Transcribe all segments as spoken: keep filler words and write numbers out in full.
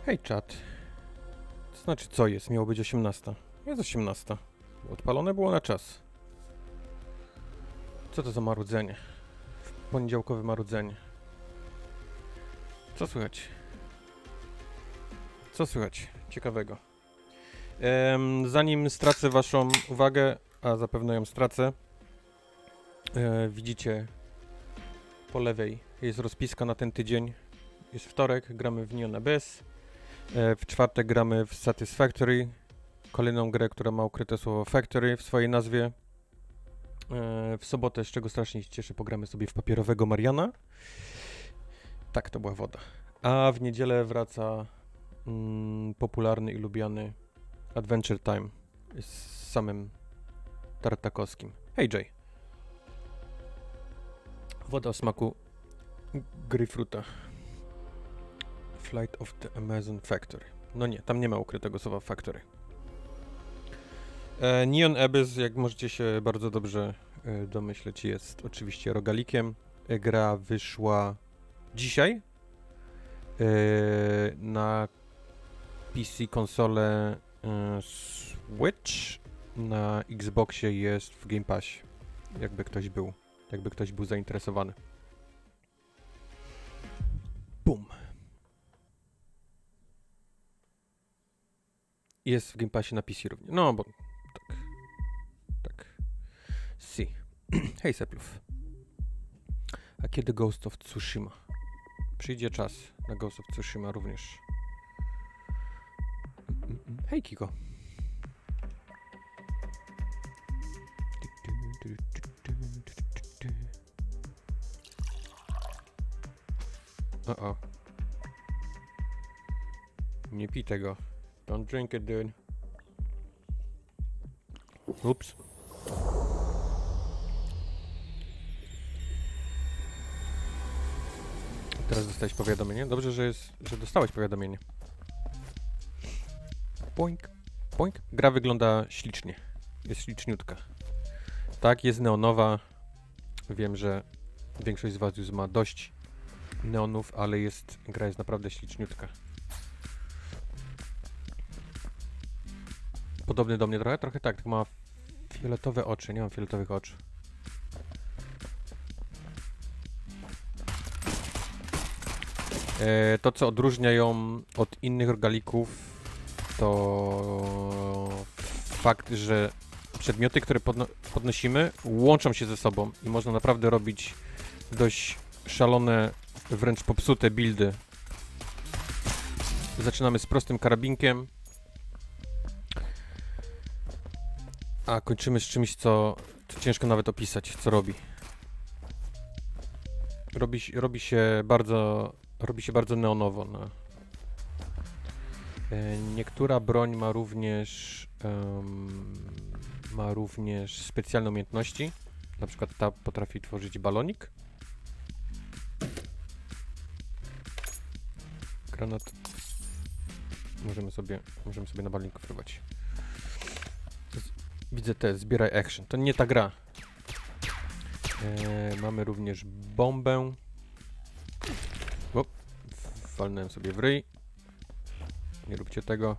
Hej, czat. To znaczy, co jest? Miało być osiemnasta. Jest osiemnasta. Odpalone było na czas. Co to za marudzenie? Poniedziałkowe marudzenie. Co słychać? Co słychać ciekawego? Ehm, zanim stracę waszą uwagę, a zapewne ją stracę, e, widzicie po lewej jest rozpiska na ten tydzień. Jest wtorek, gramy w Neon Abyss. E, w czwartek gramy w Satisfactory. Kolejną grę, która ma ukryte słowo Factory w swojej nazwie. E, w sobotę, z czego strasznie się cieszę, pogramy sobie w papierowego Mariana. Tak, to była woda. A w niedzielę wraca mm, popularny i lubiany Adventure Time z samym Tartakowskim. Hej, Jay. Woda o smaku grapefruta. Flight of the Amazon Factory. No nie, tam nie ma ukrytego słowa Factory. E, Neon Abyss, jak możecie się bardzo dobrze e, domyśleć, jest oczywiście rogalikiem. E, gra wyszła dzisiaj e, na P C, konsolę e, Switch. Na Xboxie jest w Game Passie, jakby ktoś był, jakby ktoś był zainteresowany. Bum. Jest w Game Passie na P C również. No, bo tak. Tak. Si. Hej, Seplów. A kiedy Ghost of Tsushima? Przyjdzie czas na Ghost of Tsushima również. Hej, Kiko. O, o. Nie pij tego. Don't drink it, dude. Ups. Teraz dostałeś powiadomienie. Dobrze, że jest, że dostałeś powiadomienie. Poink, poink. Gra wygląda ślicznie. Jest śliczniutka. Tak, jest neonowa. Wiem, że większość z was już ma dość neonów, ale jest, gra jest naprawdę śliczniutka. Podobny do mnie trochę? Trochę tak, tylko ma fioletowe oczy. Nie mam fioletowych oczu. E, to, co odróżnia ją od innych rogalików, to fakt, że przedmioty, które podno podnosimy, łączą się ze sobą i można naprawdę robić dość szalone, wręcz popsute buildy. Zaczynamy z prostym karabinkiem, a kończymy z czymś, co, co ciężko nawet opisać, co robi. Robi, robi się bardzo, robi się bardzo neonowo. No. E, niektóra broń ma również um, ma również specjalne umiejętności. Na przykład ta potrafi tworzyć balonik. Granat. Możemy sobie, możemy sobie na baloniku fruwać. Widzę te, zbieraj action. To nie ta gra. E, mamy również bombę. O, walnąłem sobie w ryj. Nie róbcie tego.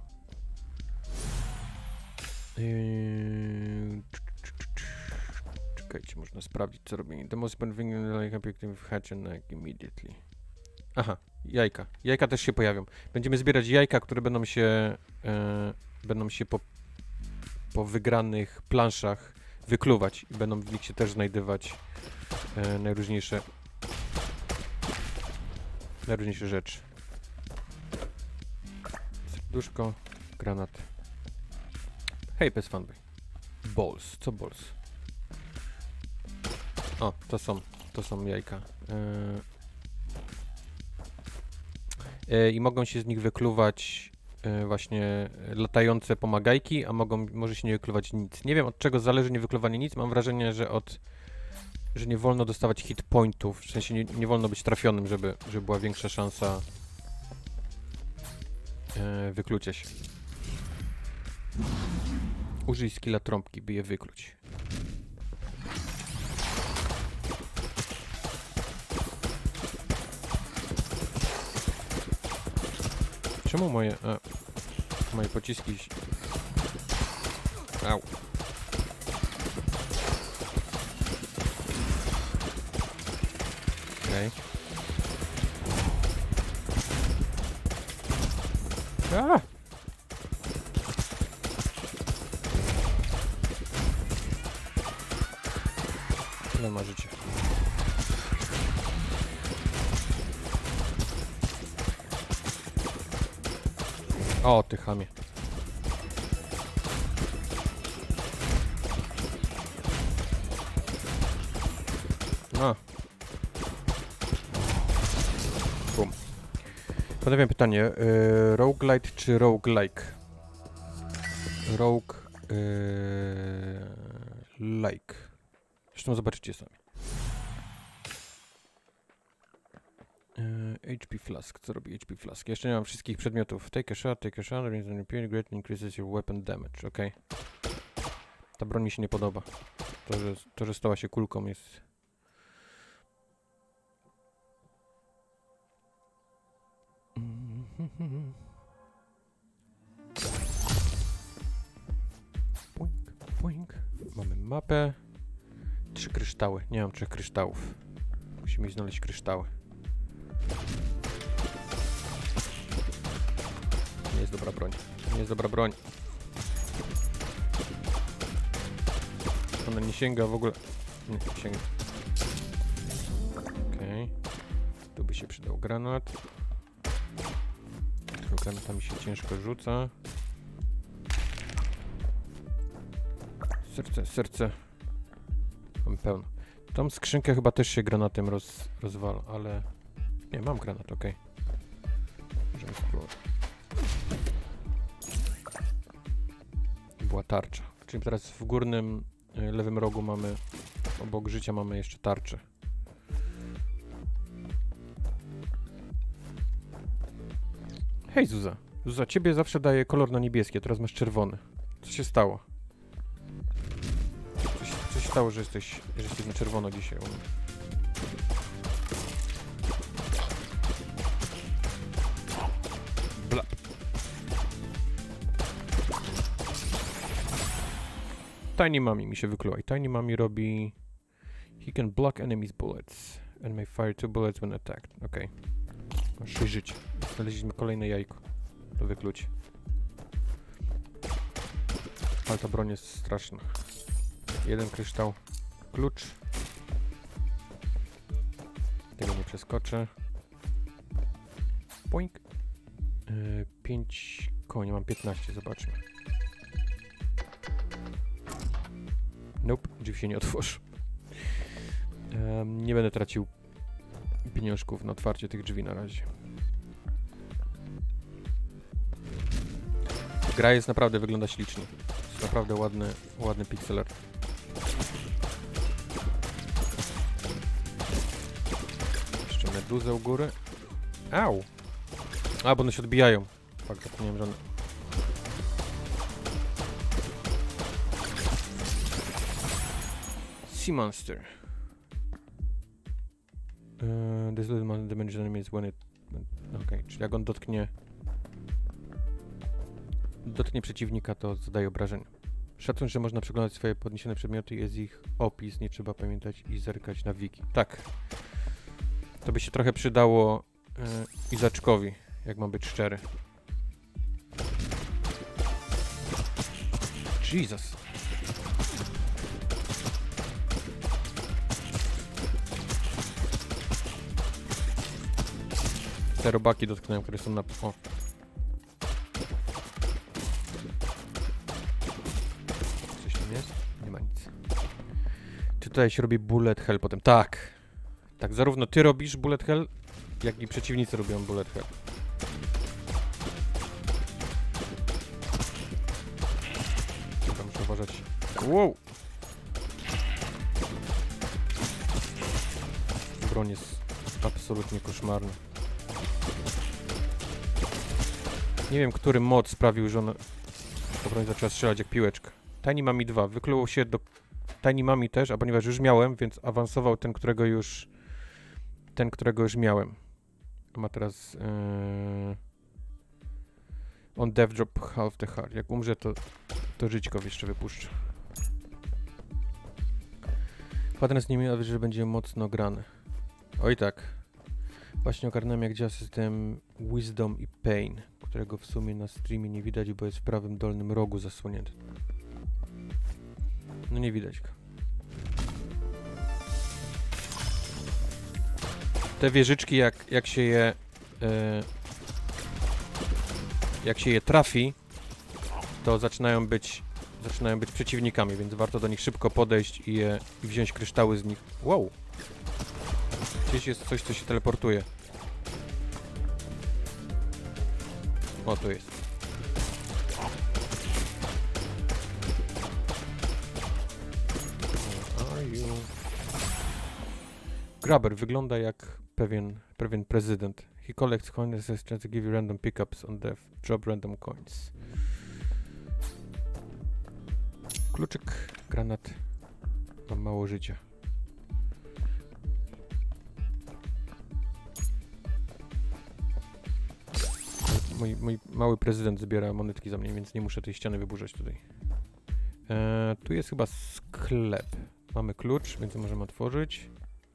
Eee, czekajcie, można sprawdzić, co robię. The most important thing like objective hatch and like immediately. Aha, jajka. Jajka też się pojawią. Będziemy zbierać jajka, które będą się e, będą się po po wygranych planszach wykluwać i będą w nich się też znajdywać e, najróżniejsze najróżniejsze rzeczy. Serduszko, granat. Hej, Pes Fanboy. Balls. Co balls? O, to są, to są jajka. E, e, I mogą się z nich wykluwać właśnie latające pomagajki, a mogą, może się nie wykluwać nic. Nie wiem, od czego zależy nie wykluwanie nic. Mam wrażenie, że od że nie wolno dostawać hit pointów, w sensie nie, nie wolno być trafionym, żeby, żeby była większa szansa e, wyklucia się. Użyj skilla trąbki, by je wykluć. Czemu moje... A, moje pociski... Au. Okej. Okay. Ile ma życie? O, ty chamie. No. Bum. Podawiam pytanie. Yy, roguelite czy roguelike? Rogue... Yy, like. Zresztą zobaczycie sami. Yy, H P Flask. Co robi H P Flask? Jeszcze nie mam wszystkich przedmiotów. Take a shot, take a shot, greatly increases your weapon damage. Ok. Ta broń mi się nie podoba. To, że, to, że stała się kulką jest... Poink, poink. Mamy mapę. Trzy kryształy. Nie mam trzech kryształów. Musimy znaleźć kryształy. Nie jest dobra broń. Nie jest dobra broń. Ona nie sięga w ogóle. Nie, nie sięga. Okej. Okay. Tu by się przydał granat. Tylko granatami się ciężko rzuca. Serce, serce. Mam pełno. Tą skrzynkę chyba też się granatem roz, rozwala, ale... Nie, mam granat, ok. Możemy spróbować. Była tarcza. Czyli teraz w górnym y, lewym rogu mamy... Obok życia mamy jeszcze tarczę. Hej Zuza. Zuza, ciebie zawsze daje kolor na niebieskie, teraz masz czerwony. Co się stało? Coś, coś stało, że jesteś, że jesteś na czerwono dzisiaj. Bla. Tiny Mami mi się wykluła i Tiny Mami robi... He can block enemies' bullets and may fire two bullets when attacked. Okej. Okay. Masz sześć żyć. Znaleźliśmy kolejne jajko do wyklucia. Ale ta broń jest straszna. Jeden kryształ. Klucz. Tego nie przeskoczę. Poink. Yy, pięć koni, mam piętnaście, zobaczmy. Nope, drzwi się nie otworzy. Yy, nie będę tracił pieniążków na otwarcie tych drzwi na razie. Gra jest naprawdę, wygląda ślicznie. Jest naprawdę ładny, ładny pixel art. Jeszcze meduzę u góry. Au! A, bo one się odbijają. Fakt, zapomniałem, że one... Sea Monster. Uh, this little man damage enemy is when it... Okej, okay, czyli jak on dotknie... Dotknie przeciwnika, to zadaje obrażenia. Szacun, że można przeglądać swoje podniesione przedmioty, jest ich opis, nie trzeba pamiętać i zerkać na wiki. Tak. To by się trochę przydało yy, Izaczkowi, jak mam być szczery. Jesus. Te robaki dotknąłem, które są na... O. Coś tam jest? Nie ma nic. Czy tutaj się robi bullet hell potem? Tak. Tak, zarówno ty robisz bullet hell, jak i przeciwnicy robią bullet hell. Chyba muszę uważać. Wow! Broń jest absolutnie koszmarny. Nie wiem, który mod sprawił, że ona... Ta broń zaczęła strzelać jak piłeczka. Tiny Mami dwa. Wykluło się do... Tiny Mami też, a ponieważ już miałem, więc awansował ten, którego już... Ten, którego już miałem. Ma teraz... Yy... On death drop half the heart. Jak umrze, to, to żyćko jeszcze wypuszcza. Kwadrans nie miał, że będzie mocno grany. Oj tak. Właśnie ogarnąłem, jak działa system Wisdom i Pain, którego w sumie na streamie nie widać, bo jest w prawym dolnym rogu zasłonięty. No nie widać go. Te wieżyczki, jak, jak się je... Yy, jak się je trafi, to zaczynają być, zaczynają być przeciwnikami, więc warto do nich szybko podejść i, je, i wziąć kryształy z nich. Wow! Gdzieś jest coś, co się teleportuje. O, tu jest. Are you? Grabber wygląda jak pewien, pewien prezydent. He collects coins and tries to give you random pickups on death. Drop random coins. Kluczyk, granat. Mam mało życia. Mój, mój mały prezydent zbiera monetki za mnie, więc nie muszę tej ściany wyburzać tutaj. Eee, tu jest chyba sklep. Mamy klucz, więc możemy otworzyć.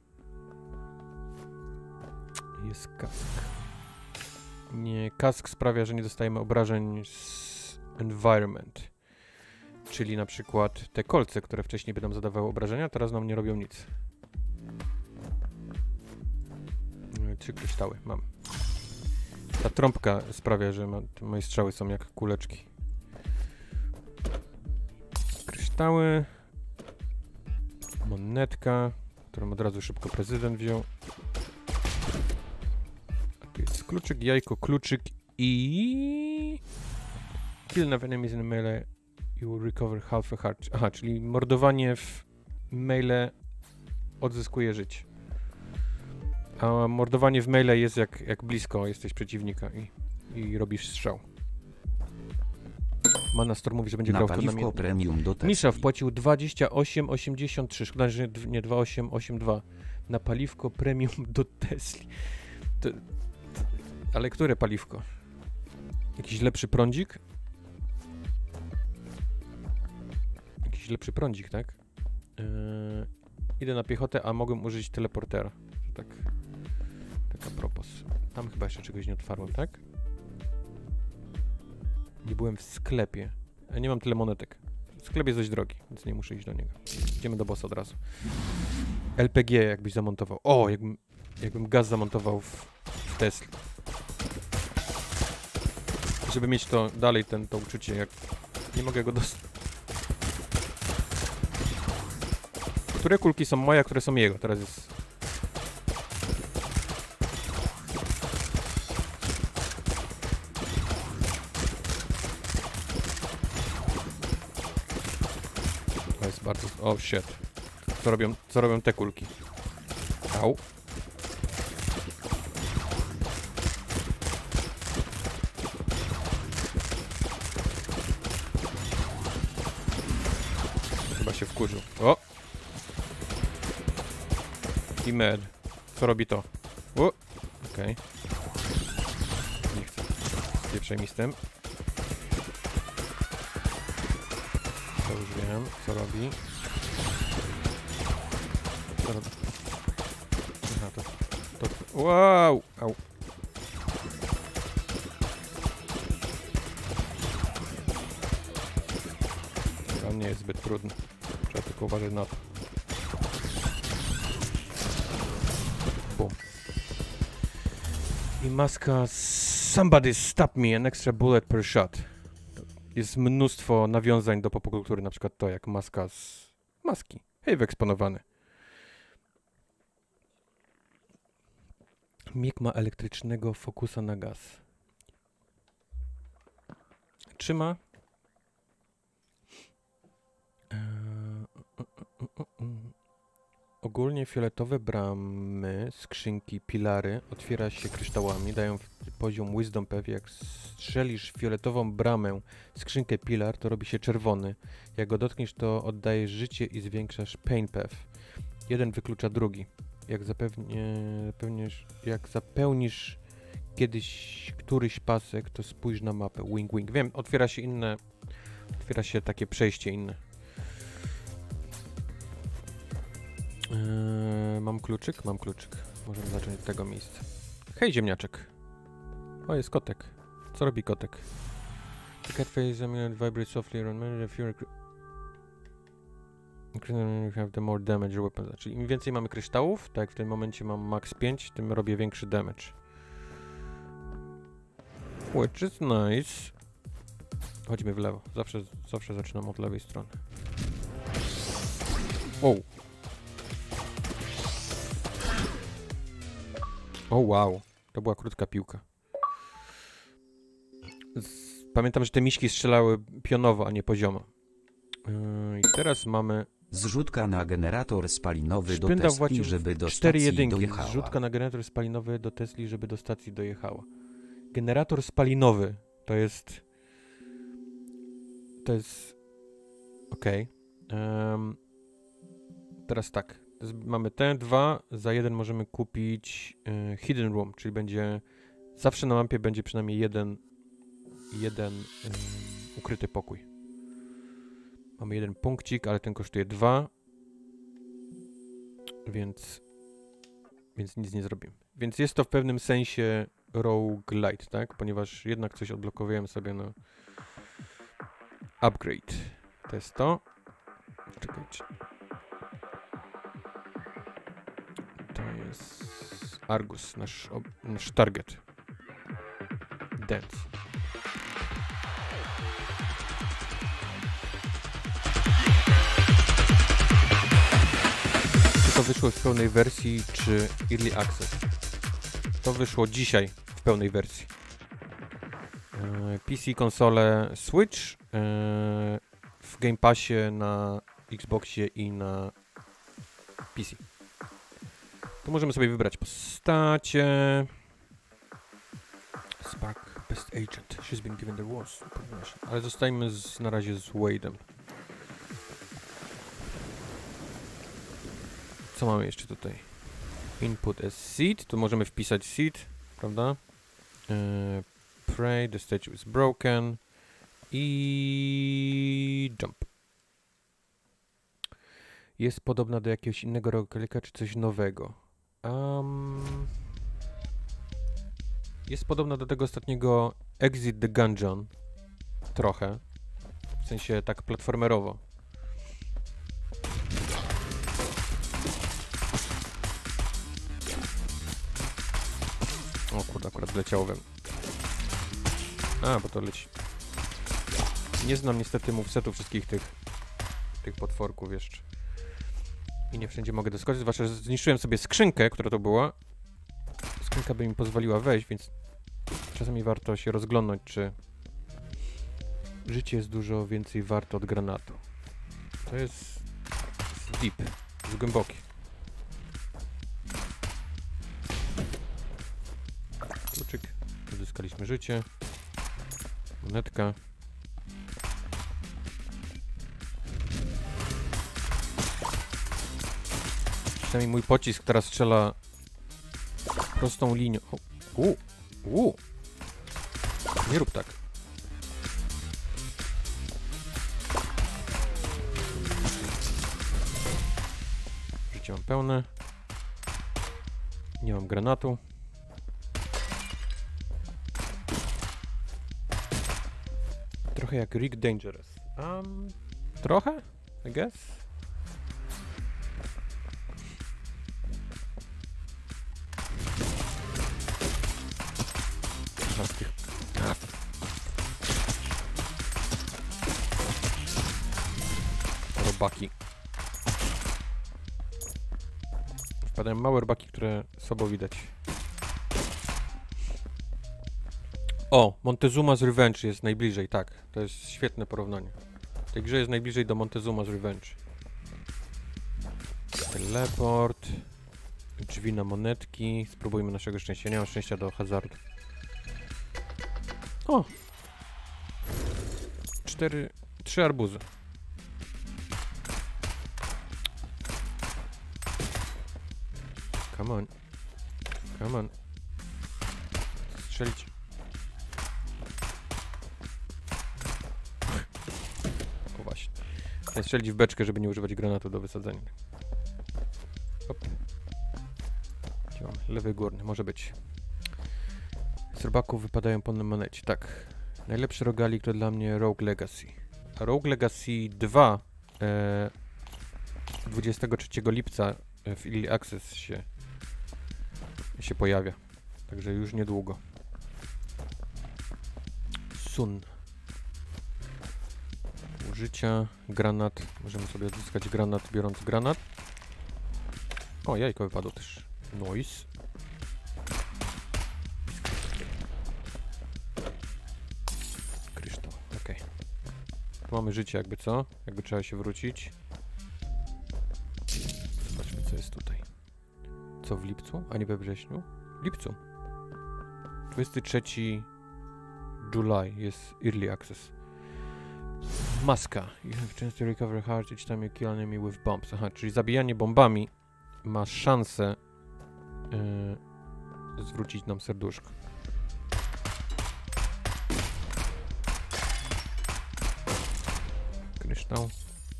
Jest kask. Nie, kask sprawia, że nie dostajemy obrażeń z environment. Czyli na przykład te kolce, które wcześniej by nam zadawały obrażenia, teraz nam nie robią nic. Trzy kryształy mam. Ta trąbka sprawia, że ma, moje strzały są jak kuleczki. Kryształy. Monetka, którą od razu szybko prezydent wziął. A tu jest kluczyk, jajko, kluczyk i... Kill enough enemies in melee, you recover half a heart. Aha, czyli mordowanie w melee odzyskuje życie. A mordowanie w melee jest jak, jak blisko jesteś przeciwnika i, i robisz strzał. Mana Storm mówi, że będzie na grał w to paliwko premium do Misza wpłacił dwadzieścia osiem osiemdziesiąt trzy. Szkoda, że nie dwa osiem osiem dwa. Na paliwko premium do Tesli. To, to, ale które paliwko? Jakiś lepszy prądzik? Jakiś lepszy prądzik, tak? Yy, idę na piechotę, a mogłem użyć teleportera. Tak, tak a propos. Tam chyba jeszcze czegoś nie otwarłem, tak? Nie byłem w sklepie. Ja nie mam tyle monetek. Sklep jest dość drogi, więc nie muszę iść do niego. Idziemy do bossa od razu. L P G jakbyś zamontował. O, jakbym, jakbym gaz zamontował w, w Tesli. Żeby mieć to dalej, ten, to uczucie, jak nie mogę go dostać. Które kulki są moje, a które są jego? Teraz jest... To jest bardzo... O, oh, shit. Co robią, co robią te kulki? Au. Chyba się wkurzył. O! I med. Co robi to? O! Okej. Okay. Nie chcę. Pieprzej mi z tym. To już wiem, co robi. Co robi? Aha, to... to... Wow! Au! On nie jest zbyt trudny. Trzeba tylko uważać na to. Bum. I maska Somebody stop me, an extra bullet per shot. Jest mnóstwo nawiązań do popkultury, na przykład to jak maska z maski. Hej, wyeksponowany. Miek ma elektrycznego fokusa na gaz. Trzyma. Eee, uh, uh, uh, uh. Ogólnie fioletowe bramy, skrzynki, pilary otwiera się kryształami, dają poziom Wisdom P F. Jak strzelisz fioletową bramę, skrzynkę, pilar, to robi się czerwony. Jak go dotkniesz, to oddajesz życie i zwiększasz Pain P F. Jeden wyklucza drugi. Jak zapewnie, zapewnisz, jak zapełnisz kiedyś któryś pasek, to spójrz na mapę. Wing, wing. Wiem, otwiera się inne... Otwiera się takie przejście inne. Eee, mam kluczyk? Mam kluczyk. Możemy zacząć od tego miejsca. Hej, ziemniaczek. O, jest kotek. Co robi kotek? The cat face vibrates softly around me. If you have the more damage weapons. Czyli im więcej mamy kryształów, tak jak w tym momencie mam max pięć, tym robię większy damage. Which is nice. Chodźmy w lewo. Zawsze, zawsze zaczynam od lewej strony. O! O wow. To była krótka piłka. Z... Pamiętam, że te miśki strzelały pionowo, a nie poziomo. Yy, I teraz mamy... Zrzutka na generator spalinowy do Szpynda Tesli, żeby do cztery stacji jedynki. dojechała. Zrzutka na generator spalinowy do Tesli, żeby do stacji dojechała. Generator spalinowy to jest... To jest... Okej. Okay. Um, teraz tak. Mamy te dwa. Za jeden możemy kupić y, Hidden Room, czyli będzie... Zawsze na mapie będzie przynajmniej jeden... Jeden y, ukryty pokój. Mamy jeden punkcik, ale ten kosztuje dwa. Więc... Więc nic nie zrobimy. Więc jest to w pewnym sensie roguelite, tak? Ponieważ jednak coś odblokowałem sobie na... Upgrade. To jest to. Czekajcie. To jest Argus, nasz, nasz target. Dance. Czy to wyszło w pełnej wersji, czy Early Access? To wyszło dzisiaj w pełnej wersji. P C, konsole, Switch, w Game Passie na Xboxie i na P C. Tu możemy sobie wybrać postacie. Spark, Best Agent. She's been given the awards. Ale zostajmy z, na razie z Wade'em. Co mamy jeszcze tutaj? Input as seed. Tu możemy wpisać seed, prawda? Eee, Pray, the statue is broken. I jump. Jest podobna do jakiegoś innego roguelike'a, czy coś nowego? Um, jest podobna do tego ostatniego Exit the Gungeon. Trochę. W sensie tak platformerowo. O kurde, akurat wleciało we mnie. A, bo to leci. Nie znam niestety movesetu wszystkich tych tych potworków jeszcze. I nie wszędzie mogę doskoczyć, zwłaszcza, że zniszczyłem sobie skrzynkę, która to była. Skrzynka by mi pozwoliła wejść, więc czasami warto się rozglądnąć, czy życie jest dużo więcej warte od granatu. To jest deep, jest głębokie. Kluczyk, uzyskaliśmy życie. Monetka. Przynajmniej mój pocisk teraz strzela prostą linią. O, u, u. Nie rób tak. Życie mam pełne. Nie mam granatu. Trochę jak Rick Dangerous. Um, trochę? I guess? Robaki. Wpadają małe robaki, które słabo widać. O, Montezuma's Revenge jest najbliżej, tak. To jest świetne porównanie. W tej grze jest najbliżej do Montezuma's Revenge. Teleport. Drzwi na monetki. Spróbujmy naszego szczęścia. Nie mam szczęścia do hazardu. O! Cztery... Trzy arbuzy. Come on. Come on. strzelić. O właśnie. Nie strzelić w beczkę, żeby nie używać granatu do wysadzenia. Hop. Gdzie mamy? Lewy górny, może być. Z robaków wypadają po monecie. Tak. Najlepszy rogalik to dla mnie Rogue Legacy. A Rogue Legacy dwa e, dwudziestego trzeciego lipca w Early Access się, się pojawia. Także już niedługo. Sun. Użycia, granat. Możemy sobie odzyskać granat, biorąc granat. O, jajko wypadło też. Noise. Kryształ, okej. Okay. Tu mamy życie jakby co? Jakby trzeba się wrócić. Zobaczmy co jest tutaj. Co w lipcu? A nie we wrześniu? W lipcu. dwudziestego trzeciego July jest Early Access. Maska. You have chance to recover heart each time you kill enemy with bombs. Aha, czyli zabijanie bombami ma szansę yy, zwrócić nam serduszko. Kryształ.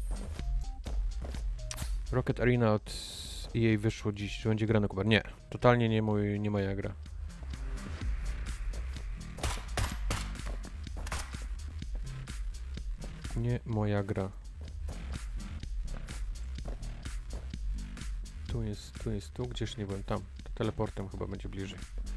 Rocket Arena od E A wyszło dziś, że będzie grane Kubar. Nie, totalnie nie, mój, nie moja gra. Nie moja gra. Tu jest, tu jest, tu, gdzieś nie byłem, tam. To teleportem chyba będzie bliżej.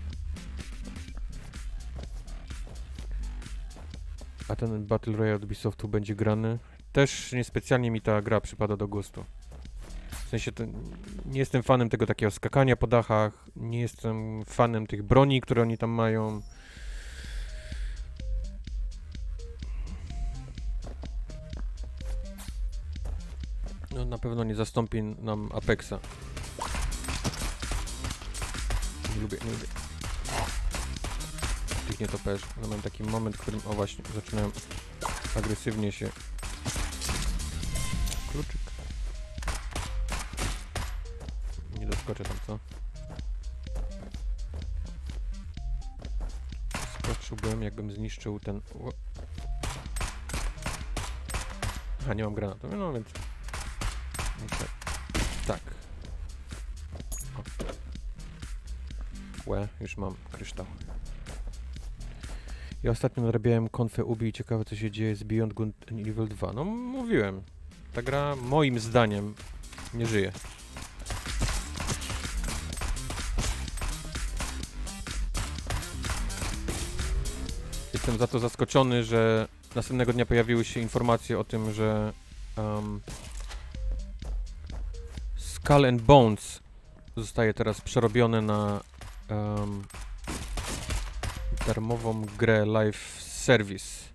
A ten Battle Royale od Ubisoftu będzie grany. Też niespecjalnie mi ta gra przypada do gustu. W sensie, to, nie jestem fanem tego takiego skakania po dachach, nie jestem fanem tych broni, które oni tam mają. No na pewno nie zastąpi nam Apexa. Nie lubię, nie lubię tych nietoperzy. No mam taki moment, w którym, o właśnie, zaczynają agresywnie się... Kluczyk. Nie doskoczę tam, co? Skoczyłbym, jakbym zniszczył ten... Aha, nie mam granatu, no więc... Muszę... Tak. O. Łe, już mam kryształ. Ja ostatnio nadrabiałem konfę Ubi i ciekawe co się dzieje z Beyond Good and Evil dwa. No mówiłem, ta gra moim zdaniem nie żyje. Jestem za to zaskoczony, że następnego dnia pojawiły się informacje o tym, że um, Skull and Bones zostaje teraz przerobione na um, darmową grę live service,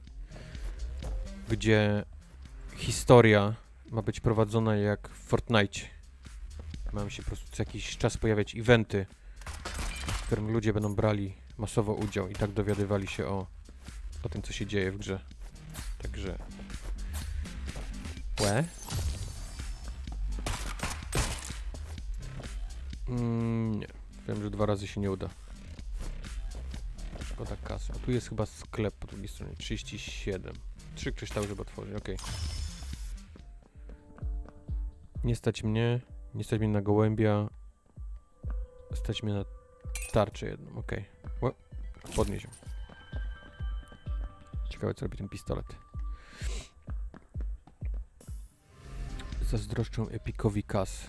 gdzie historia ma być prowadzona jak w Fortnite. Mają się po prostu co jakiś czas pojawiać eventy, w którym ludzie będą brali masowo udział i tak dowiadywali się o, o tym, co się dzieje w grze. Także... Łe? Mm, nie. Wiem, że dwa razy się nie uda. Szkoda kasy. A tu jest chyba sklep po drugiej stronie. trzydzieści siedem. Trzy kryształy, żeby otworzyć. Okej. Okay. Nie stać mnie. Nie stać mnie na gołębia. Stać mnie na tarczę jedną. Okej. Okay. Podnieś ją. Ciekawe, co robi ten pistolet. Zazdroszczą Epicowi kas.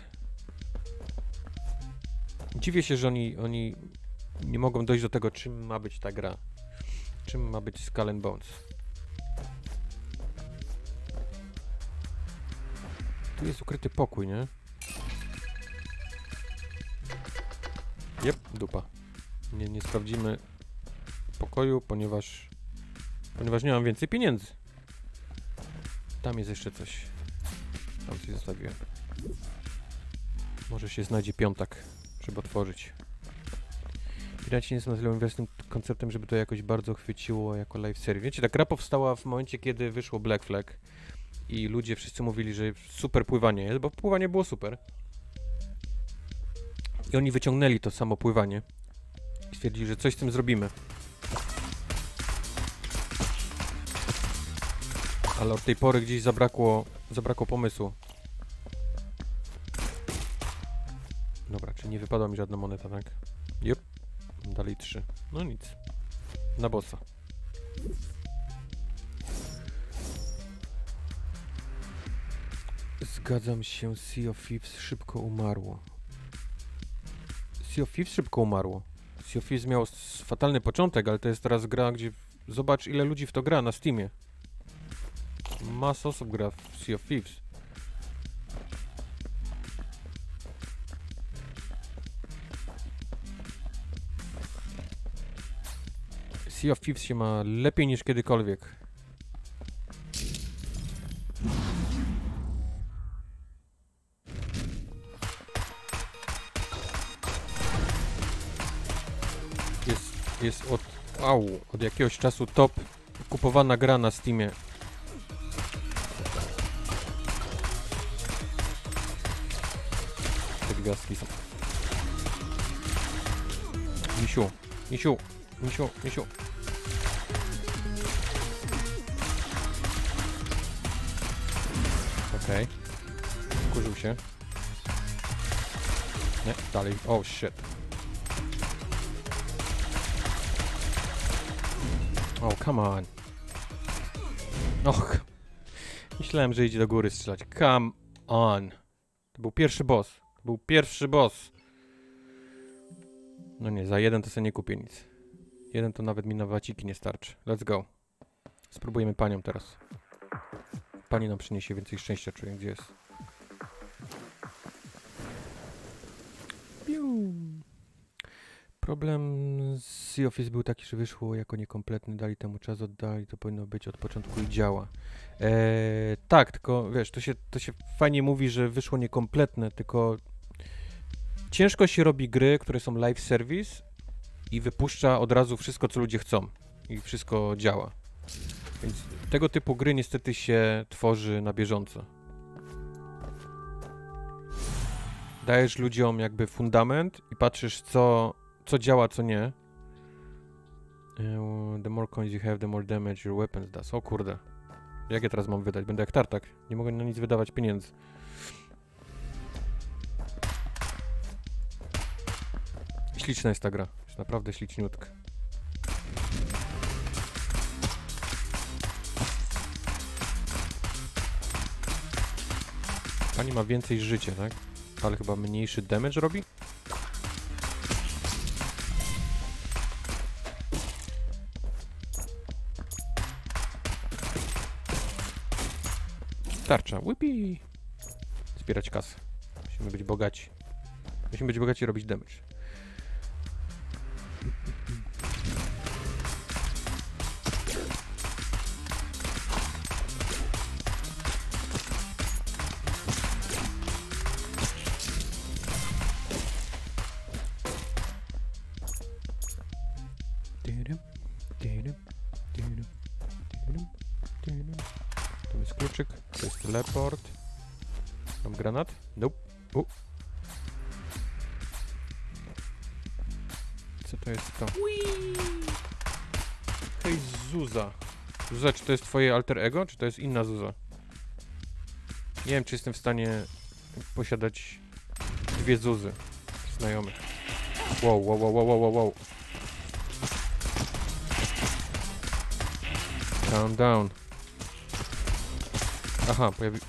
Dziwię się, że oni, oni nie mogą dojść do tego, czym ma być ta gra. Czym ma być Skull and Bones. Tu jest ukryty pokój, nie? Jep, dupa. Nie, nie sprawdzimy pokoju, ponieważ... Ponieważ nie mam więcej pieniędzy. Tam jest jeszcze coś. Tam coś zostawiłem. Może się znajdzie piątak, żeby otworzyć. Piraci nie są na tyle inwestnym konceptem, żeby to jakoś bardzo chwyciło jako live series. Wiecie, ta gra powstała w momencie, kiedy wyszło Black Flag i ludzie wszyscy mówili, że super pływanie jest, bo pływanie było super. I oni wyciągnęli to samo pływanie i stwierdzili, że coś z tym zrobimy. Ale od tej pory gdzieś zabrakło, zabrakło pomysłu. Dobra, czy nie wypadła mi żadna moneta, tak? Jup. Dalej trzy. No nic. Na bossa. Zgadzam się, Sea of Thieves szybko umarło. Sea of Thieves szybko umarło. Sea of Thieves miał fatalny początek, ale to jest teraz gra, gdzie... Zobacz, ile ludzi w to gra na Steamie. Masa osób gra w Sea of Thieves. Sea of Thieves się ma lepiej niż kiedykolwiek. Jest, jest od, au, od jakiegoś czasu top kupowana gra na Steamie. Te gwiazdki są. Misiu, misiu, misiu, misiu. Okej. Okay. Wkurzył się. Nie, dalej. Oh shit. Oh, come on. Och. Myślałem, że idzie do góry strzelać. Come on. To był pierwszy boss. To był pierwszy boss. No nie, za jeden to sobie nie kupię nic. Jeden to nawet mi na waciki nie starczy. Let's go. Spróbujemy panią teraz. Pani nam przyniesie więcej szczęścia, czuję, gdzie jest. Piu. Problem z Sea of Thieves był taki, że wyszło jako niekompletny, dali temu czas, oddali, to powinno być od początku i działa. Eee, tak, tylko wiesz, to się, to się fajnie mówi, że wyszło niekompletne, tylko ciężko się robi gry, które są live service i wypuszcza od razu wszystko, co ludzie chcą i wszystko działa. Więc tego typu gry niestety się tworzy na bieżąco. Dajesz ludziom jakby fundament i patrzysz, co, co działa, co nie. The more coins you have, the more damage your weapons does. O kurde. Jak ja teraz mam wydać? Będę jak tartak. Nie mogę na nic wydawać pieniędzy. Śliczna jest ta gra. Jest naprawdę śliczniutka. Pani ma więcej życia, tak? Ale chyba mniejszy damage robi? Tarcza, whippy! Zbierać kasę. Musimy być bogaci. Musimy być bogaci i robić damage. To jest kluczyk, to jest teleport. Mam granat? Nope. U. Co to jest to? Hej, Zuza. Zuza, czy to jest twoje alter ego, czy to jest inna Zuza? Nie wiem, czy jestem w stanie posiadać dwie Zuzy znajomych. Wow, wow, wow, wow, wow, wow. Calm down. Aha, pojawi...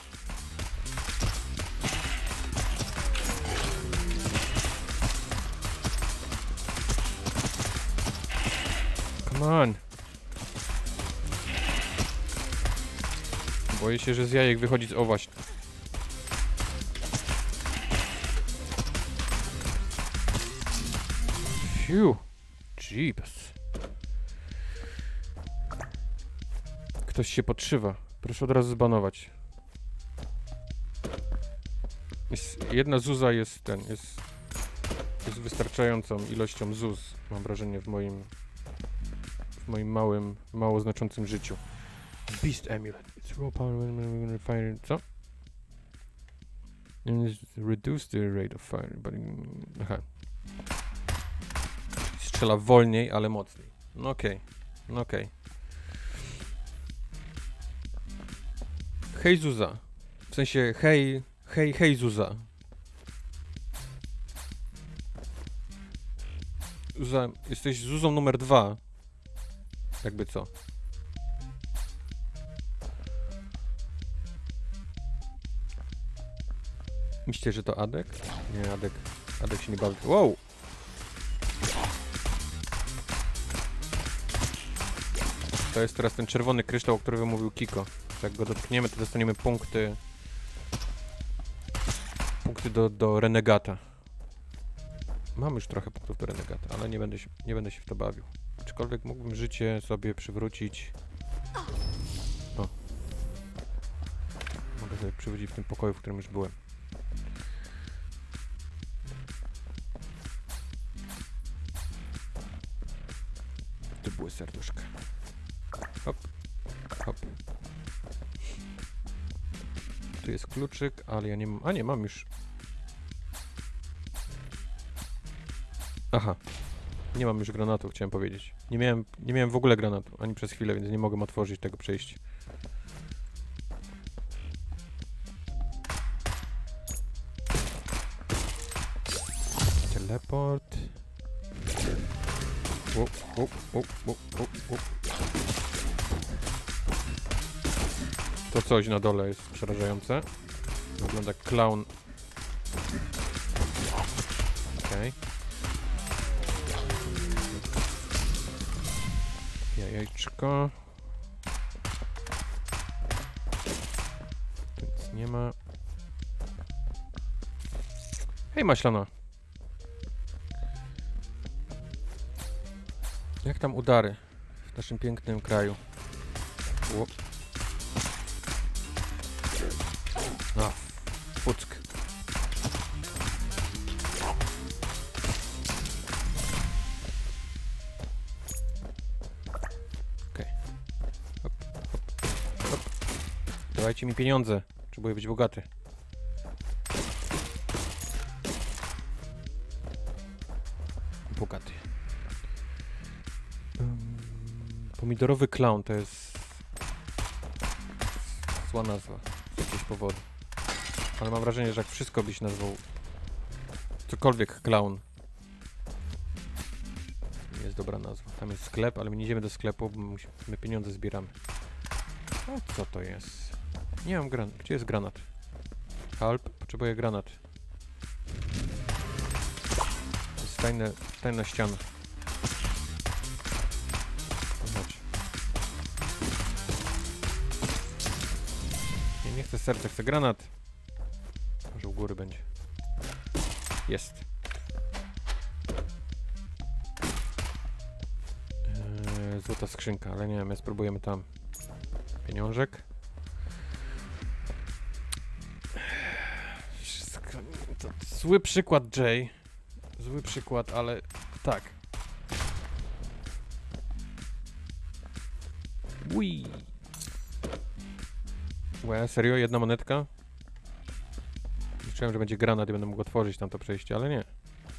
Come on. Boję się, że z jajek wychodzi z... O właśnie. Phew. Jeebus. Ktoś się podszywa. Proszę od razu zbanować. Jest, jedna zuza jest ten, jest, jest wystarczającą ilością zuz, mam wrażenie, w moim w moim małym, mało znaczącym życiu. Beast Amulet. It's raw power fire. Co? Reduce the rate of fire. But... Aha. Strzela wolniej, ale mocniej. No okej. Okay. No okej. Okay. Hej Zuza. W sensie hej, hej, hej Zuza. Zuza, jesteś Zuzą numer dwa. Jakby co. Myślicie, że to Adek? Nie, Adek. Adek się nie bawi. Wow! To jest teraz ten czerwony kryształ, o którym mówił Kiko. Jak go dotkniemy, to dostaniemy punkty... Punkty do, do renegata. Mam już trochę punktów do renegata, ale nie będę się, nie będę się w to bawił. Aczkolwiek mógłbym życie sobie przywrócić... O. Mogę sobie przywrócić w tym pokoju, w którym już byłem. Tu były serduszka. Hop, hop. Tu jest kluczyk, ale ja nie mam... A nie, mam już... Aha. Nie mam już granatu, chciałem powiedzieć. Nie miałem, nie miałem w ogóle granatu, ani przez chwilę, więc nie mogę otworzyć tego przejścia. Teleport. O, o, o, o, o, o. To coś na dole jest przerażające. Wygląda jak clown. Okej. Okay. Jajeczko. Tu nic nie ma. Hej, maślana. Jak tam udary w naszym pięknym kraju? O. A, puck. Okej. Hop, hop, hop. Dawajcie mi pieniądze. Potrzebuję być bogaty. Bogaty. Um, pomidorowy clown to jest zła nazwa z jakiegoś powodu. Ale mam wrażenie, że jak wszystko byś nazwał cokolwiek clown, nie jest dobra nazwa. Tam jest sklep, ale my nie idziemy do sklepu, bo my pieniądze zbieramy. A co to jest? Nie mam granat. Gdzie jest granat? Help, potrzebuję granat. To jest tajna, tajna ściana. Chodź. Nie, nie chcę serca, chcę granat. Może u góry będzie. Jest. Eee, złota skrzynka, ale nie wiem, my spróbujemy tam. Pieniążek. Wszystko... To zły przykład, Jay. Zły przykład, ale tak. Ui. Łe, serio? Jedna monetka? Liczyłem, że będzie granat i będę mógł otworzyć tam to przejście, ale nie.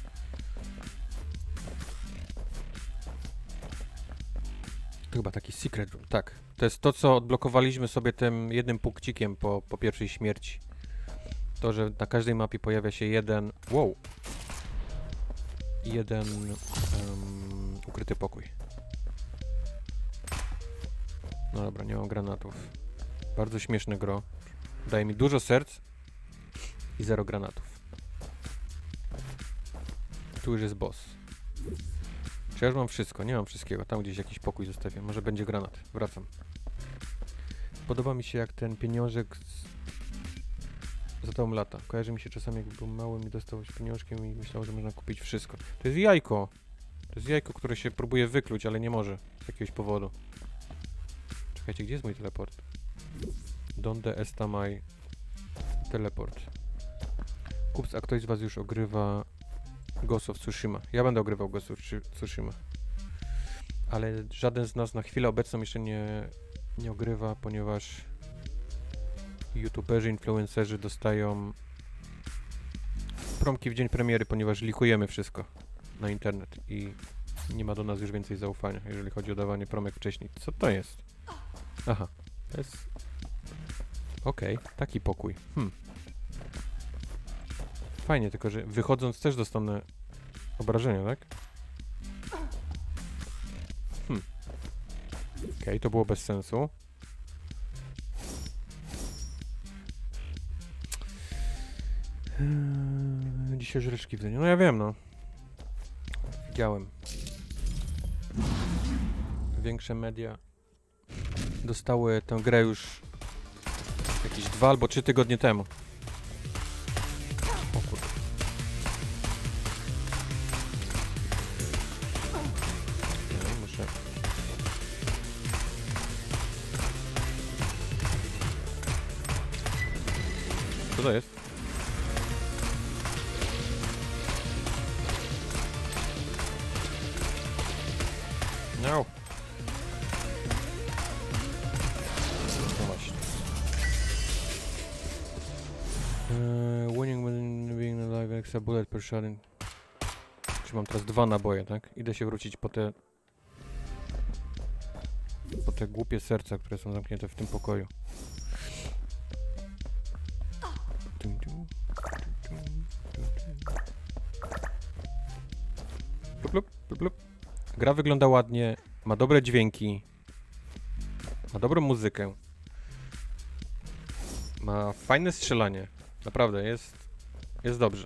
To chyba taki secret room. Tak. To jest to, co odblokowaliśmy sobie tym jednym punkcikiem po, po pierwszej śmierci. To, że na każdej mapie pojawia się jeden... Wow! Jeden um, ukryty pokój. No dobra, nie mam granatów. Bardzo śmieszne gro. Daje mi dużo serc i zero granatów. Tu już jest boss. Czy ja już mam wszystko? Nie mam wszystkiego. Tam gdzieś jakiś pokój zostawiam. Może będzie granat. Wracam. Podoba mi się, jak ten pieniążek z... za tą lata. Kojarzy mi się czasami, jak był małym i dostał się pieniążkiem i myślał, że można kupić wszystko. To jest jajko. To jest jajko, które się próbuje wykluć, ale nie może. Z jakiegoś powodu. Czekajcie, gdzie jest mój teleport? Donde está my teleport? Kups, a ktoś z was już ogrywa Ghost of Tsushima. Ja będę ogrywał Ghost of Tsushima. Ale żaden z nas na chwilę obecną jeszcze nie, nie ogrywa, ponieważ youtuberzy, influencerzy dostają promki w dzień premiery, ponieważ likujemy wszystko na internet i nie ma do nas już więcej zaufania, jeżeli chodzi o dawanie promek wcześniej. Co to jest? Aha, to jest Okej, okay, taki pokój. Hmm. Fajnie, tylko że wychodząc też dostanę obrażenia, tak? Hmm. Okej, okay, to było bez sensu. Eee, dzisiaj żreczki w dniu. No ja wiem, no. Widziałem. Większe media dostały tę grę już jakieś dwa albo trzy tygodnie temu. O kurde. Nie, muszę... Co to jest? No. No właśnie. Uh, winning when being alive extra bullet per shot. Czy mam teraz dwa naboje, tak? Idę się wrócić po te... po te głupie serca, które są zamknięte w tym pokoju. Tum, tum, tum, tum, tum. Plup, plup, plup, plup. Gra wygląda ładnie, ma dobre dźwięki, ma dobrą muzykę, ma fajne strzelanie, naprawdę jest, jest dobrze.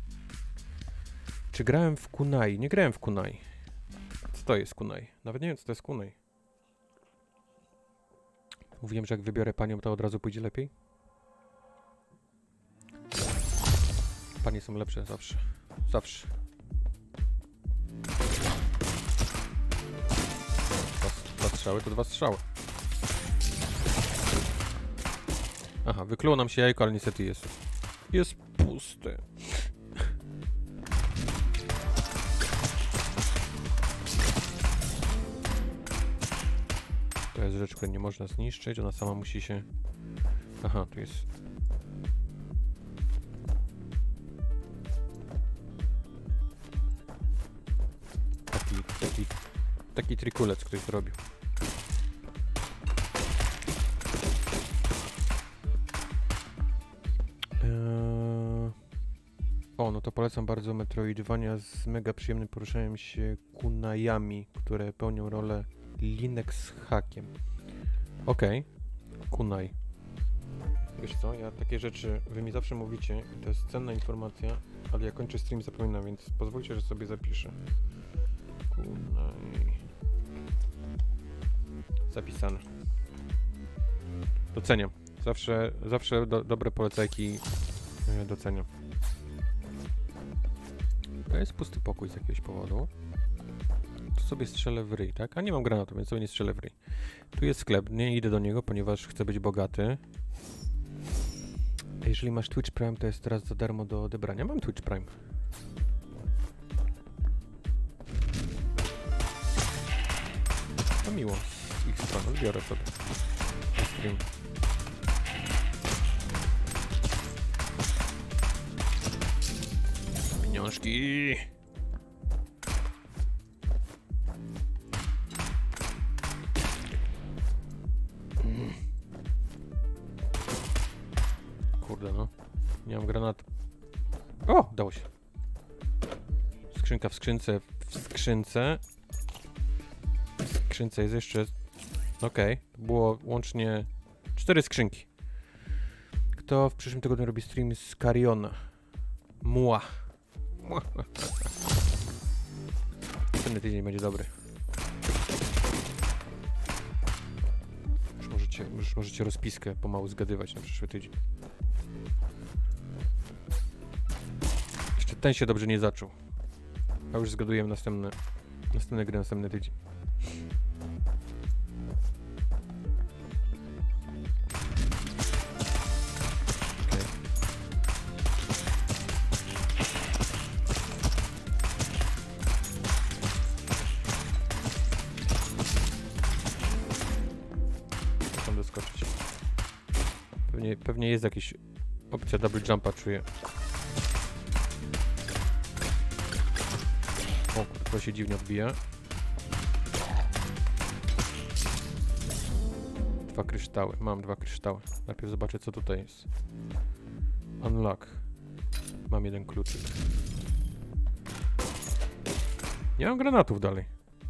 Czy grałem w Kunai? Nie grałem w Kunai. Co to jest Kunai? Nawet nie wiem, co to jest Kunai. Mówiłem, że jak wybiorę panią, to od razu pójdzie lepiej. Panie są lepsze zawsze, zawsze. Dwa strzały to dwa strzały. Aha, wykluło nam się jajko, ale niestety jest. Jest puste. To jest rzecz, której nie można zniszczyć, ona sama musi się... Aha, tu jest... Taki, taki... Taki trikulec ktoś zrobił. Eee... O, no to polecam bardzo Metroidvania z mega przyjemnym poruszaniem się kunajami, które pełnią rolę linek z hakiem. Okej. Okay. Kunai. Wiesz co, ja takie rzeczy, wy mi zawsze mówicie, to jest cenna informacja, ale ja kończę stream, zapominam, więc pozwólcie, że sobie zapiszę. Kunai. Zapisane. Doceniam. Zawsze, zawsze do, dobre polecajki yy, doceniam. To jest pusty pokój z jakiegoś powodu. Tu sobie strzelę w ryj, tak? A nie mam granatu, więc sobie nie strzelę w ryj. Tu jest sklep. Nie idę do niego, ponieważ chcę być bogaty. A jeżeli masz Twitch Prime, to jest teraz za darmo do odebrania. Mam Twitch Prime. To miło. Z ich strony zbiorę sobie. Stream. Pieniążki. Mm. Kurde no. Nie mam granatu. O! Dało się. Skrzynka w skrzynce. W skrzynce. W skrzynce jest jeszcze... Okej. Okay. Było łącznie cztery skrzynki. Kto w przyszłym tygodniu robi stream z Cariona? Mua. Ten tydzień będzie dobry. Już możecie, już możecie rozpiskę pomału zgadywać na przyszły tydzień. Jeszcze ten się dobrze nie zaczął. A już zgadujemy następne, następne gry następny tydzień. Pewnie, pewnie jest jakaś opcja double jumpa, czuję. O, to się dziwnie odbija. Dwa kryształy. Mam dwa kryształy. kryształy. Najpierw zobaczę, co tutaj jest. Unlock. Mam jeden kluczyk. Nie mam granatów dalej.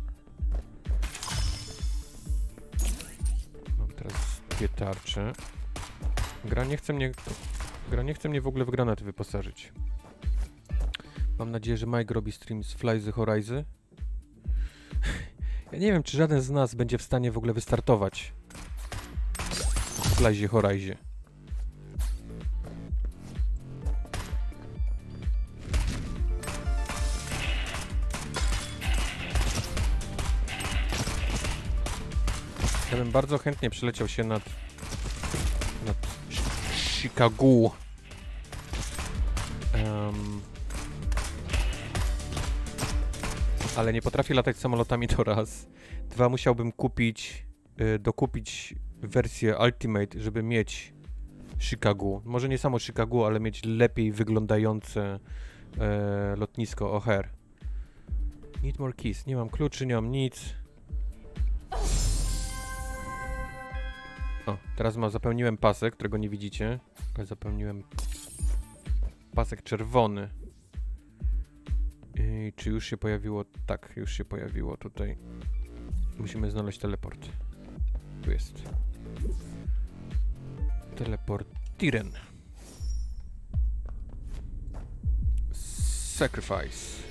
Mam teraz dwie tarcze. Gra nie chce mnie... Gra nie chce mnie w ogóle w granaty wyposażyć. Mam nadzieję, że Mike robi stream z Fly the Horizon. Ja nie wiem, czy żaden z nas będzie w stanie w ogóle wystartować w Fly the Horizon. Ja bym bardzo chętnie przeleciał się nad, nad Chicago. Um, ale nie potrafię latać samolotami, to raz. Dwa, musiałbym kupić, y, dokupić wersję Ultimate, żeby mieć Chicago. Może nie samo Chicago, ale mieć lepiej wyglądające y, lotnisko O'Hare. Need more keys. Nie mam kluczy, nie mam nic. O, teraz ma, zapełniłem pasek, którego nie widzicie. Ale zapełniłem pasek czerwony. I czy już się pojawiło? Tak, już się pojawiło tutaj. Musimy znaleźć teleport. Tu jest. Teleportiren. Sacrifice.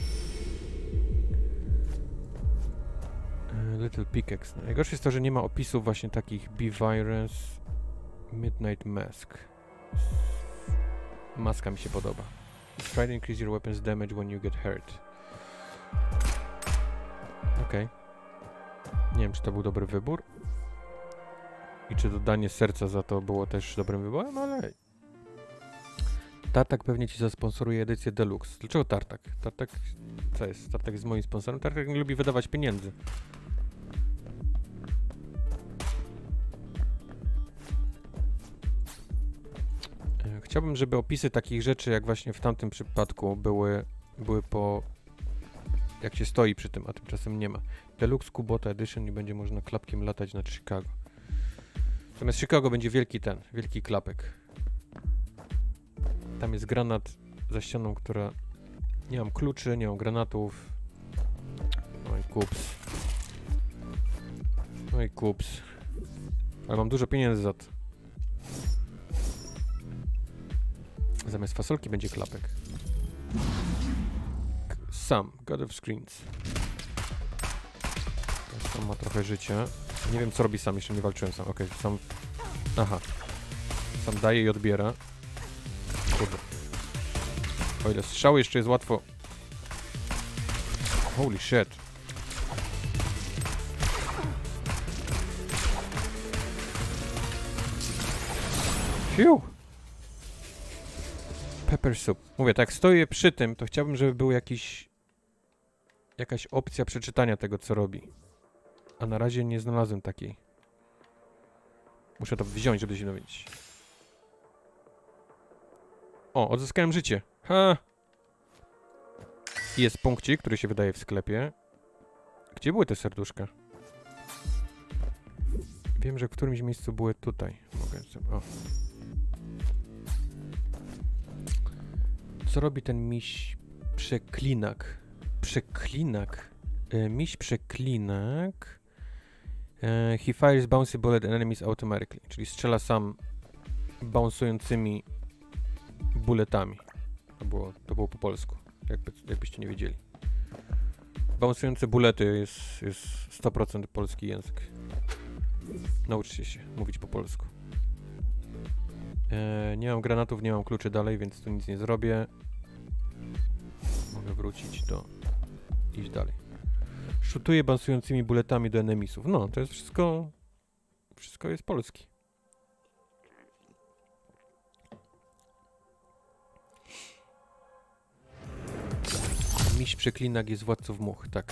Little Pickaxe. No, najgorsze jest to, że nie ma opisów właśnie takich B-Virus, Midnight Mask. Maska mi się podoba. Try to increase your weapon's damage when you get hurt. Okej. Okay. Nie wiem, czy to był dobry wybór. I czy dodanie serca za to było też dobrym wyborem, ale... Tartak pewnie ci zasponsoruje edycję Deluxe. Dlaczego Tartak? Tartak... Co jest? Tartak jest moim sponsorem. Tartak nie lubi wydawać pieniędzy. Chciałbym, żeby opisy takich rzeczy, jak właśnie w tamtym przypadku, były, były po... jak się stoi przy tym, a tymczasem nie ma. Deluxe Kubota Edition i będzie można klapkiem latać nad Chicago. Natomiast Chicago będzie wielki ten, wielki klapek. Tam jest granat za ścianą, która... Nie mam kluczy, nie mam granatów. No i kups. No i kups. Ale mam dużo pieniędzy za to. Zamiast fasolki będzie klapek. Sam, God of Screens. Sam ma trochę życia. Nie wiem, co robi Sam, jeszcze nie walczyłem Sam. Okej, okay, Sam... Aha. Sam daje i odbiera. Kurde. O ile strzały jeszcze jest łatwo... Holy shit. Phew. Pepper soup. Mówię, tak jak stoję przy tym, to chciałbym, żeby był jakiś... jakaś opcja przeczytania tego, co robi. A na razie nie znalazłem takiej. Muszę to wziąć, żeby się dowiedzieć. O, odzyskałem życie. Ha! Jest punkcik, który się wydaje w sklepie. Gdzie były te serduszka? Wiem, że w którymś miejscu były tutaj. Mogę sobie... O. Co robi ten miś przeklinak? Przeklinak? E, miś przeklinak... E, he fires bouncy bullet and enemies automatically. Czyli strzela sam bounsującymi bulletami. To było, to było po polsku, jakby, jakbyście nie wiedzieli. Bounsujące bulety jest, jest sto procent polski język. Nauczcie się mówić po polsku. E, nie mam granatów, nie mam kluczy dalej, więc tu nic nie zrobię. Mogę wrócić do... iść dalej. Szutuję bounsującymi bulletami do enemisów. No, to jest wszystko... Wszystko jest polski. Miś przeklinak jest władców much, tak.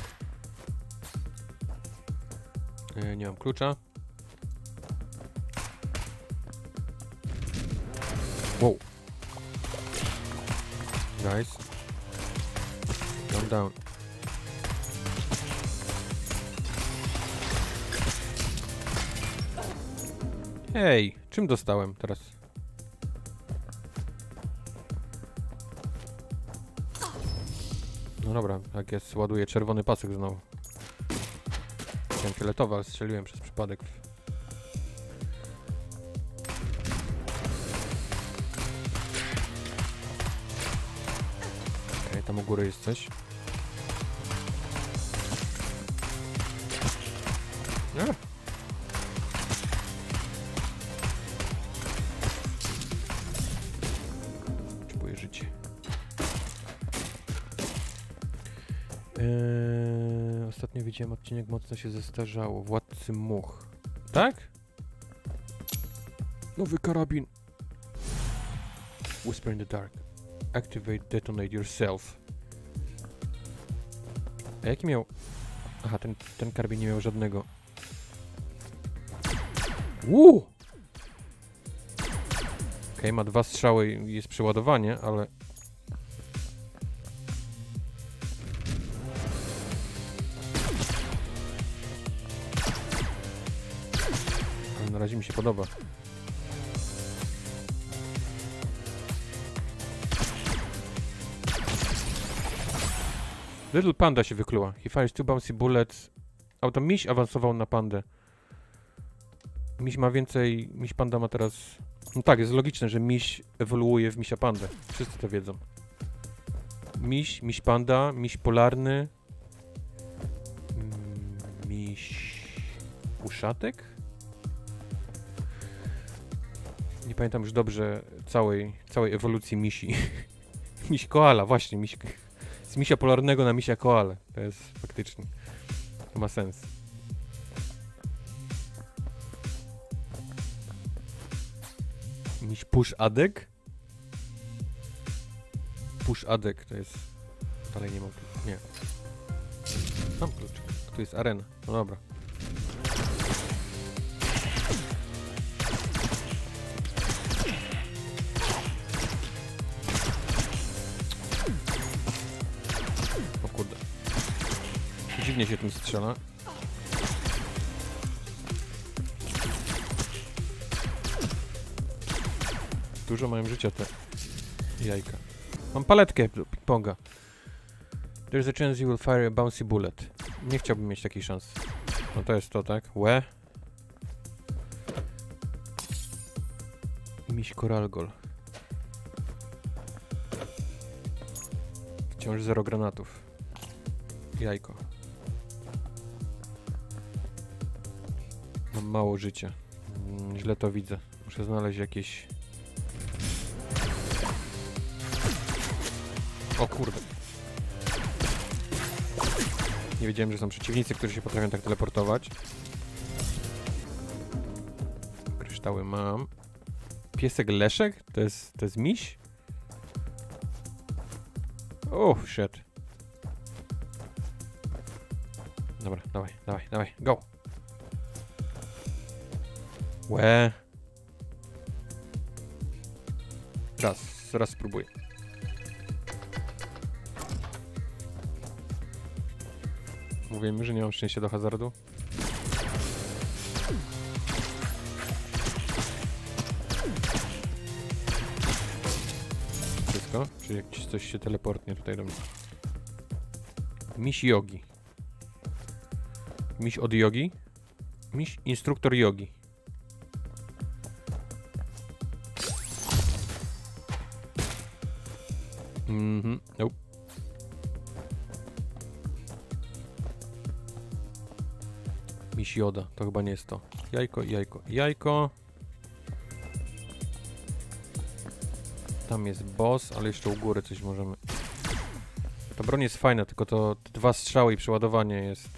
E, nie mam klucza. Wow. Guys. Calm down. Hej, Czym dostałem teraz? No dobra, jak jest, ładuję czerwony pasek znowu. Chciałem fioletowy, ale strzeliłem przez przypadek. Okej, okay, tam u góry jest coś. Nie. Potrzebuję życie. Eee, ostatnio widziałem odcinek, mocno się zestarzało. Władcy much. Tak? Nowy karabin. Whisper in the dark. Activate, detonate yourself. A jaki miał... Aha, ten, ten karabin nie miał żadnego. Uuu! Okej, okay, ma dwa strzały i jest przeładowanie, ale... ale na razie mi się podoba. Little Panda się wykluła. He fires two bouncy bullets. A to miś awansował na pandę. Miś ma więcej... Miś panda ma teraz... No tak, jest logiczne, że miś ewoluuje w misia pandę. Wszyscy to wiedzą. Miś, miś panda, miś polarny. Miś... uszatek? Nie pamiętam już dobrze całej, całej ewolucji misi. Miś koala, właśnie. Miś, z misia polarnego na misia koalę. To jest faktycznie... To ma sens. Miś push adek? Push adek to jest... Dalej nie mam tu... Nie. Mam kluczyk. Tu jest arena. No dobra. O kurde. Dziwnie się tym strzela. Dużo mają życia te jajka. Mam paletkę ping-ponga. There's a chance you will fire a bouncy bullet. Nie chciałbym mieć takiej szansy. No to jest to, tak? Łe. Miś koralgol. Wciąż zero granatów. Jajko. Mam mało życia. Mm, źle to widzę. Muszę znaleźć jakieś... O kurde. Nie wiedziałem, że są przeciwnicy, którzy się potrafią tak teleportować. Kryształy mam. Piesek Leszek? To jest, to jest miś? Oh, shit. Dobra, dawaj, dawaj, dawaj, go! Łe. Raz, raz spróbuję. Mówiłem, że nie mam szczęścia do hazardu. Wszystko? Czy jakiś coś się teleportnie tutaj do mnie? Miś jogi. Miś od jogi? Miś instruktor jogi. Mhm, nope. Miś joda, to chyba nie jest to. Jajko, jajko, jajko. Tam jest boss, ale jeszcze u góry coś możemy... Ta broń jest fajna, tylko to te dwa strzały i przeładowanie jest...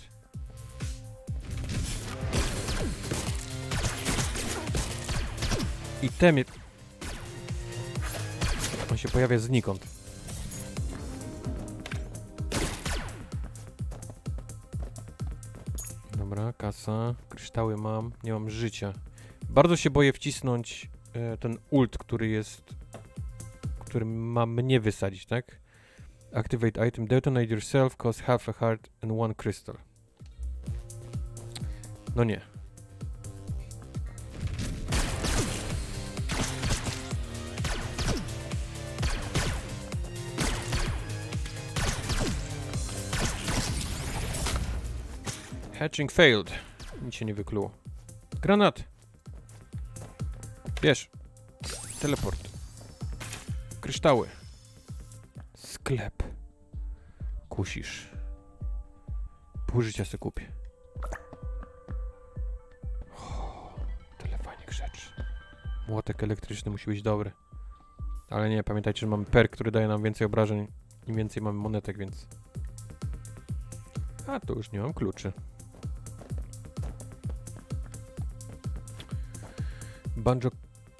I temie... On się pojawia znikąd. Dobra, kasa. Kryształy mam. Nie mam życia. Bardzo się boję wcisnąć e, ten ult, który jest... który ma mnie wysadzić, tak? Activate item, detonate yourself, cost half a heart and one crystal. No nie. Hatching failed. Nic się nie wykluło. Granat! Bierz. Teleport. Kryształy. Sklep. Kusisz. Pół życia se kupię. O, telefonik rzecz. Młotek elektryczny musi być dobry. Ale nie, pamiętajcie, że mamy perk, który daje nam więcej obrażeń. Im więcej mamy monetek, więc... A, to już nie mam kluczy. Banjo...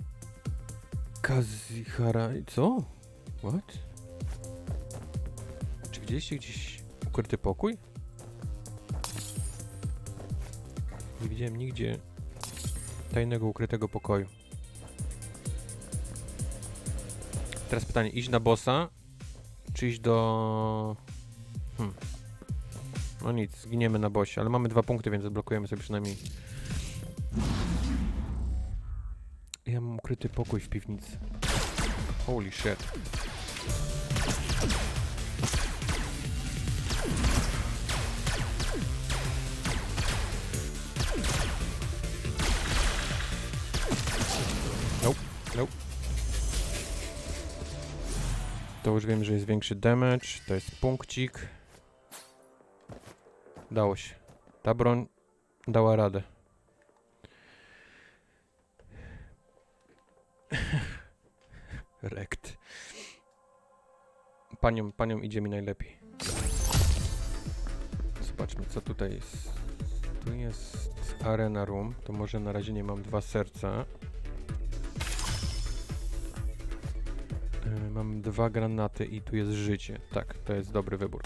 Kazihara... Co? What? Czy widzieliście gdzieś ukryty pokój? Nie widziałem nigdzie tajnego, ukrytego pokoju. Teraz pytanie, iść na bossa, czy iść do... Hmm. No nic, zginiemy na bossie, ale mamy dwa punkty, więc zablokujemy sobie przynajmniej. Ja mam ukryty pokój w piwnicy. Holy shit. Nope, nope. To już wiem, że jest większy damage, to jest punkcik. Dało się. Ta broń dała radę. Rekt. Panią, panią idzie mi najlepiej. Zobaczmy, co tutaj jest. Tu jest arena room. To może na razie nie mam dwa serca. Yy, mam dwa granaty i tu jest życie. Tak, to jest dobry wybór.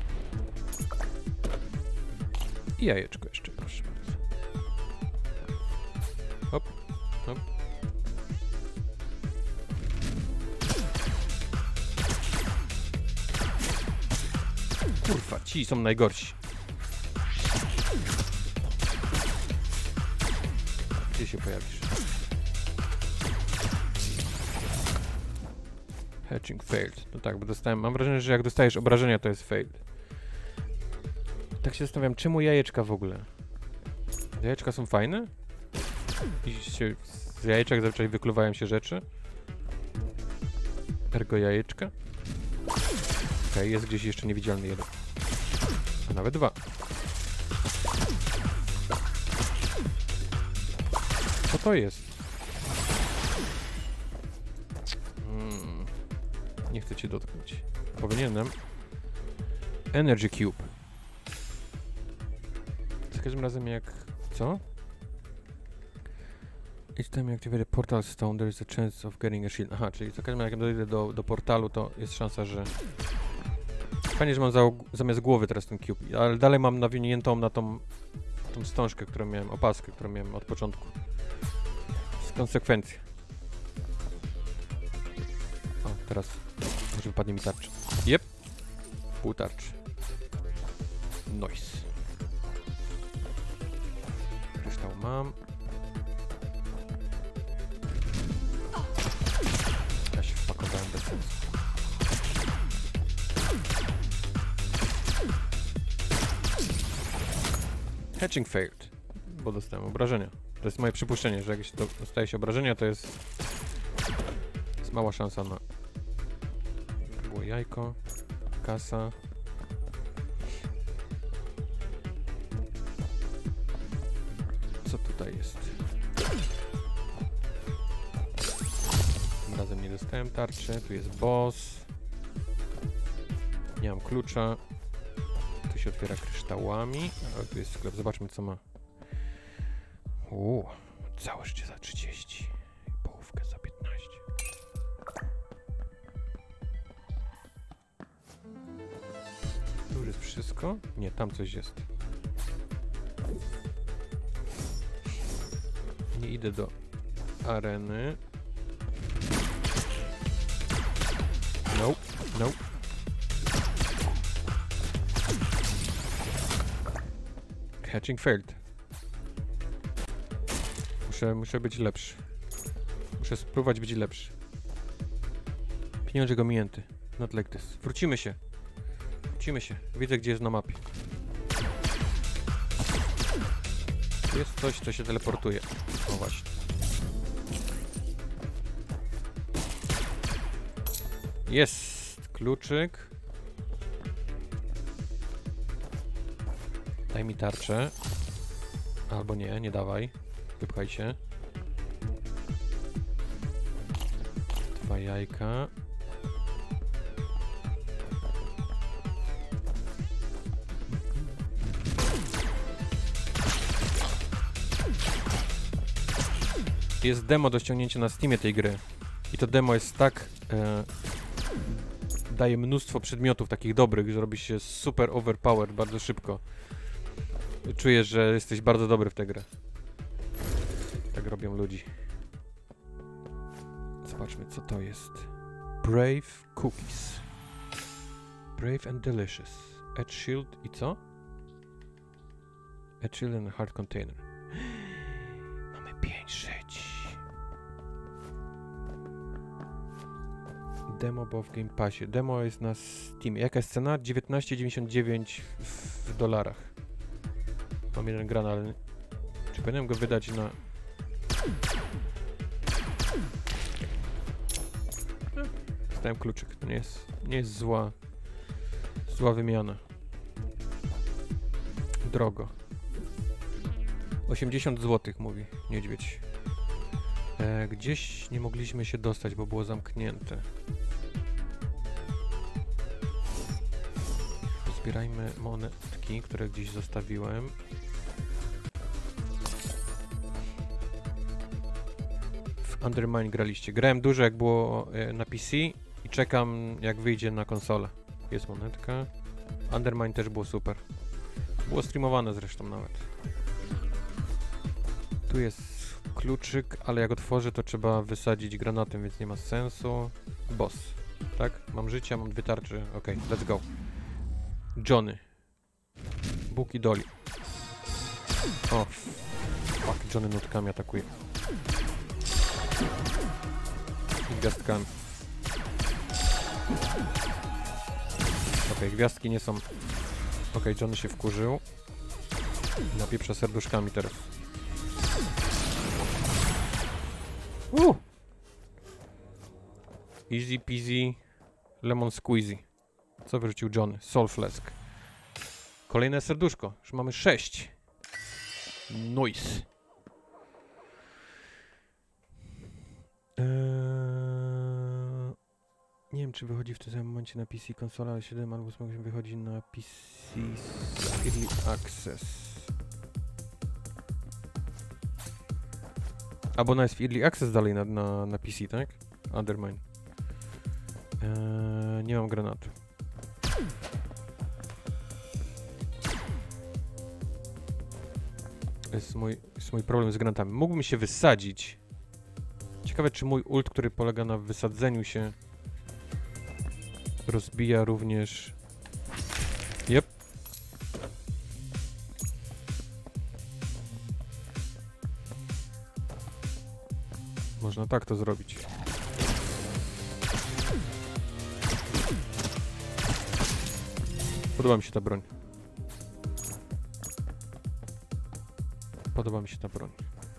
I jajeczko jeszcze, proszę bardzo. Hop, hop. Kurwa, ci są najgorsi. Gdzie się pojawisz? Hatching failed. No tak, bo dostałem... Mam wrażenie, że jak dostajesz obrażenia, to jest failed. Tak się zastanawiam, czemu jajeczka w ogóle? Jajeczka są fajne? I się, z jajeczek zazwyczaj wykluwają się rzeczy? Ergo jajeczka? Okej, okay, jest gdzieś jeszcze niewidzialny jeden. A nawet dwa. Co to jest? Hmm. Nie chcę cię dotknąć. Powinienem. Energy Cube. Za każdym razem jak... Co? Each time you activate a portal stone, there is a chance of getting a shield. Aha, czyli za każdym razem jak dojdę do, do portalu, to jest szansa, że... Fajnie, że mam za, zamiast głowy teraz ten cube, ale dalej mam nawiniętą na tą, tą wstążkę, którą miałem, opaskę, którą miałem od początku. Z konsekwencji. O, teraz może wypadnie mi tarcza. Jep. Pół tarczy. Nice. Kryształ mam. Ja się wpakowałem bez sensu. Hatching failed, bo dostałem obrażenia. To jest moje przypuszczenie, że jak się dostaje się obrażenia, to jest, jest mała szansa na... Było jajko, kasa. Co tutaj jest? Tym razem nie dostałem tarczy, tu jest boss. Nie mam klucza. Tu się otwiera kryształami, ale tu jest sklep. Zobaczmy, co ma. Uuu, całe życie za trzydzieści. I połówkę za piętnaście. Tu już jest wszystko? Nie, tam coś jest. Nie idę do areny. Nope, nope. Hatching failed. Muszę, muszę być lepszy. Muszę spróbować być lepszy. Pieniążek ominięty. Not like this. Wrócimy się. Wrócimy się. Widzę, gdzie jest na mapie. coś, co się teleportuje. O właśnie. Jest kluczyk. Daj mi tarczę. Albo nie, nie dawaj. Wypchaj się. Dwa jajka. Jest demo do ściągnięcia na Steamie tej gry. I to demo jest tak... E, daje mnóstwo przedmiotów takich dobrych, że robi się super overpowered bardzo szybko. Czujesz, że jesteś bardzo dobry w tę grę. Tak robią ludzi. Zobaczmy, co to jest. Brave Cookies. Brave and Delicious. Edge Shield i co? Edge Shield and Hard Container. Mamy pięć żyć. Demo, bo w Game Passie. Demo jest na Steamie. Jaka jest cena? dziewiętnaście dziewięćdziesiąt dziewięć w, w dolarach. Mam jeden gran, ale... Czy powinienem go wydać na... Dostałem kluczyk. To nie jest, nie jest zła... Zła wymiana. Drogo. osiemdziesiąt złotych, mówi niedźwiedź. E, gdzieś nie mogliśmy się dostać, bo było zamknięte. Zbierajmy monetki, które gdzieś zostawiłem. W Undermine graliście. Grałem dużo, jak było e, na P C i czekam, jak wyjdzie na konsolę. Jest monetka. Undermine też było super. Było streamowane zresztą nawet. Tu jest kluczyk, ale jak otworzę, to trzeba wysadzić granatem, więc nie ma sensu. Boss. Tak? Mam życia, mam dwie tarcze. Ok, let's go. Johnny. Bóg i Dolly. O, fuck, Johnny nutkami atakuje. I gwiazdkami. Ok, gwiazdki nie są... Ok, Johnny się wkurzył. Napieprza serduszkami teraz. Uh! Easy peasy, lemon squeezy. Co wyrzucił Johnny? Soul Flask. Kolejne serduszko. Już mamy sześć. Nice. Eee... Nie wiem, czy wychodzi w tym samym momencie na P C konsola siedem albo osiem wychodzi na P C Early Access. Albo ona jest w Early Access dalej na, na, na P C, tak? Undermine. Eee, nie mam granatu. Jest mój, jest mój problem z granatami. Mógłbym się wysadzić. Ciekawe, czy mój ult, który polega na wysadzeniu się, rozbija również... Jep. Można tak to zrobić. Podoba mi się ta broń. Podoba mi się ta broń.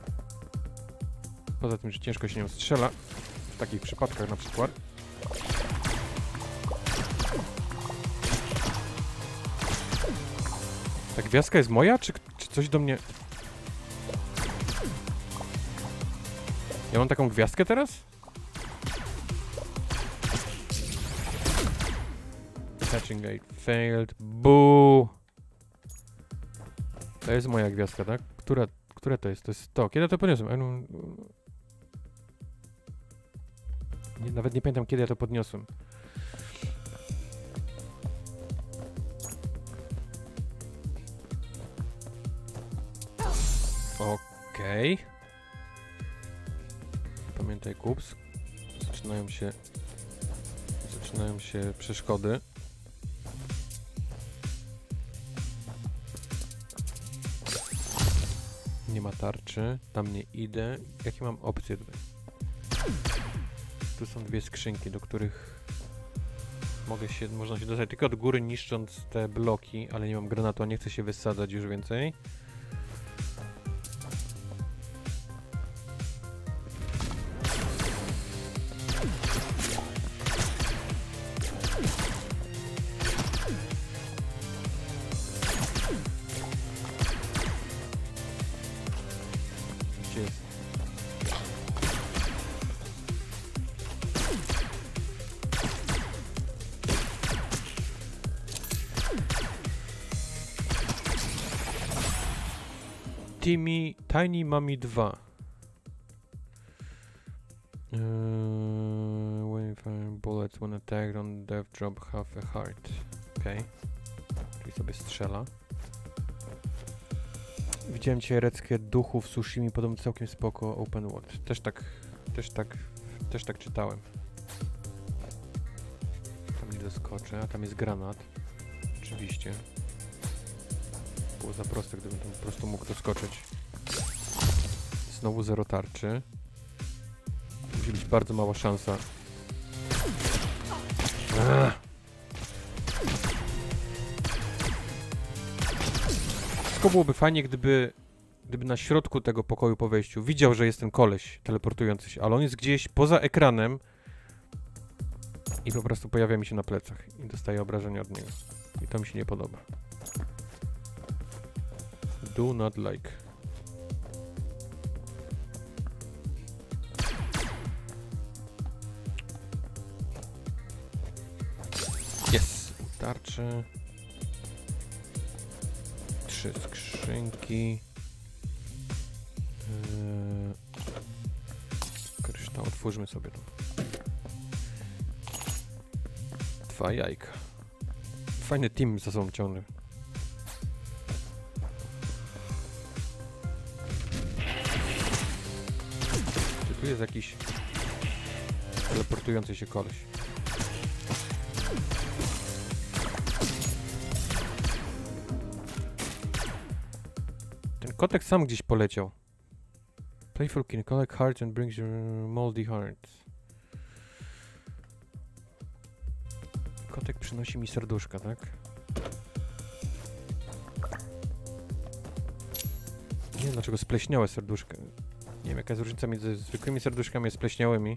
Poza tym, że ciężko się nią strzela. W takich przypadkach na przykład. Ta gwiazdka jest moja, czy, czy coś do mnie... Ja mam taką gwiazdkę teraz? Catching aid failed. Boo! To jest moja gwiazdka, tak? Która, która to jest? To jest to. Kiedy ja to podniosłem? Nie, nawet nie pamiętam, kiedy ja to podniosłem. Okej. Okay. Pamiętaj, kups. Zaczynają się... Zaczynają się przeszkody. Nie ma tarczy. Tam nie idę. Jakie mam opcje tutaj? Tu są dwie skrzynki, do których mogę się, można się dostać tylko od góry, niszcząc te bloki, ale nie mam granatu, a nie chcę się wysadzać już więcej. Gdzie jest? Timmy, Tiny Mummy dwa. Uh, when firing bullets when attacked on death drop half a heart. Okej. Okay. Czyli sobie strzela. Widziałem dzisiaj reckę duchów sushimi, podobno całkiem spoko open world. Też tak, też tak, też tak czytałem. Tam nie doskoczę, a tam jest granat. Oczywiście. Było za proste, gdybym tam po prostu mógł doskoczyć. Znowu zero tarczy. Musi być bardzo mała szansa. Ach. Wszystko byłoby fajnie, gdyby, gdyby na środku tego pokoju po wejściu widział, że jest ten koleś teleportujący się, ale on jest gdzieś poza ekranem i po prostu pojawia mi się na plecach i dostaje obrażenia od niego. I to mi się nie podoba. Do not like. Jest. Tarczy. Trzy skrzynki. Yy. Kryształ. Otwórzmy sobie to. Dwa jajka. Fajny team za sobą ciągnie. Czy tu jest jakiś teleportujący się koleś? Ten kotek sam gdzieś poleciał. Playful can collect hearts and brings your moldy hearts. Kotek przynosi mi serduszka, tak? Nie wiem dlaczego spleśniałe serduszka. Nie wiem jaka jest różnica między zwykłymi serduszkami a spleśniałymi.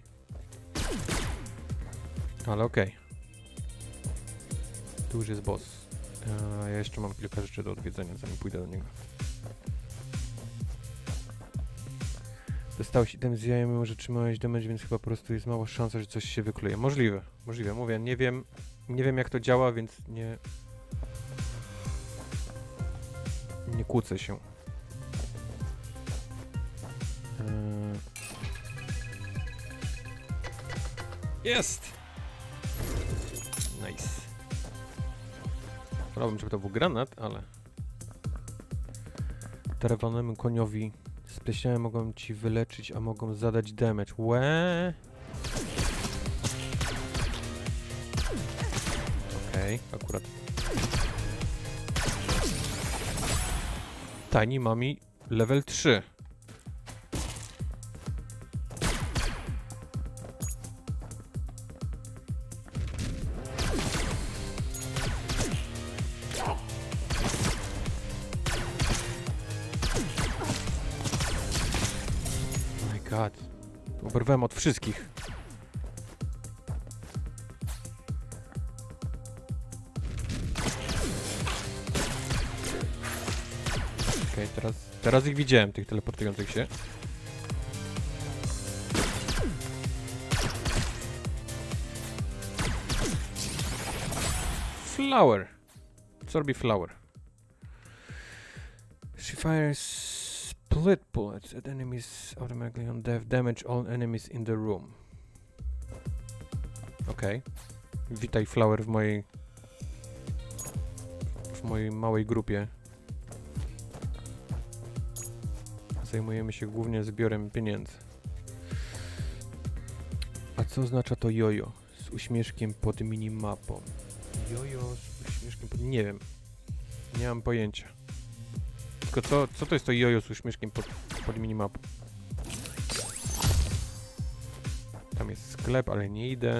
Ale okej. Okay. Tu już jest boss. A ja jeszcze mam kilka rzeczy do odwiedzenia, zanim pójdę do niego. Dostałeś item z jajem, mimo że trzymałeś damage, więc chyba po prostu jest mała szansa, że coś się wykluje. Możliwe, możliwe. Mówię, nie wiem, nie wiem jak to działa, więc nie... Nie kłócę się. Eee... Jest! Nice. Wolałbym, żeby to był granat, ale... Czerwonemu koniowi spleśniałe mogą ci wyleczyć, a mogą zadać damage. Łe. Okej, okay, akurat. Tiny Mummy level trzy. God. Oberwałem od wszystkich. Okej, okay, teraz, teraz ich widziałem, tych teleportujących się. Flower. Co robi Flower? She fires split bullets at enemies automatically on death. Damage all enemies in the room. Okej. Okay. Witaj Flower w mojej... w mojej małej grupie. Zajmujemy się głównie zbiorem pieniędzy. A co oznacza to jojo? Z uśmieszkiem pod minimapą. Jojo z uśmieszkiem pod... Nie wiem. Nie mam pojęcia. Tylko co, co to jest to jojo z uśmieszkiem pod, pod minimapą? Tam jest sklep, ale nie idę.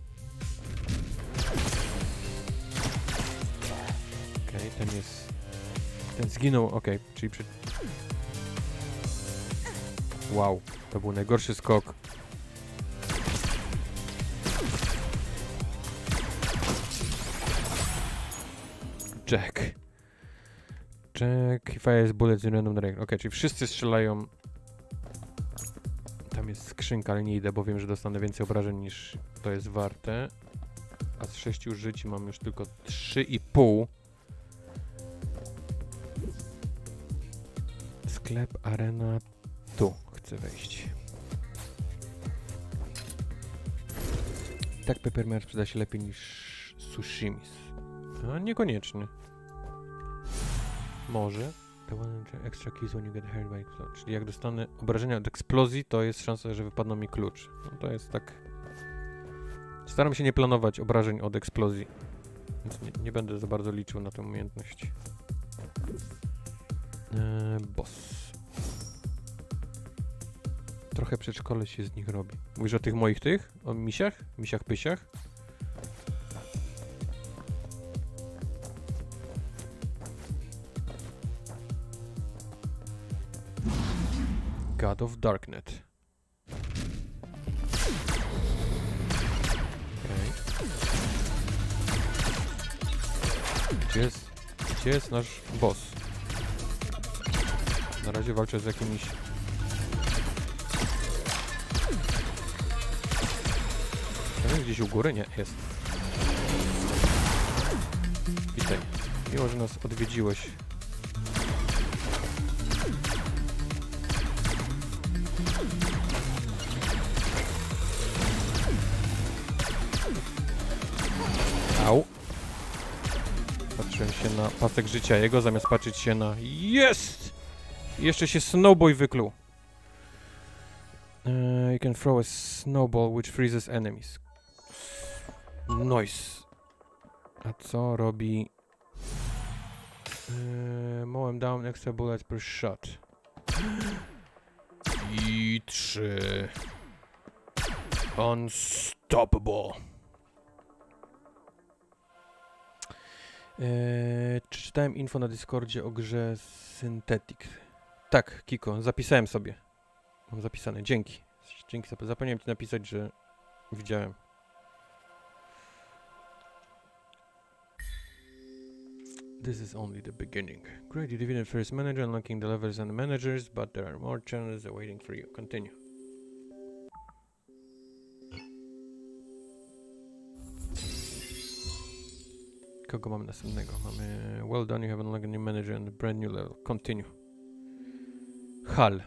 Okej, okay, ten jest... Ten zginął, okej, okay, czyli przy... Wow, to był najgorszy skok. check. Check. Fires bullets in random direction. Ok, czyli wszyscy strzelają. Tam jest skrzynka, ale nie idę, bo wiem, że dostanę więcej obrażeń niż to jest warte. A z sześciu życi mam już tylko trzy i pół. Sklep, arena. Tu chcę wejść. Tak Peppermint przyda się lepiej niż Sushimis. A niekoniecznie. Może. The one extra keys when you get hurt by explosion. Czyli jak dostanę obrażenia od eksplozji, to jest szansa, że wypadną mi klucz. No to jest tak. Staram się nie planować obrażeń od eksplozji. Więc nie, nie będę za bardzo liczył na tę umiejętność. Eee, boss. Trochę przedszkole się z nich robi. Mówisz o tych moich tych? O misiach? Misiach pysiach? God of Darknet. Okay. Gdzie jest, gdzie jest nasz boss? Na razie walczę z jakimiś... Gdzieś u góry? Nie, jest. Witaj. Miło, że nas odwiedziłeś. Au. Patrzyłem się na pasek życia jego, zamiast patrzeć się na... Jest! Jeszcze się Snowboy wykluł. Uh, you can throw a snowball which freezes enemies. Nice. A co robi... Uh, mow down extra bullets per shot. I trzy. Unstoppable. Eee, czy czytałem info na Discordzie o grze Synthetic? Tak, Kiko, zapisałem sobie. Mam zapisane, dzięki. Dzięki, zapomniałem ci napisać, że widziałem. This is only the beginning. Great, you defeated first manager, unlocking the levels and the managers, but there are more challenges awaiting for you. Continue. Kogo mamy następnego? Mamy well done, you have unlocked a new manager and a brand new level. Continue. Hal.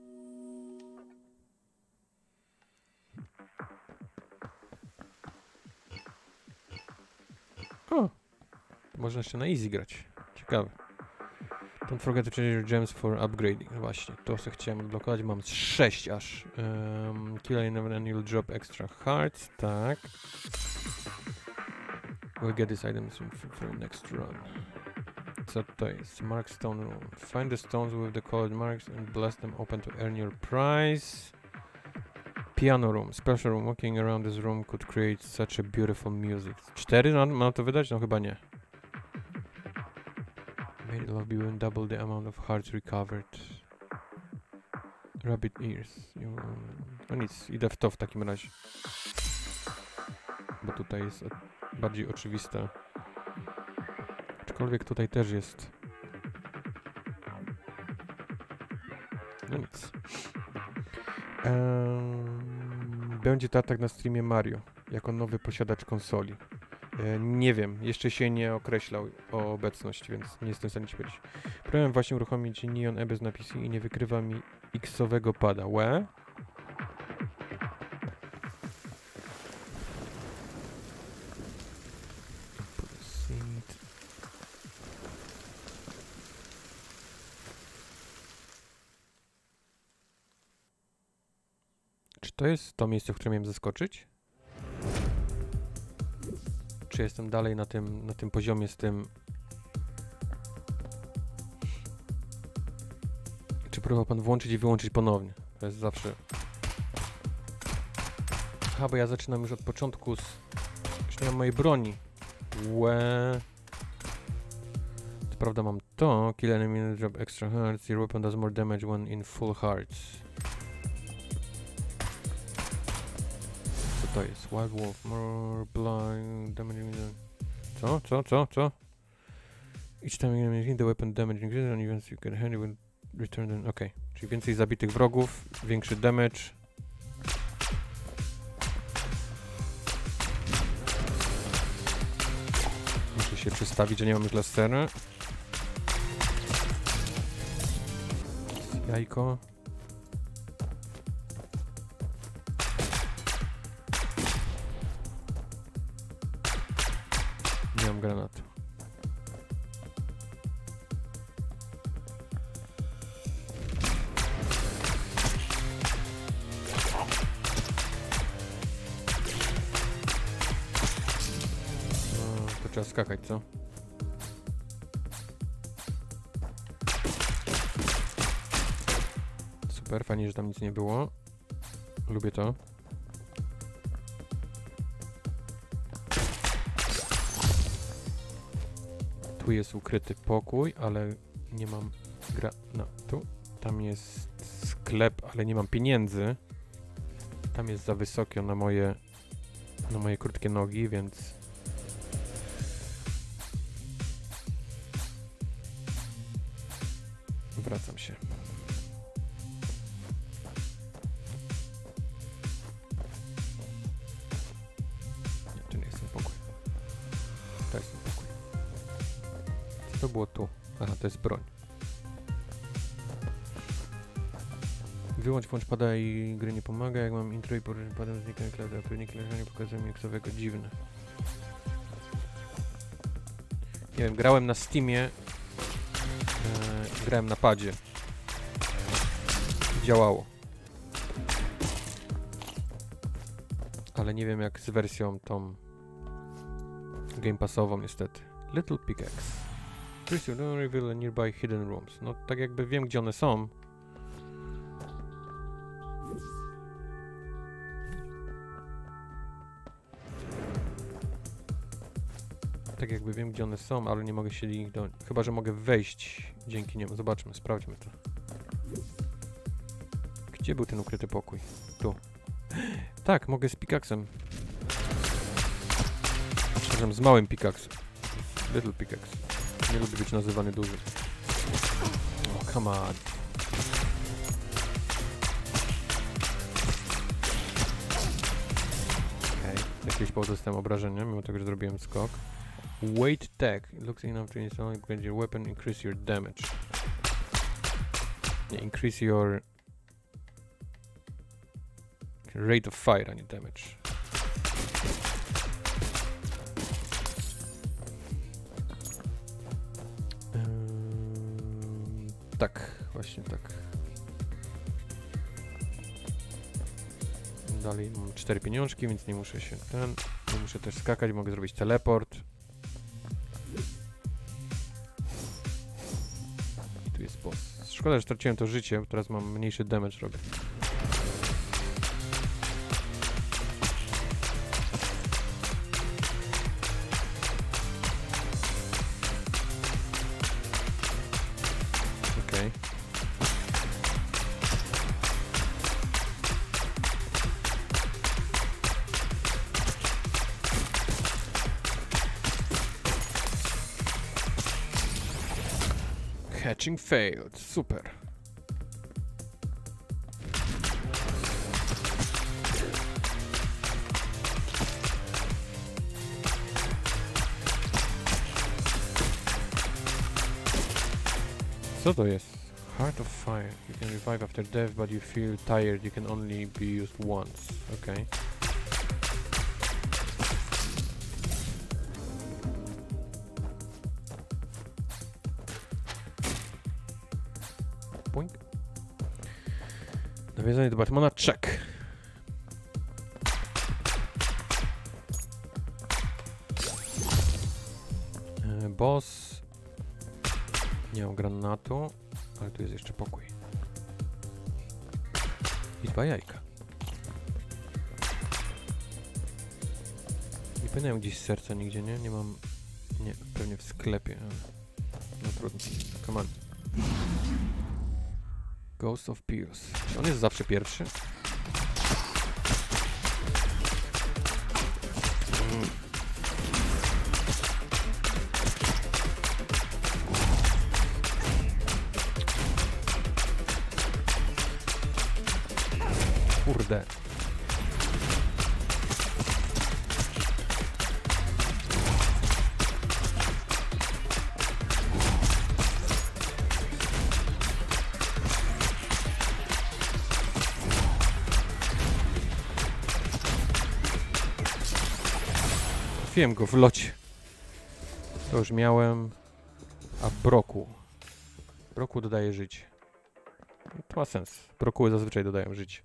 O! Można jeszcze na easy grać. Ciekawe. Don't forget to change your gems for upgrading. Właśnie, to co chciałem odblokować. Mam sześć aż. Um, kill an and you'll drop extra hearts. Tak. We'll get these items for the next run. Co to jest? Mark Stone Room. Find the stones with the colored marks and blast them open to earn your prize. Piano Room. Special room. Walking around this room could create such a beautiful music. Cztery? Mam, mam to wydać? No chyba nie. Made it love be when double the amount of hearts recovered. Rabbit ears. You, no nic, idę w to w takim razie. Bo tutaj jest bardziej oczywista. Aczkolwiek tutaj też jest. No nic. Um, będzie to atak na streamie Mario, jako nowy posiadacz konsoli. E, nie wiem, jeszcze się nie określał o obecność, więc nie jestem w stanie ci powiedzieć. Próbowałem właśnie uruchomić Neon Abyss na P C i nie wykrywa mi X-owego pada. Łe? Czy to jest to miejsce, w którym miałem zaskoczyć? Czy jestem dalej na tym, na tym poziomie z tym... Czy próbował pan włączyć i wyłączyć ponownie? To jest zawsze... Aha, bo ja zaczynam już od początku z... Już nie mam mojej broni. Łe... Co prawda mam to. Kill enemy, drop extra hearts. Your weapon does more damage when in full hearts. Co to jest? Wild Wolf, more blind, damage... Co? Co? Co? Co? Each time you hit the weapon damage increases on events you can handle when return them. Okej, okay. Czyli więcej zabitych wrogów, większy damage. Muszę się przestawić, że nie mam już lasera. Jajko. Nie mam granatu. No, to trzeba skakać, co? Super, fajnie, że tam nic nie było. Lubię to. Tu jest ukryty pokój, ale nie mam granatu. Tam jest sklep, ale nie mam pieniędzy. Tam jest za wysoko na moje na moje krótkie nogi, więc wracam się. Nie, to nie jest ten pokój. To jest ten pokój. Co to było tu? Aha, to jest broń. Wyłącz, włącz pada i gry nie pomaga. Jak mam intro i poruszenie padem znika klawiatura, pewnie klawiatura pokazuje mi jaksowego. Dziwne. Nie wiem, grałem na Steamie. E, grałem na padzie. Działało. Ale nie wiem jak z wersją tą Game Passową niestety. Little Pickaxe. Please don't reveal a nearby hidden rooms. No tak jakby wiem gdzie one są. Tak jakby wiem gdzie one są, ale nie mogę się ich do... Chyba, że mogę wejść dzięki niemu. Zobaczmy, sprawdźmy to. Gdzie był ten ukryty pokój? Tu. Tak, mogę z pikaksem. Przepraszam, z małym pikaksem. Little pickaxe. Nie lubię być nazywany duży. Oh, come on. Okej. Okay. Z jakiegoś powodu dostałem obrażenia, mimo tego, że zrobiłem skok. Weight tag. Looks enough to install your weapon, increase your damage. Nie, increase your rate of fire, a nie damage. Ehm, tak, właśnie tak. Dalej mam cztery pieniążki, więc nie muszę się ten... Nie muszę też skakać, mogę zrobić teleport. I tu jest boss. Szkoda, że straciłem to życie, bo teraz mam mniejszy damage robię. Okej. Okay. Hatching failed. Super. Co to jest? Heart of Fire. You can revive after death, but you feel tired. You can only be used once. Okay. Boink. Nawiązanie do Batmana. Check. E, boss. Nie mam granatu, ale tu jest jeszcze pokój. I dwa jajka. Nie pamiętam gdzieś serca nigdzie, nie? Nie mam... Nie, pewnie w sklepie, ale... No trudno. Come on. Ghost of Pius. Czy on jest zawsze pierwszy? Mm. D. Trafiłem go w locie. To już miałem. A broku. Broku dodaje życie. To ma sens. Brokuły zazwyczaj dodają życie.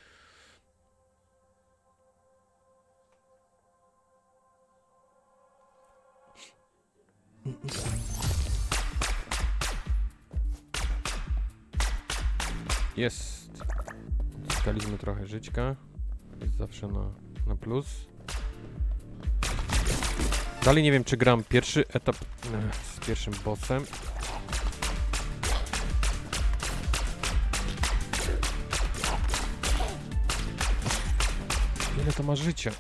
Jest. Zyskaliśmy trochę żyćka. Jest zawsze na, na plus. Dalej nie wiem, czy gram pierwszy etap ech, z pierwszym bossem. Ile to ma życia?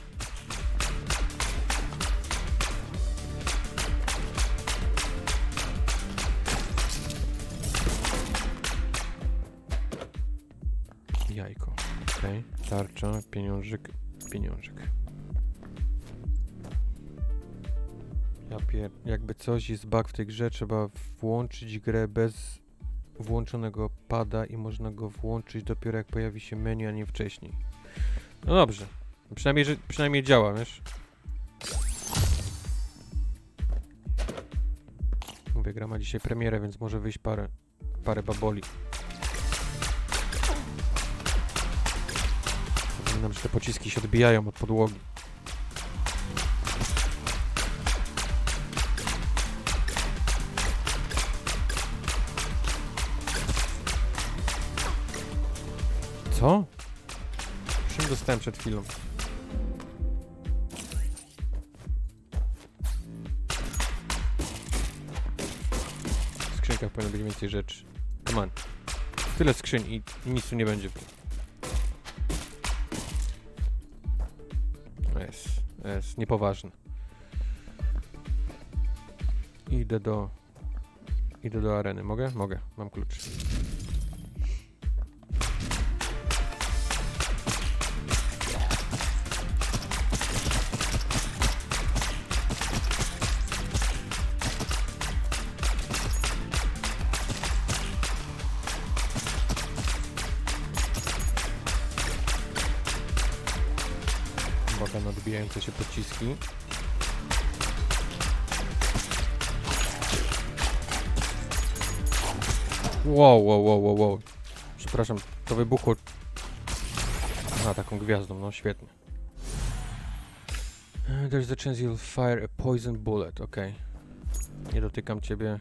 Jajko. Okej. Okay. Tarcza, pieniążek, pieniążek. Ja pier... Jakby coś jest bug w tej grze, trzeba włączyć grę bez włączonego pada i można go włączyć dopiero jak pojawi się menu, a nie wcześniej. No dobrze. Przynajmniej, że, przynajmniej działa, wiesz? Mówię, gra ma dzisiaj premierę, więc może wyjść parę, parę baboli. Zapominam, że te pociski się odbijają od podłogi. Co? Czym dostałem przed chwilą? W skrzynkach powinno być więcej rzeczy. Come on. Tyle skrzyń i nic tu nie będzie. Jest, jest niepoważne. Idę do... Idę do areny. Mogę? Mogę. Mam klucz. Uwaga na odbijające się pociski. Wow, wow, wow, wow, wow. Przepraszam, to wybuchło. A, taką gwiazdą, no świetnie. There's the chance you'll fire a poison bullet, okej. Okay. Nie dotykam ciebie.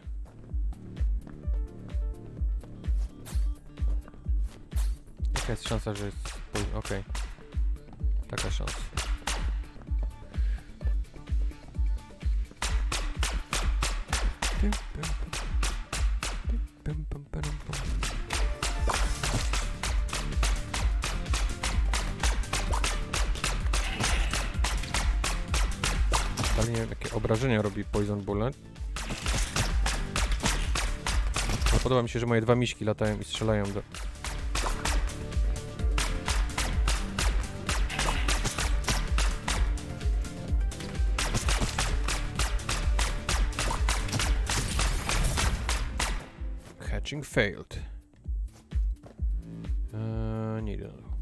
Jaka jest szansa, że jest poison? Okej. Okay. Taka szansa. Ale nie wiem, jakie obrażenia robi Poison Bullet. No, podoba mi się, że moje dwa miśki latają i strzelają do... Hatching failed. Eee, nie idę na to.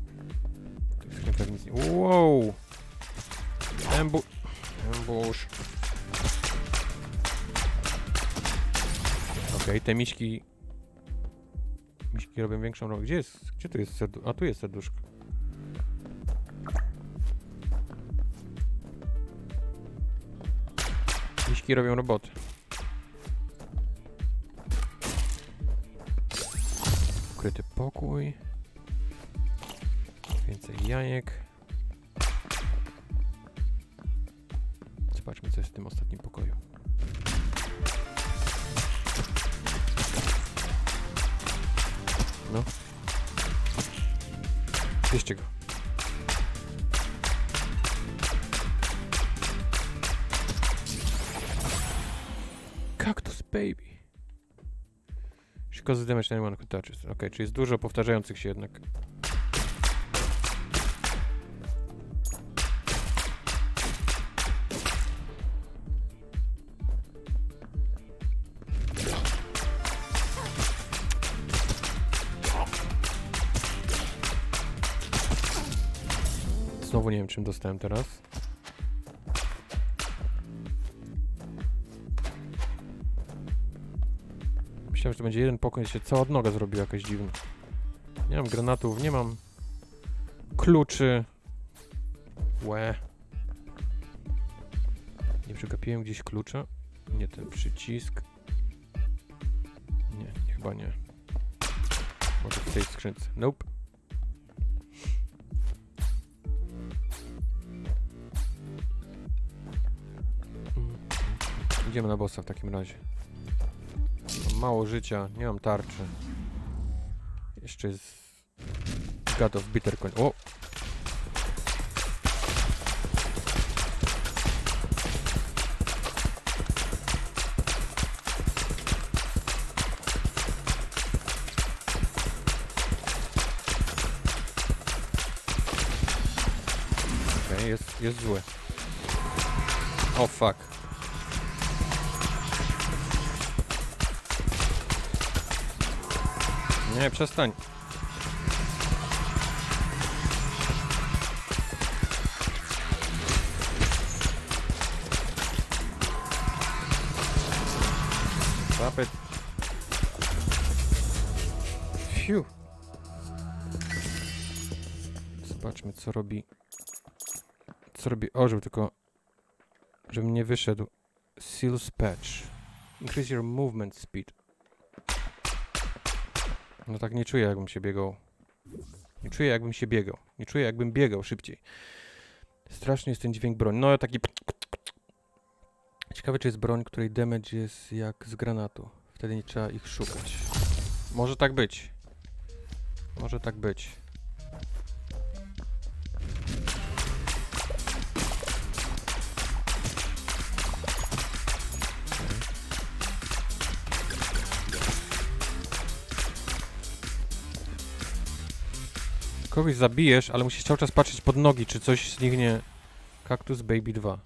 Wow! Embu... Ambush. Okej, okay, te miśki... Miśki robią większą rolę. Gdzie jest? Gdzie tu jest serduszko? A, tu jest serduszko. Miśki robią roboty. Ukryty pokój. Więcej jajek. Zobaczmy, co jest w tym ostatnim pokoju. No. Bierzcie go. Cactus baby. She causes damage to anyone who touches. Ok, czyli jest dużo powtarzających się jednak. Znowu nie wiem, czym dostałem teraz. Myślałem, że to będzie jeden pokój, się cała odnoga zrobiła jakaś dziwna. Nie mam granatów, nie mam kluczy. Łe. Nie przegapiłem gdzieś klucza. Nie ten przycisk. Nie, nie, chyba nie. Może w tej skrzynce. Nope. Idziemy na bossa w takim razie. Mam mało życia, nie mam tarczy. Jeszcze jest God of Bittercoin. O! Okej, okay, jest, jest zły. O oh, fuck. Nie, przestań. Stop it. Fiu. Zobaczmy, co robi. Co robi orzeł, tylko żebym nie wyszedł. Seals patch. Increase your movement speed. No tak nie czuję, jakbym się biegał. Nie czuję, jakbym się biegał. Nie czuję, jakbym biegał szybciej. Straszny jest ten dźwięk broni. No taki... Ciekawe, czy jest broń, której damage jest jak z granatu. Wtedy nie trzeba ich szukać. Może tak być. Może tak być. Kogoś zabijesz, ale musisz cały czas patrzeć pod nogi, czy coś z nich nie... Cactus Baby dwa.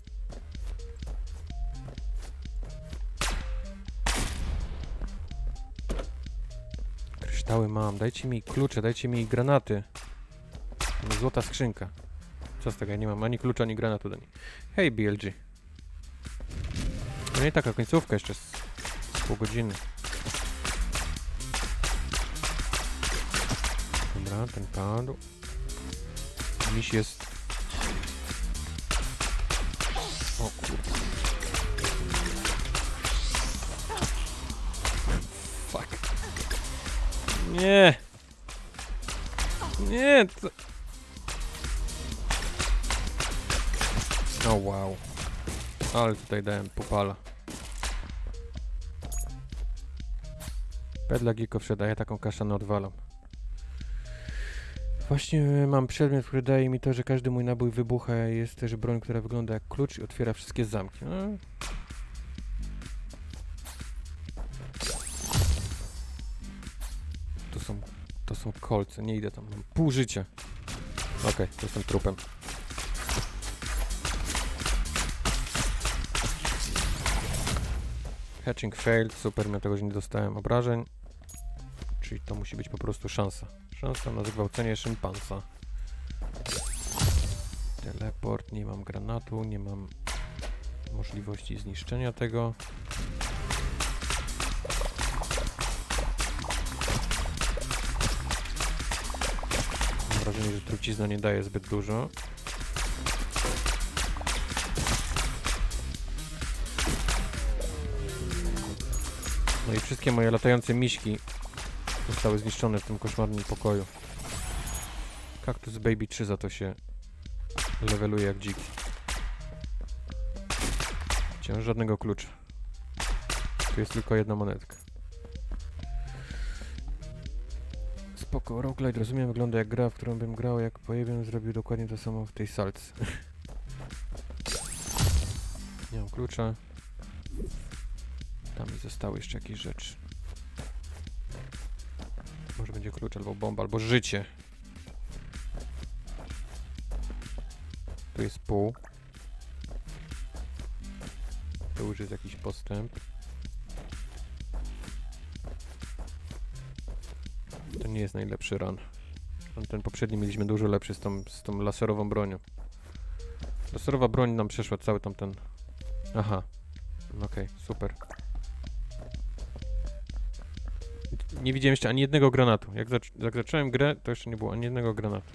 Kryształy mam. Dajcie mi klucze, dajcie mi granaty. Złota skrzynka. Co z tego? Ja nie mam ani klucza, ani granatu do niej. Hej, B L G. No i taka końcówka jeszcze z, z pół godziny. Dobra, ten padł. Miś jest... O kurde. Fuck. Nie! Nie! To... O wow. Ale tutaj dałem popala. Pedla Giko wszedł, a ja taką kaszanę odwalam. Właśnie mam przedmiot, który daje mi to, że każdy mój nabój wybucha. Jest też broń, która wygląda jak klucz i otwiera wszystkie zamki. No. To są, to są kolce, nie idę tam, mam pół życia. Okej, okay, jestem trupem. Hatching failed, super, ja tego, że nie dostałem obrażeń. Czyli to musi być po prostu szansa. Szansa na zgwałcenie szympansa. Teleport, nie mam granatu, nie mam możliwości zniszczenia tego. Mam wrażenie, że trucizna nie daje zbyt dużo. No i wszystkie moje latające miśki zostały zniszczone w tym koszmarnym pokoju. Cactus Baby trzy za to się leveluje jak dziki. Wciąż żadnego klucza. Tu jest tylko jedna monetka. Spoko, roguelite, rozumiem, wygląda jak gra, w którą bym grał, jak pojawię, zrobił dokładnie to samo w tej salce. Nie mam klucza. Tam mi zostały jeszcze jakieś rzeczy. Może będzie klucz, albo bomba, albo życie. Tu jest pół. To już jest jakiś postęp. To nie jest najlepszy run. Ten poprzedni mieliśmy dużo lepszy z tą, z tą laserową bronią. Laserowa broń nam przeszła cały tamten... Aha. Okej, okay, super. Nie widziałem jeszcze ani jednego granatu. Jak, zac jak zacząłem grę, to jeszcze nie było ani jednego granatu.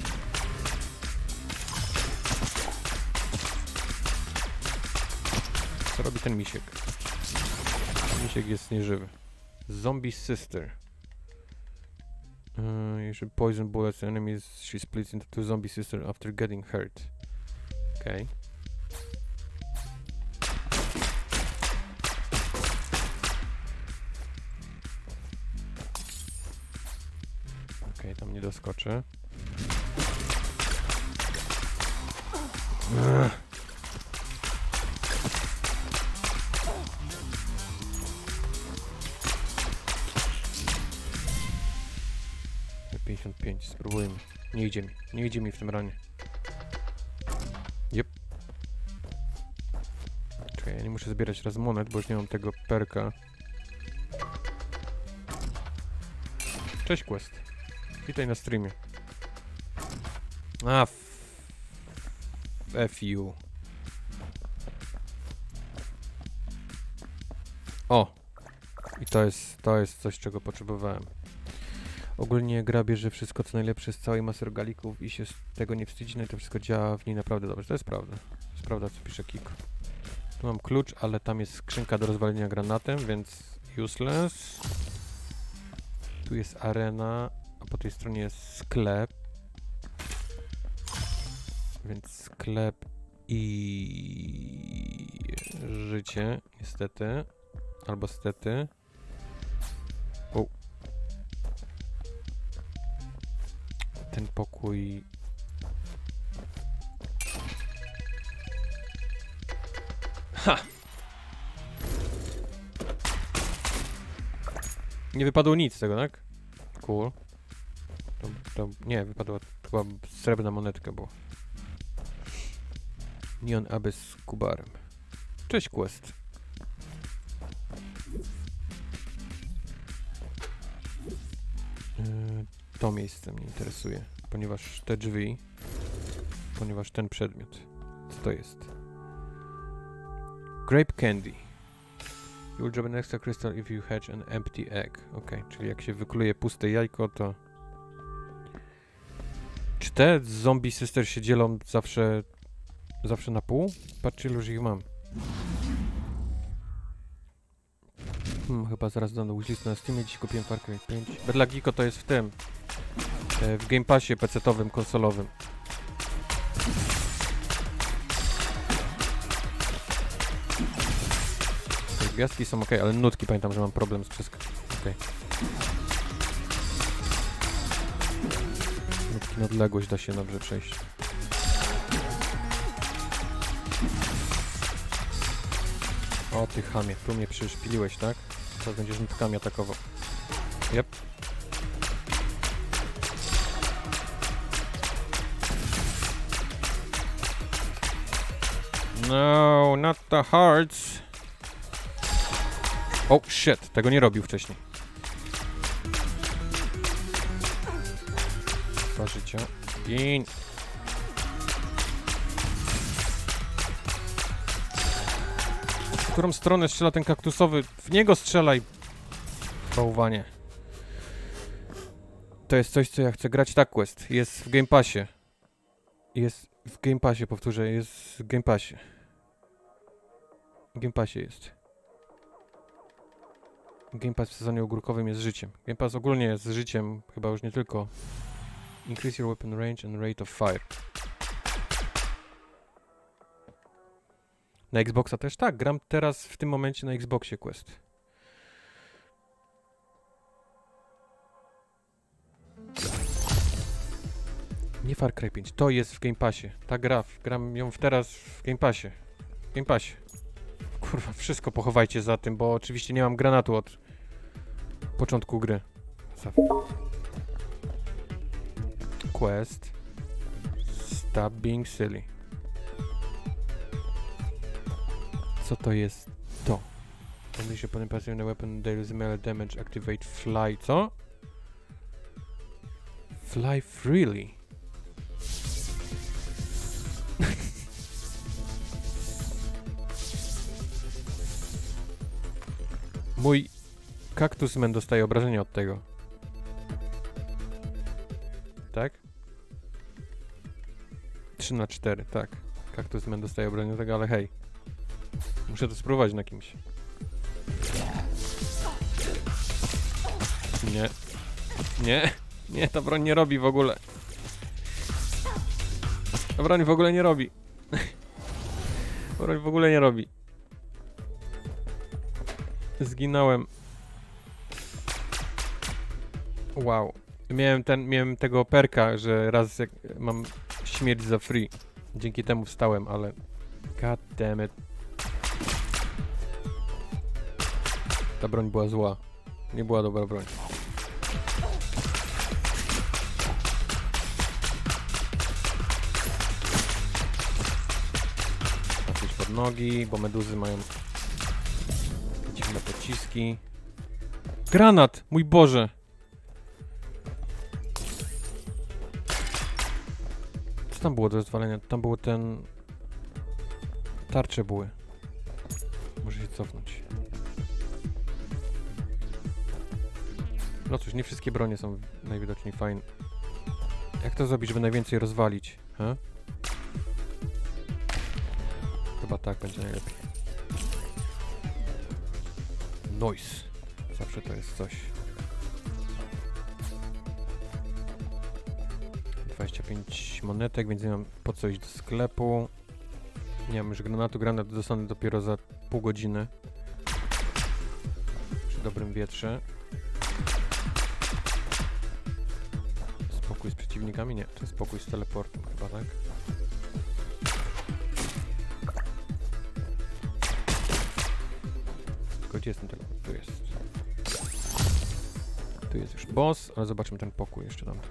Co robi ten misiek? Misiek jest nieżywy. Zombie Sister. Uh, you should poison bullets enemies. She splits into two zombie sisters after getting hurt. Okay. Okej, okay, tam nie doskoczę. Ugh. pięćdziesiąt pięć, spróbujmy. Nie idzie mi, nie idzie mi w tym ranie. Jep. Czekaj, ja nie muszę zbierać raz monet, bo już nie mam tego perka. Cześć Quest. Witaj na streamie. A, f... F you. O! I to jest, to jest coś, czego potrzebowałem. Ogólnie gra bierze wszystko, co najlepsze z całej masy rogalików i się z tego nie wstydzi, no i to wszystko działa w niej naprawdę dobrze. To jest prawda. To jest prawda, co pisze Kiko. Tu mam klucz, ale tam jest skrzynka do rozwalenia granatem, więc useless. Tu jest arena, a po tej stronie jest sklep. Więc sklep i życie, niestety. Albo stety. O. Ten pokój... Ha! Nie wypadło nic z tego, tak? Cool. To, to, nie, wypadła chyba srebrna monetka, bo... Neon Abyss z Kubarem. Cześć Quest. Yy, to miejsce mnie interesuje, ponieważ te drzwi, ponieważ ten przedmiot. Co to jest? Grape Candy. You'll drop an extra crystal if you hatch an empty egg. Ok, czyli jak się wykluje puste jajko, to... Czy te zombie sister się dzielą zawsze... Zawsze na pół? Patrzcie, już ich mam. Hmm, chyba zaraz dam wishlist na Steamie, dziś kupiłem Far Cry pięć. Bedla Geeko to jest w tym. E, w Game Passie pecetowym, konsolowym. Te gwiazdki są ok, ale nutki pamiętam, że mam problem z wszystkim. Ok. Nutki na odległość da się dobrze przejść. O ty chamie, tu mnie przyszpiliłeś, tak? Teraz będziesz nutkami atakował. Yep. No, not the hearts. Oh shit, tego nie robił wcześniej. Dwa życia. Gin. W którą stronę strzela ten kaktusowy? W niego strzelaj! Bałwanie. To jest coś, co ja chcę grać. Tak, Quest. Jest w Game Passie. Jest w Game Passie, powtórzę. Jest w Game Passie. W Game Passie jest. Game Pass w sezonie ogórkowym jest życiem. Game Pass ogólnie jest życiem, chyba już nie tylko. Increase your weapon range and rate of fire. Na Xboxa też? Tak, gram teraz w tym momencie na Xboxie Quest. Nie Far Cry pięć, to jest w Game Passie. Ta gra, gram ją teraz w Game Passie. W Game Passie. Kurwa, wszystko pochowajcie za tym, bo oczywiście nie mam granatu od początku gry. Quest. Stop being silly. Co to jest to? Unleash upon impassive weapon deals melee damage, activate fly, co? Fly freely. Mój kaktusman dostaje obrażenia od tego. Tak? trzy na cztery, tak. Kaktusman dostaje obrażenia od tego, ale hej. Muszę to spróbować na kimś. Nie. Nie. Nie, ta broń nie robi w ogóle. Ta broń w ogóle nie robi. Broń w ogóle nie robi. Zginąłem. Wow. Miałem ten, miałem tego perka, że raz jak mam śmierć za free. Dzięki temu wstałem, ale... God damn it. Ta broń była zła. Nie była dobra broń. Patrzeć pod nogi, bo meduzy mają dziwne pociski. Granat! Mój Boże! Co tam było do rozwalenia? Tam było ten... Tarcze były. Muszę się cofnąć. No cóż, nie wszystkie bronie są najwidoczniej fajne. Jak to zrobić, żeby najwięcej rozwalić? He? Chyba tak będzie najlepiej. Noise. Zawsze to jest coś. dwadzieścia pięć monetek, więc nie mam po co iść do sklepu. Nie mam już granatu. Granat dostanę dopiero za pół godziny. Przy dobrym wietrze. Spokój z przeciwnikami? Nie, to jest spokój z teleportem chyba, tak? Tylko gdzie jest ten teleport? Tu jest. Tu jest już boss, ale zobaczmy ten pokój jeszcze tam.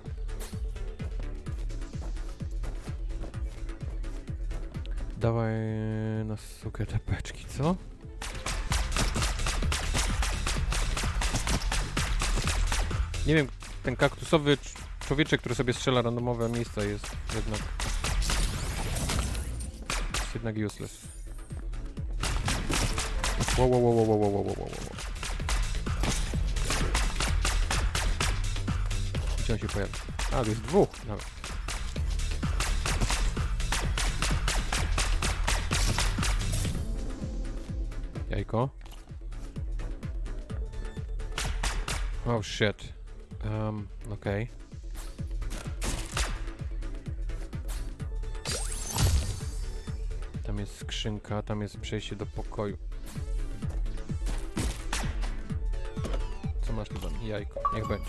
Dawaj na sukę te beczki, co? Nie wiem, ten kaktusowy człowieczek, który sobie strzela randomowe miejsca, jest jednak... jest jednak useless. Wow, wow, wow, wow, wow, wow, wow, wow, wow. Gdzie on się pojawia? A, to jest dwóch nawet. Jajko. Oh shit. Um, okej. Okay. Tam jest skrzynka, tam jest przejście do pokoju. Co masz tu tam? Jajko. Niech będzie.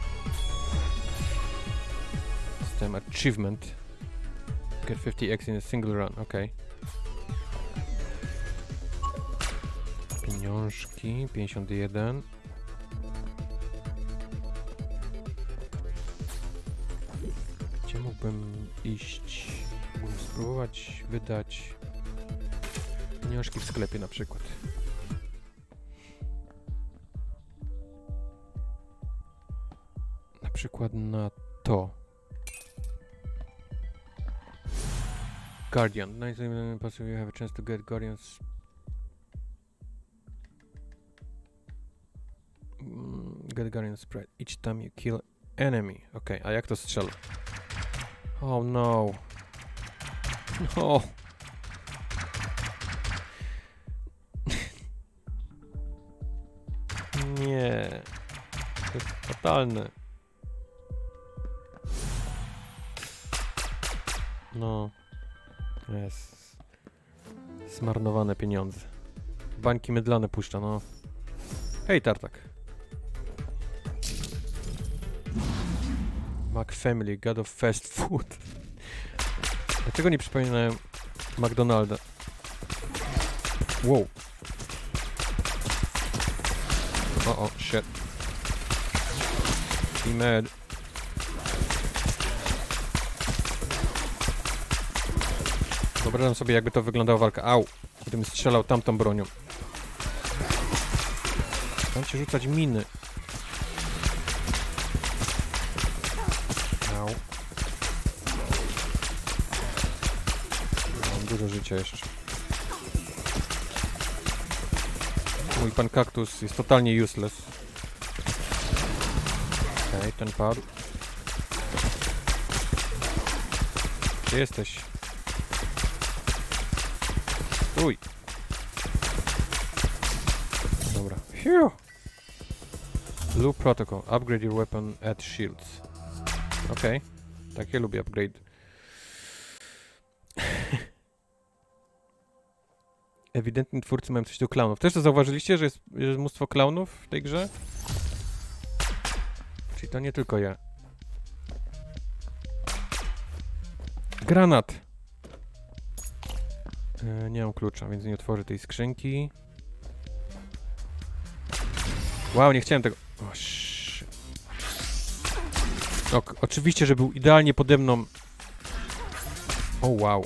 System achievement. Get fifty x in a single run. Okej. Okay. Pieniążki. pięćdziesiąt jeden. Gdzie mógłbym iść? Mógłbym spróbować wydać pieniążki w sklepie na przykład. Na przykład na to. Guardian. Nice, you have a chance to get Guardians. Get Guardian spread. Each time you kill enemy. Okej, okay, a jak to strzela? Oh no. No. Nie. To jest fatalne. No. Jest. Zmarnowane pieniądze. Bańki mydlane puszcza, no. Hej, Tartak. McFamily, God of Fast Food. Dlaczego nie przypominałem McDonalda? Wow. O, o, shit. Be mad. Wyobrażam sobie, jakby to wyglądała walka. Au! Gdybym strzelał tamtą bronią. Mam ci rzucać miny. Dużo życia jeszcze. Mój pan kaktus jest totalnie useless. Okej, okay, ten padł. Gdzie jesteś? Uj. Dobra. Phew. Loop protocol. Upgrade your weapon, add shields. Okej. Okay. Takie lubię upgrade. Ewidentnie twórcy mają coś do klaunów. Też to zauważyliście, że jest, jest mnóstwo klaunów w tej grze? Czyli to nie tylko ja. Granat! E, nie mam klucza, więc nie otworzę tej skrzynki. Wow, nie chciałem tego... O, o, oczywiście, że był idealnie pode mną. O, wow.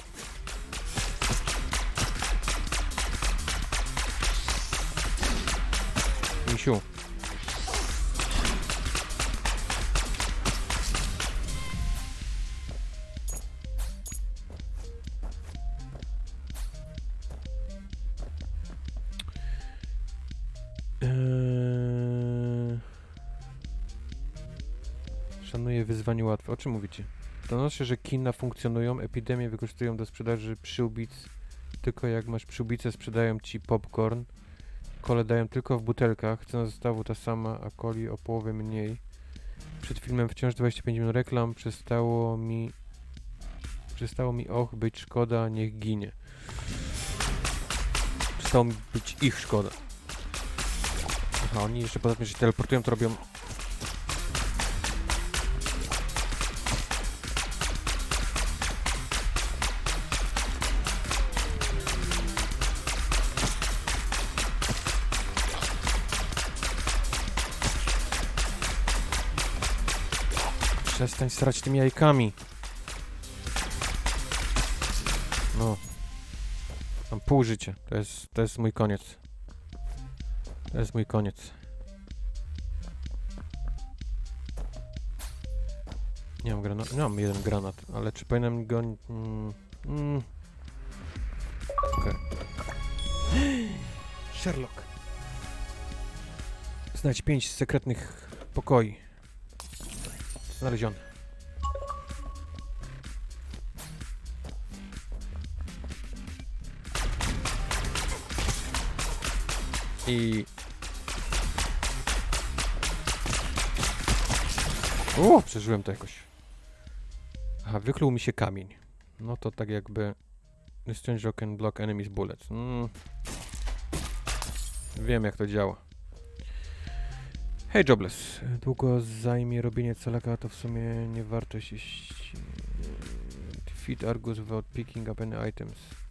Misiu. Eee... Szanuję wyzwanie łatwe. O czym mówicie? Donoszę, że kina funkcjonują, epidemie wykorzystują do sprzedaży przyłbic. Tylko jak masz przyłbicę, sprzedają ci popcorn. Kole dają tylko w butelkach, cena zestawu ta sama, a coli o połowę mniej. Przed filmem wciąż dwadzieścia pięć milionów reklam, przestało mi... Przestało mi, och, być szkoda, niech ginie. Przestało mi być ich szkoda. Aha, oni jeszcze poza tym, że się teleportują, to robią... Przestań strać tymi jajkami. No. Mam pół życia. To jest, to jest mój koniec. To jest mój koniec. Nie mam granat. Nie mam jeden granat, ale czy powinienem go... Mm, mm. Okej. Okay. Sherlock. Znajdź pięć sekretnych pokoi. Znaleziony. I... O, przeżyłem to jakoś. Aha, wykluł mi się kamień. No to tak jakby... The stranger can block enemies bullets. Mm. Wiem, jak to działa. Hej, Jobless. Długo zajmie robienie celaka, to w sumie nie warto się... Defeat Argus without picking up any items.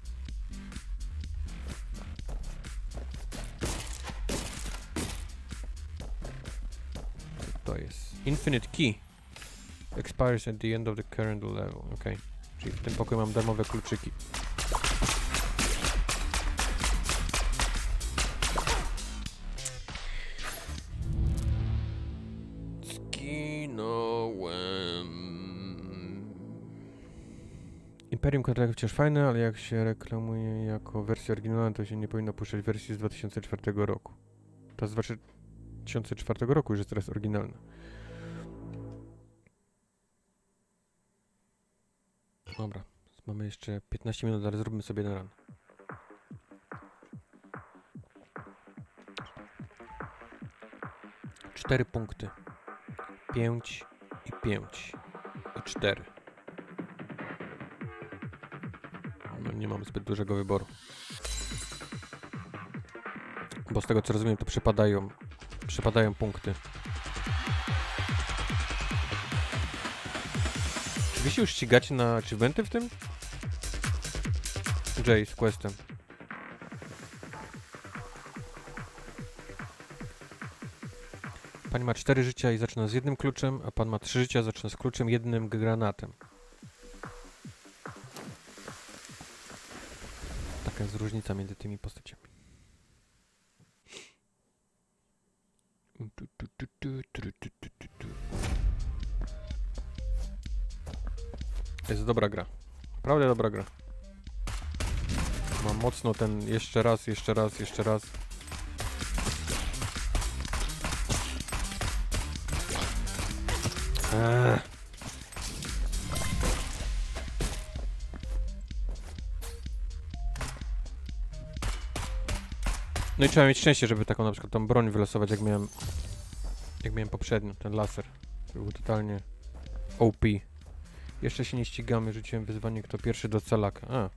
Co to jest? Infinite Key. Expires at the end of the current level. Ok. Czyli w tym pokoju mam darmowe kluczyki. Imperium Kontraktów wciąż fajne, ale jak się reklamuje jako wersja oryginalna, to się nie powinno puszczać wersji z dwa tysiące czwartego roku. Ta z dwa tysiące czwartego roku już jest teraz oryginalna. Dobra, mamy jeszcze piętnaście minut, ale zróbmy sobie na run. Cztery punkty. Pięć i pięć. I cztery. No, nie mam zbyt dużego wyboru. Bo z tego co rozumiem, to przypadają, przypadają punkty. Czy wy się już ścigacie na achievementy w tym? Jay z questem. Pani ma cztery życia i zaczyna z jednym kluczem, a pan ma trzy życia, zaczyna z kluczem jednym granatem. Taka jest różnica między tymi postaciami. Jest dobra gra. Naprawdę dobra gra. Mam mocno ten jeszcze raz, jeszcze raz, jeszcze raz. Eee. No i trzeba mieć szczęście, żeby taką na przykład tą broń wylosować, jak miałem jak miałem poprzednio, ten laser. To był totalnie O P. Jeszcze się nie ścigamy, rzuciłem wyzwanie, kto pierwszy do calaka. A.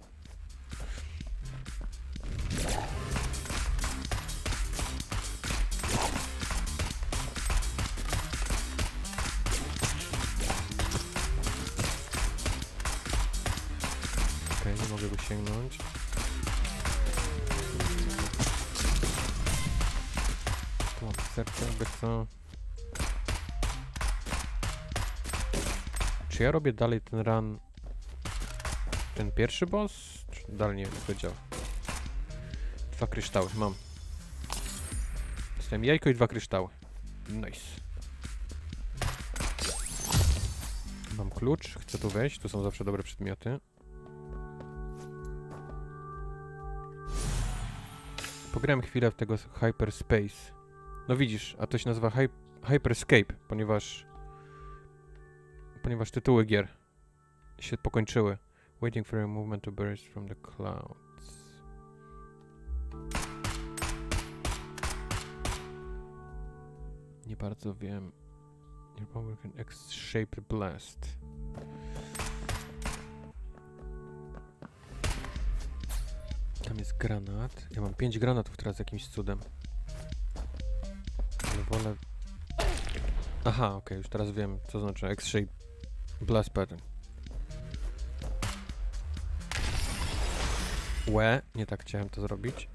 Okej, okay, nie mogę go sięgnąć. Tu mam serce, jakby co. Czy ja robię dalej ten run, ten pierwszy boss? Czy dalej nie wiem, jak to działa? Dwa kryształy, mam. Dostałem jajko i dwa kryształy. Nice. Mam klucz, chcę tu wejść, tu są zawsze dobre przedmioty. Pograłem chwilę w tego Hyperspace. No widzisz, a to się nazywa hy Hyperscape, ponieważ ponieważ tytuły gier się pokończyły. Waiting for a movement to burst from the clouds. Nie bardzo wiem. Your power can X-shaped blast. Tam jest granat. Ja mam pięć granatów teraz jakimś cudem. Ale wolę... Aha, okej, okay, już teraz wiem, co znaczy X-shaped blast pattern. Łe, nie tak chciałem to zrobić.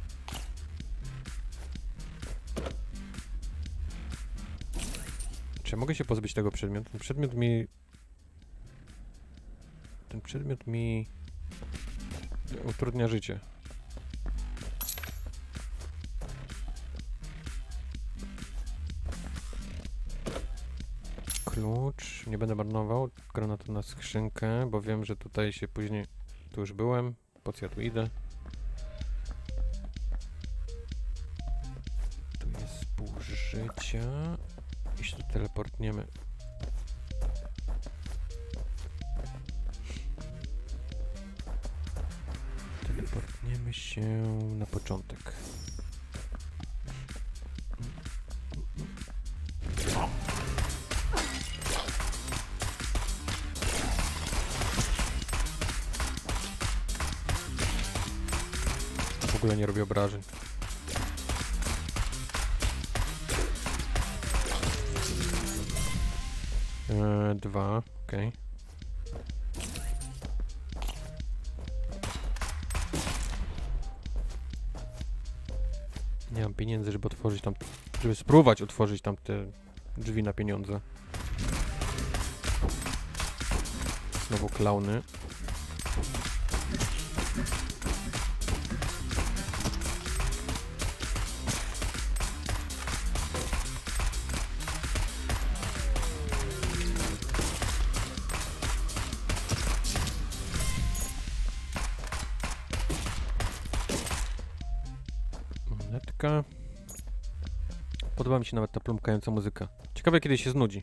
Czy mogę się pozbyć tego przedmiotu? Ten przedmiot mi... Ten przedmiot mi... utrudnia życie. Klucz. Nie będę marnował granatu na skrzynkę, bo wiem, że tutaj się później... Tu już byłem. Po co ja tu idę? Tu jest pół życia. I się tu teleportniemy. Teleportniemy się na początek. W ogóle nie robię obrażeń. Eee, dwa, okej. Okay. Nie mam pieniędzy, żeby otworzyć tam, żeby spróbować otworzyć tam te drzwi na pieniądze. Znowu klauny. Monetka. Podoba mi się nawet ta plumkająca muzyka. Ciekawe, kiedy się znudzi.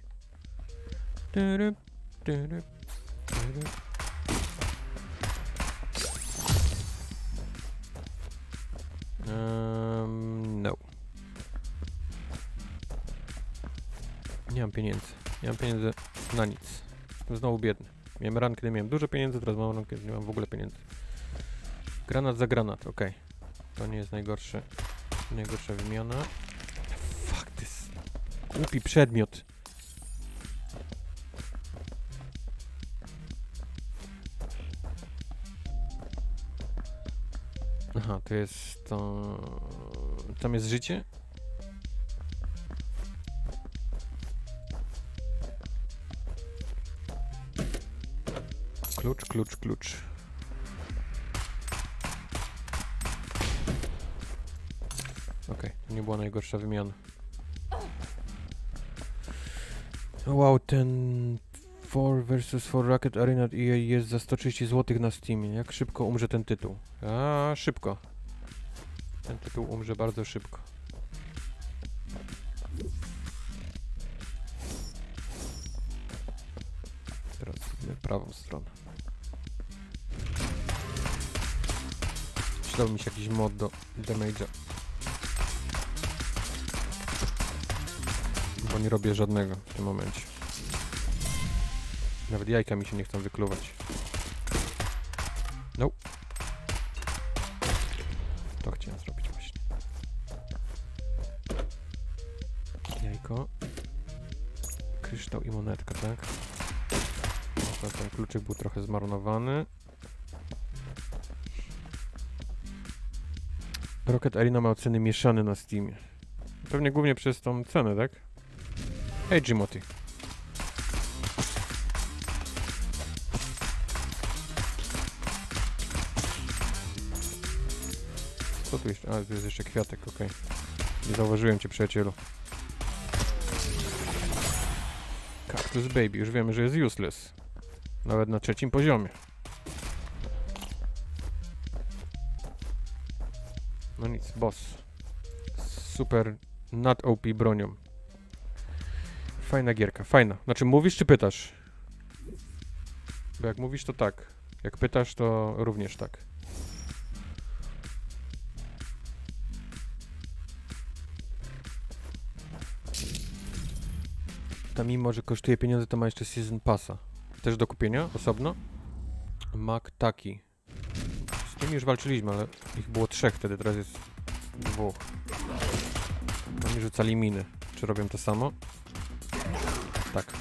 Um, no. Nie mam pieniędzy. Nie mam pieniędzy na nic. Jestem znowu biedny. Miałem ran, kiedy miałem dużo pieniędzy, teraz mam ran, kiedy nie mam w ogóle pieniędzy. Granat za granat, okej. Okay. To nie jest najgorsze. Najgorsza wymiana. Fuck, to jest głupi przedmiot. Aha, to jest to... Tam jest życie? Klucz, klucz, klucz. Okej, okay, to nie była najgorsza wymiana. Wow, ten cztery versus cztery Rocket Arena E A jest za sto trzydzieści złotych na Steamie. Jak szybko umrze ten tytuł? A, szybko. Ten tytuł umrze bardzo szybko. Teraz idę prawą stronę. Przydał mi się jakiś mod do damage'a. Bo nie robię żadnego w tym momencie. Nawet jajka mi się nie chcą wykluwać. No. To chciałem zrobić właśnie. Jajko. Kryształ i monetka, tak? No, ten kluczyk był trochę zmarnowany. Rocket Arena ma oceny mieszane na Steamie. Pewnie głównie przez tą cenę, tak? Hej, Jimoty. Co tu jeszcze? A, tu jest jeszcze kwiatek, okej. Okay. Nie zauważyłem cię, przyjacielu. Cactus Baby, już wiemy, że jest useless. Nawet na trzecim poziomie. No nic, boss. Super nad O P bronią. Fajna gierka, fajna. Znaczy mówisz czy pytasz? Bo jak mówisz to tak. Jak pytasz to również tak. Ta mimo, że kosztuje pieniądze, to ma jeszcze Season Passa. Też do kupienia osobno. Mac-Taki. Z tymi już walczyliśmy, ale ich było trzech wtedy, teraz jest dwóch. Oni rzucali miny. Czy robią to samo? Tak.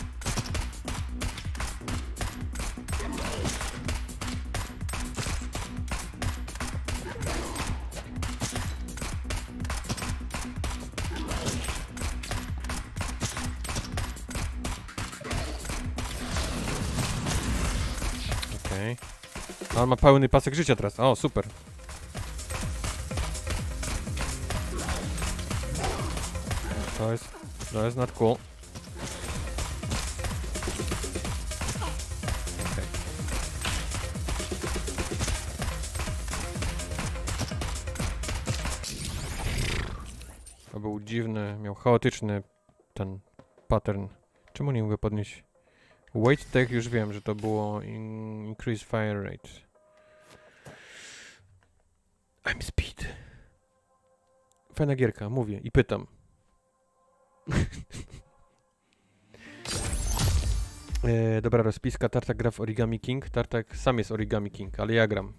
Okej. Okay. On ma pełny pasek życia teraz. O, super. To jest, to jest not cool. Okay. To był dziwny, miał chaotyczny ten pattern. Czemu nie mogę podnieść? Weight tech już wiem, że to było in increase fire rate. I'm speed. Fajna gierka, mówię i pytam. e, dobra rozpiska, Tartak gra w Origami King. Tartak sam jest Origami King, ale ja gram.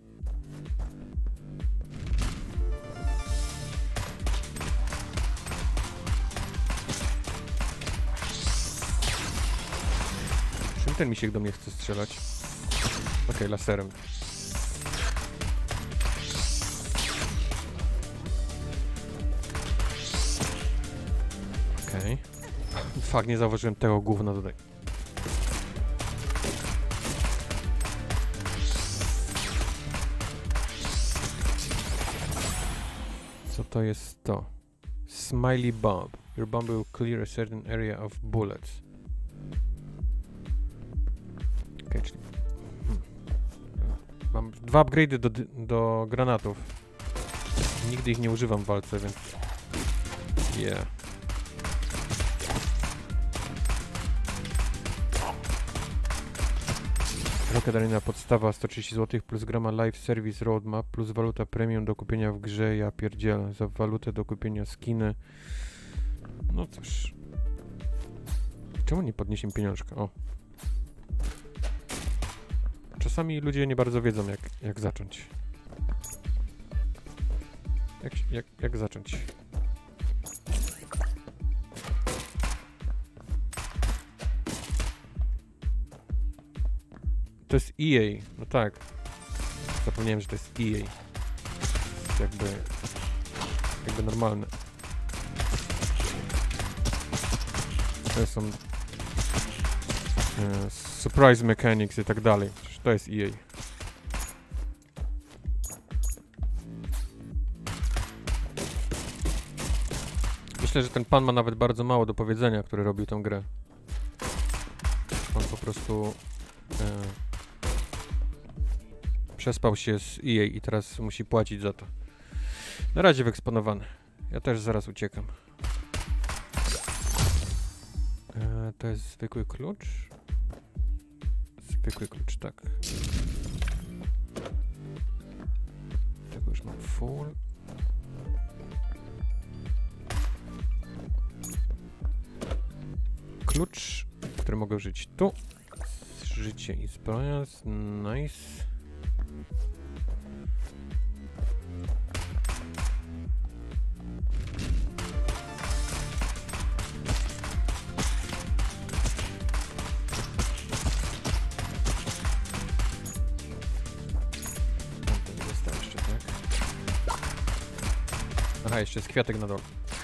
Czym ten misiek do mnie chce strzelać? Okej, okay, laserem. Okej. Okay. Fakt, nie zauważyłem tego gówna tutaj. Co to jest to? Smiley bomb. Your bomb will clear a certain area of bullets. Okej, okay, czyli... Hmm. Mam dwa upgrade'y do, do granatów. Nigdy ich nie używam w walce, więc... Yeah. Rocket Arena podstawa sto trzydzieści złotych plus grama live service roadmap plus waluta premium do kupienia w grze. Ja pierdzielę. Za walutę do kupienia skiny. No cóż. Czemu nie podniesiemy pieniążka? O. Czasami ludzie nie bardzo wiedzą jak, jak zacząć. Jak, jak, jak zacząć? To jest E A, no tak. Zapomniałem, że to jest E A. Jest jakby... jakby normalne. To są... E, surprise mechanics i tak dalej. To jest E A. Myślę, że ten pan ma nawet bardzo mało do powiedzenia, który robił tę grę. On po prostu e, przespał się z E A i teraz musi płacić za to. Na razie wyeksponowany. Ja też zaraz uciekam. E, to jest zwykły klucz? Zwykły klucz, tak. Tego już mam full. Klucz, który mogę użyć tu. Życie i zbroja. Nice. Aha, jeszcze jest kwiatek na dole.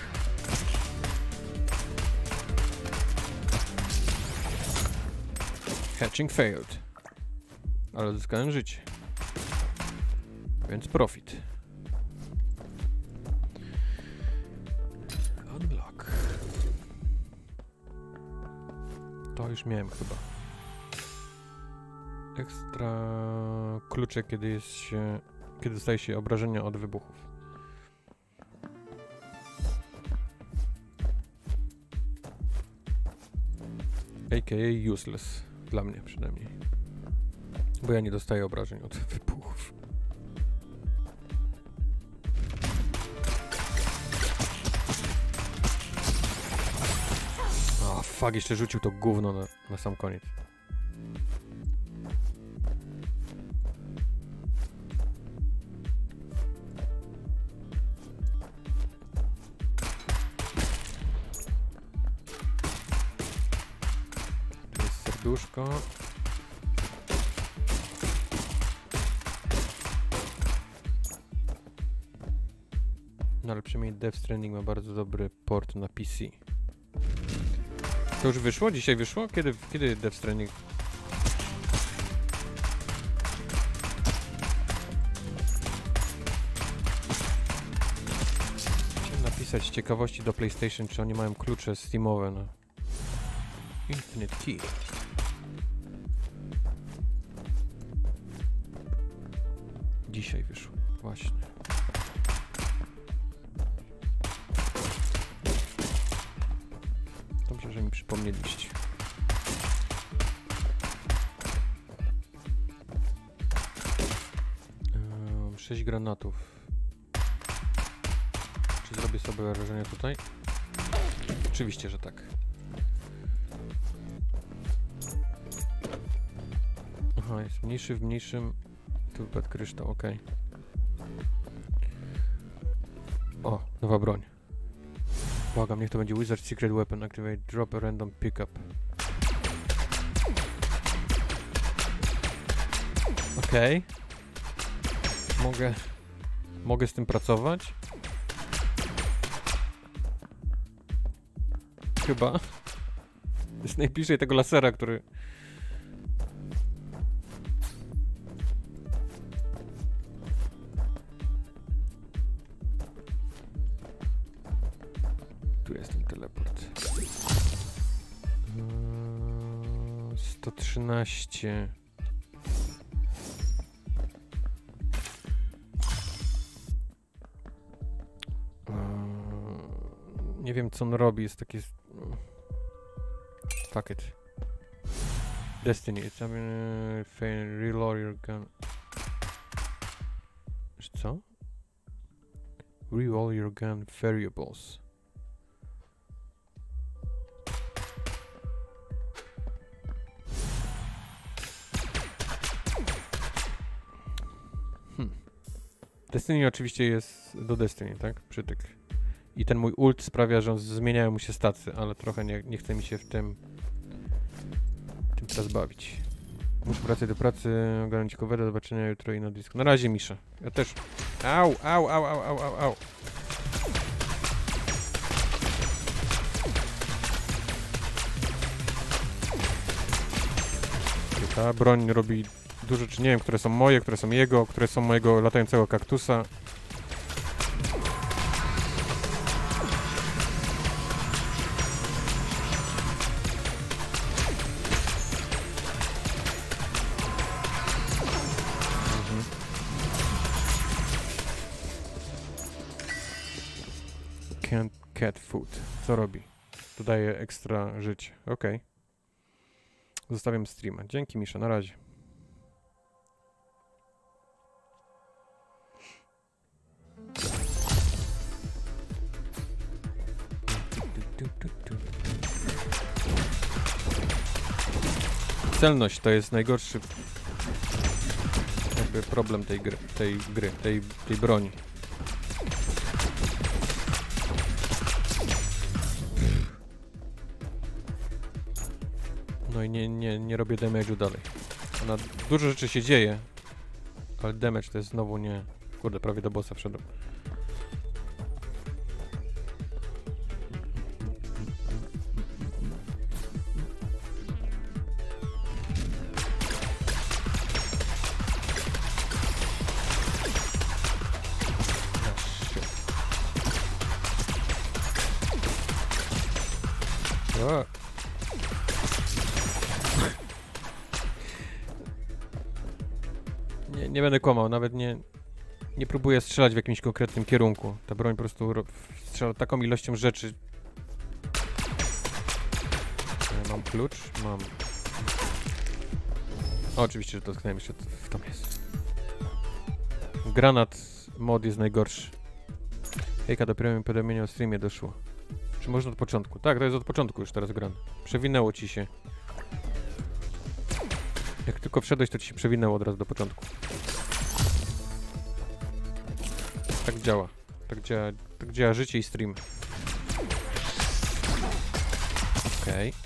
Hatching failed. Ale odzyskałem życie. Więc profit. Unlock. To już miałem chyba. Ekstra klucze, kiedy jest się... kiedy dostaje się obrażenia od wybuchów. A K A useless. Dla mnie przynajmniej. Bo ja nie dostaję obrażeń od wybuchów. O, oh, fuck, jeszcze rzucił to gówno na, na sam koniec. Serduszko. No ale przynajmniej Death Stranding ma bardzo dobry port na P C. To już wyszło? Dzisiaj wyszło? Kiedy, kiedy Death Stranding? Chciałem napisać z ciekawości do PlayStation, czy oni mają klucze Steamowe na Infinite Key. Dzisiaj wyszło, właśnie. Dobrze, że mi przypomnieliście. Ehm, sześć granatów. Czy zrobię sobie wrażenie tutaj? Oczywiście, że tak. Aha, jest mniejszy w mniejszym. Tu wypadł kryształ, ok. O, nowa broń. Błagam, niech to będzie Wizard Secret Weapon. Activate, drop a random pickup. Ok. Mogę... Mogę z tym pracować? Chyba. Jest najbliżej tego lasera, który... Tu jest ten teleport. Eee, sto trzynaście. Eee, nie wiem, co on robi. Jest taki... Fuck it. Destiny. It's I mean, uh, reload your gun. Co? Reroll your gun variables. Hmm. Destiny oczywiście jest do Destiny, tak? Przytyk. I ten mój ult sprawia, że zmieniają mu się stacy, ale trochę nie, nie chce mi się w tym, tym teraz bawić. Muszę wracać do pracy, ogarnąć cover, do zobaczenia jutro i na disco. Na razie, Misza. Ja też... Au, au, au, au, au, au, au. Ta broń robi dużo, czy nie wiem, które są moje, które są jego, które są mojego latającego kaktusa. Can't cat food. Co robi? Dodaje ekstra życie. Okej. Okay. Zostawiam streama. Dzięki, Misza. Na razie. Celność to jest najgorszy jakby problem tej gry, tej gry, tej, tej broni. No i nie, nie, nie robię damage'u dalej. Na dużo rzeczy się dzieje, ale damage to jest znowu nie... Kurde, prawie do bossa wszedłem. O. Nie, nie będę kłamał, nawet nie, nie próbuję strzelać w jakimś konkretnym kierunku. Ta broń po prostu strzela taką ilością rzeczy. Mam klucz, mam... O, oczywiście, że dotknąłem jeszcze w to jest. Granat mod jest najgorszy. Hejka, dopiero mi powiadomienie o streamie doszło. Czy można od początku? Tak, to jest od początku już teraz grane. Przewinęło ci się. Jak tylko wszedłeś, to ci się przewinęło od razu do początku. Tak działa. Tak działa, tak działa życie i stream. Okej. Okay.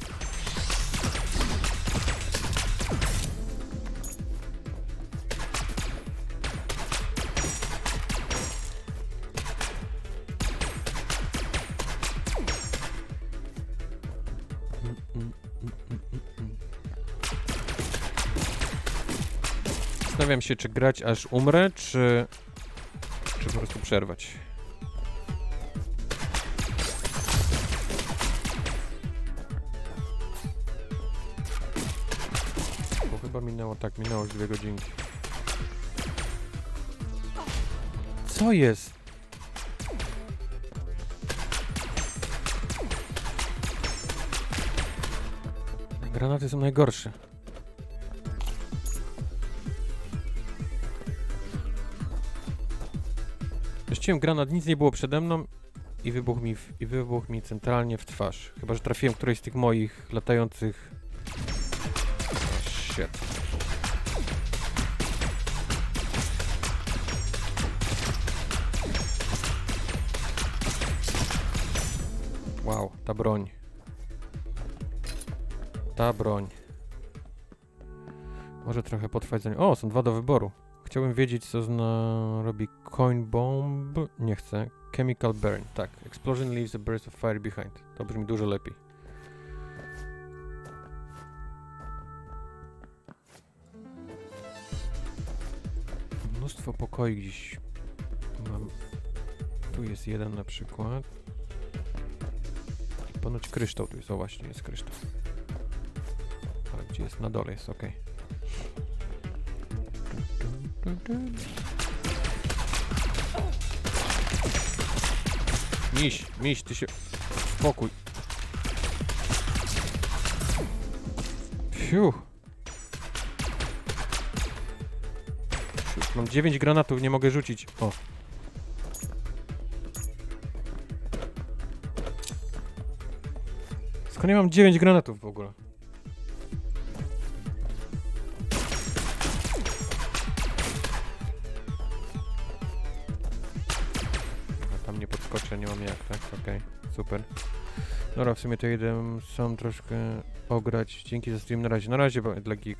Zastanawiam się, czy grać aż umrę, czy... czy po prostu przerwać. Bo chyba minęło, tak, minęło już dwie godzinki. Co jest? Granaty są najgorsze. Rzuciłem granat, nic nie było przede mną i wybuchł mi, w, i wybuchł mi centralnie w twarz. Chyba że trafiłem którejś z tych moich latających... Oh, shit. Wow, ta broń. Ta broń. Może trochę potrwać za nią. O, są dwa do wyboru. Chciałbym wiedzieć, co zna... robi Coin Bomb. Nie chcę. Chemical Burn. Tak. Explosion leaves a burst of fire behind. To brzmi dużo lepiej. Mnóstwo pokoi gdzieś mam. Tu jest jeden na przykład. I ponoć kryształ tu jest. O właśnie, jest kryształ. Ale gdzie jest? Na dole jest, ok. Miś, miś, ty się... Spokój. Fiu. Mam dziewięć granatów, nie mogę rzucić. O. Skąd ja mam dziewięć granatów w ogóle? Nie podskoczę, nie mam jak, tak? Okej, okay. Super. Dobra, w sumie to idę sam troszkę ograć. Dzięki za stream, na razie. Na razie dla geek.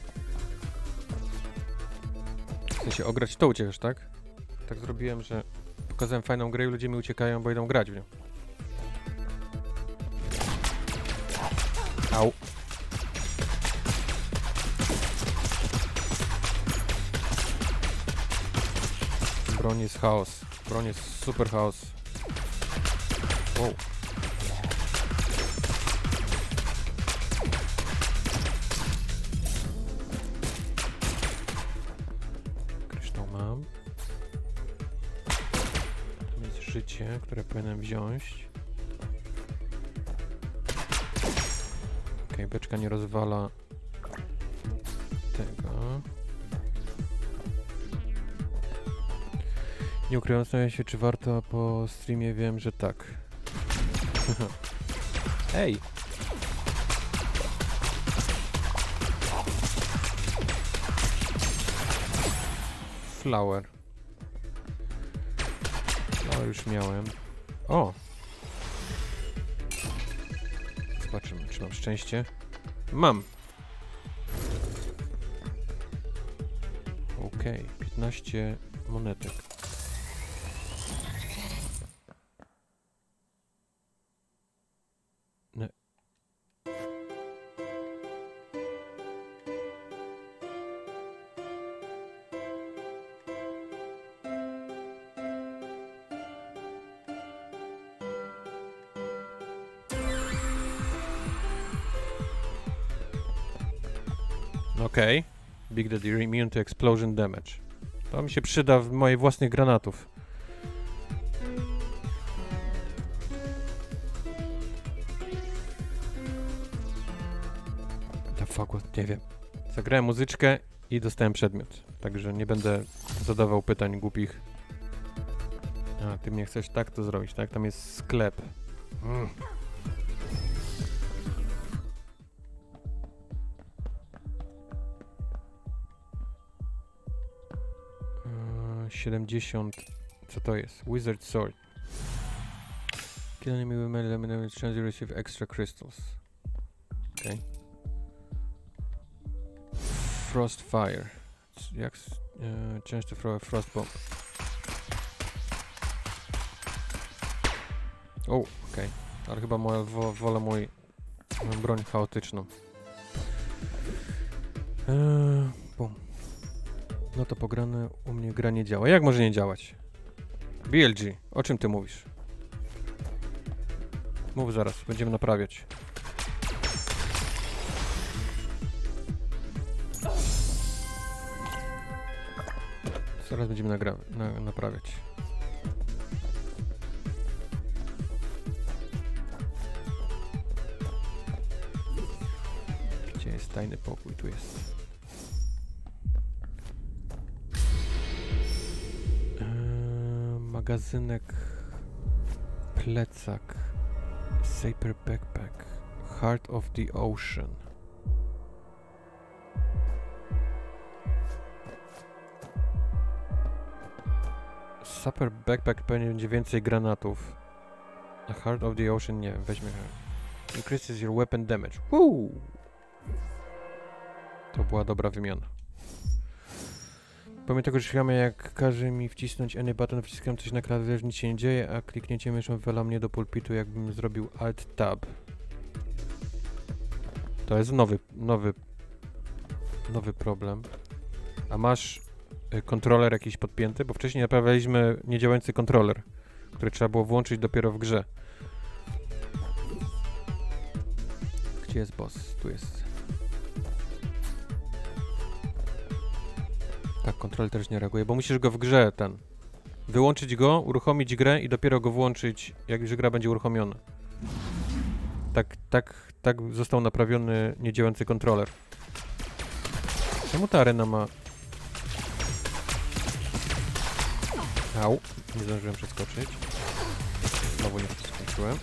W sensie ograć to uciekasz, tak? Tak zrobiłem, że pokazałem fajną grę i ludzie mi uciekają, bo idą grać w nią. Au. Broń jest chaos. Broń jest super chaos. Wow. Kryształ mam. Tu jest życie, które powinienem wziąć. Okej, okay, beczka nie rozwala tego. Nie ukrywam, zastanawiam się, czy warto po streamie. Wiem, że tak. Ej! Flower. Flower już miałem. O! Zobaczymy, czy mam szczęście. Mam! Okej, okay, piętnaście monetek. Nie. Okej. Okay. Big Daddy, you're immune to explosion damage. To mi się przyda w moich własnych granatów. The fuck, what? Nie wiem. Zagrałem muzyczkę i dostałem przedmiot. Także nie będę zadawał pytań głupich. A, ty mnie chcesz tak to zrobić, tak? Tam jest sklep. Mm. siedemdziesiąt. Co to jest? Wizard Sword. Kill enemy with melee element chance you receive extra crystals. Okay. Frost Fire. Jak uh, chance to throw a frost bomb. O, okej. Okay. Ale chyba moja, wo, wolę mój, moją broń chaotyczną. Eee, bum. No to pograne, u mnie gra nie działa. Jak może nie działać? B L G, o czym ty mówisz? Mów zaraz, będziemy naprawiać. Zaraz będziemy nagra na naprawiać. Gdzie jest tajny pokój? Tu jest. Magazynek, plecak, Saper Backpack, Heart of the Ocean. Saper Backpack pewnie będzie więcej granatów. A Heart of the Ocean nie, weźmy her. Increases your weapon damage. Woo! To była dobra wymiana. Pomimo tego, że śmiamy, jak każe mi wcisnąć any button, wciskam coś na klawiaturze, nic się nie dzieje, a kliknięcie myszą wywala mnie do pulpitu, jakbym zrobił Alt Tab. To jest nowy, nowy, nowy problem. A masz y, kontroler jakiś podpięty? Bo wcześniej naprawialiśmy niedziałający kontroler, który trzeba było włączyć dopiero w grze. Gdzie jest boss? Tu jest. Tak, kontroler też nie reaguje, bo musisz go w grze ten... Wyłączyć go, uruchomić grę i dopiero go włączyć, jak już gra będzie uruchomiona. Tak, tak, tak został naprawiony niedziałający kontroler. Czemu ta arena ma... Au, nie zdążyłem przeskoczyć. Znowu nie przeskoczyłem.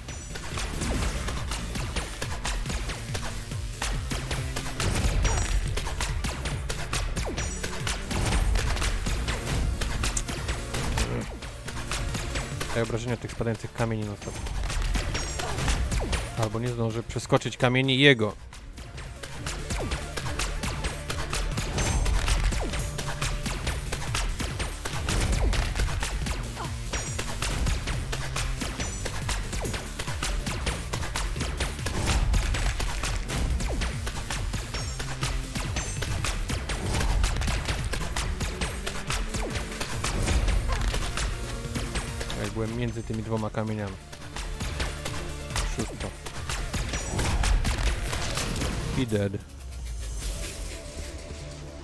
Te obrażenia tych spadających kamieni na stop. Albo nie zdąży przeskoczyć kamieni jego. Byłem między tymi dwoma kamieniami. Szósto. He dead.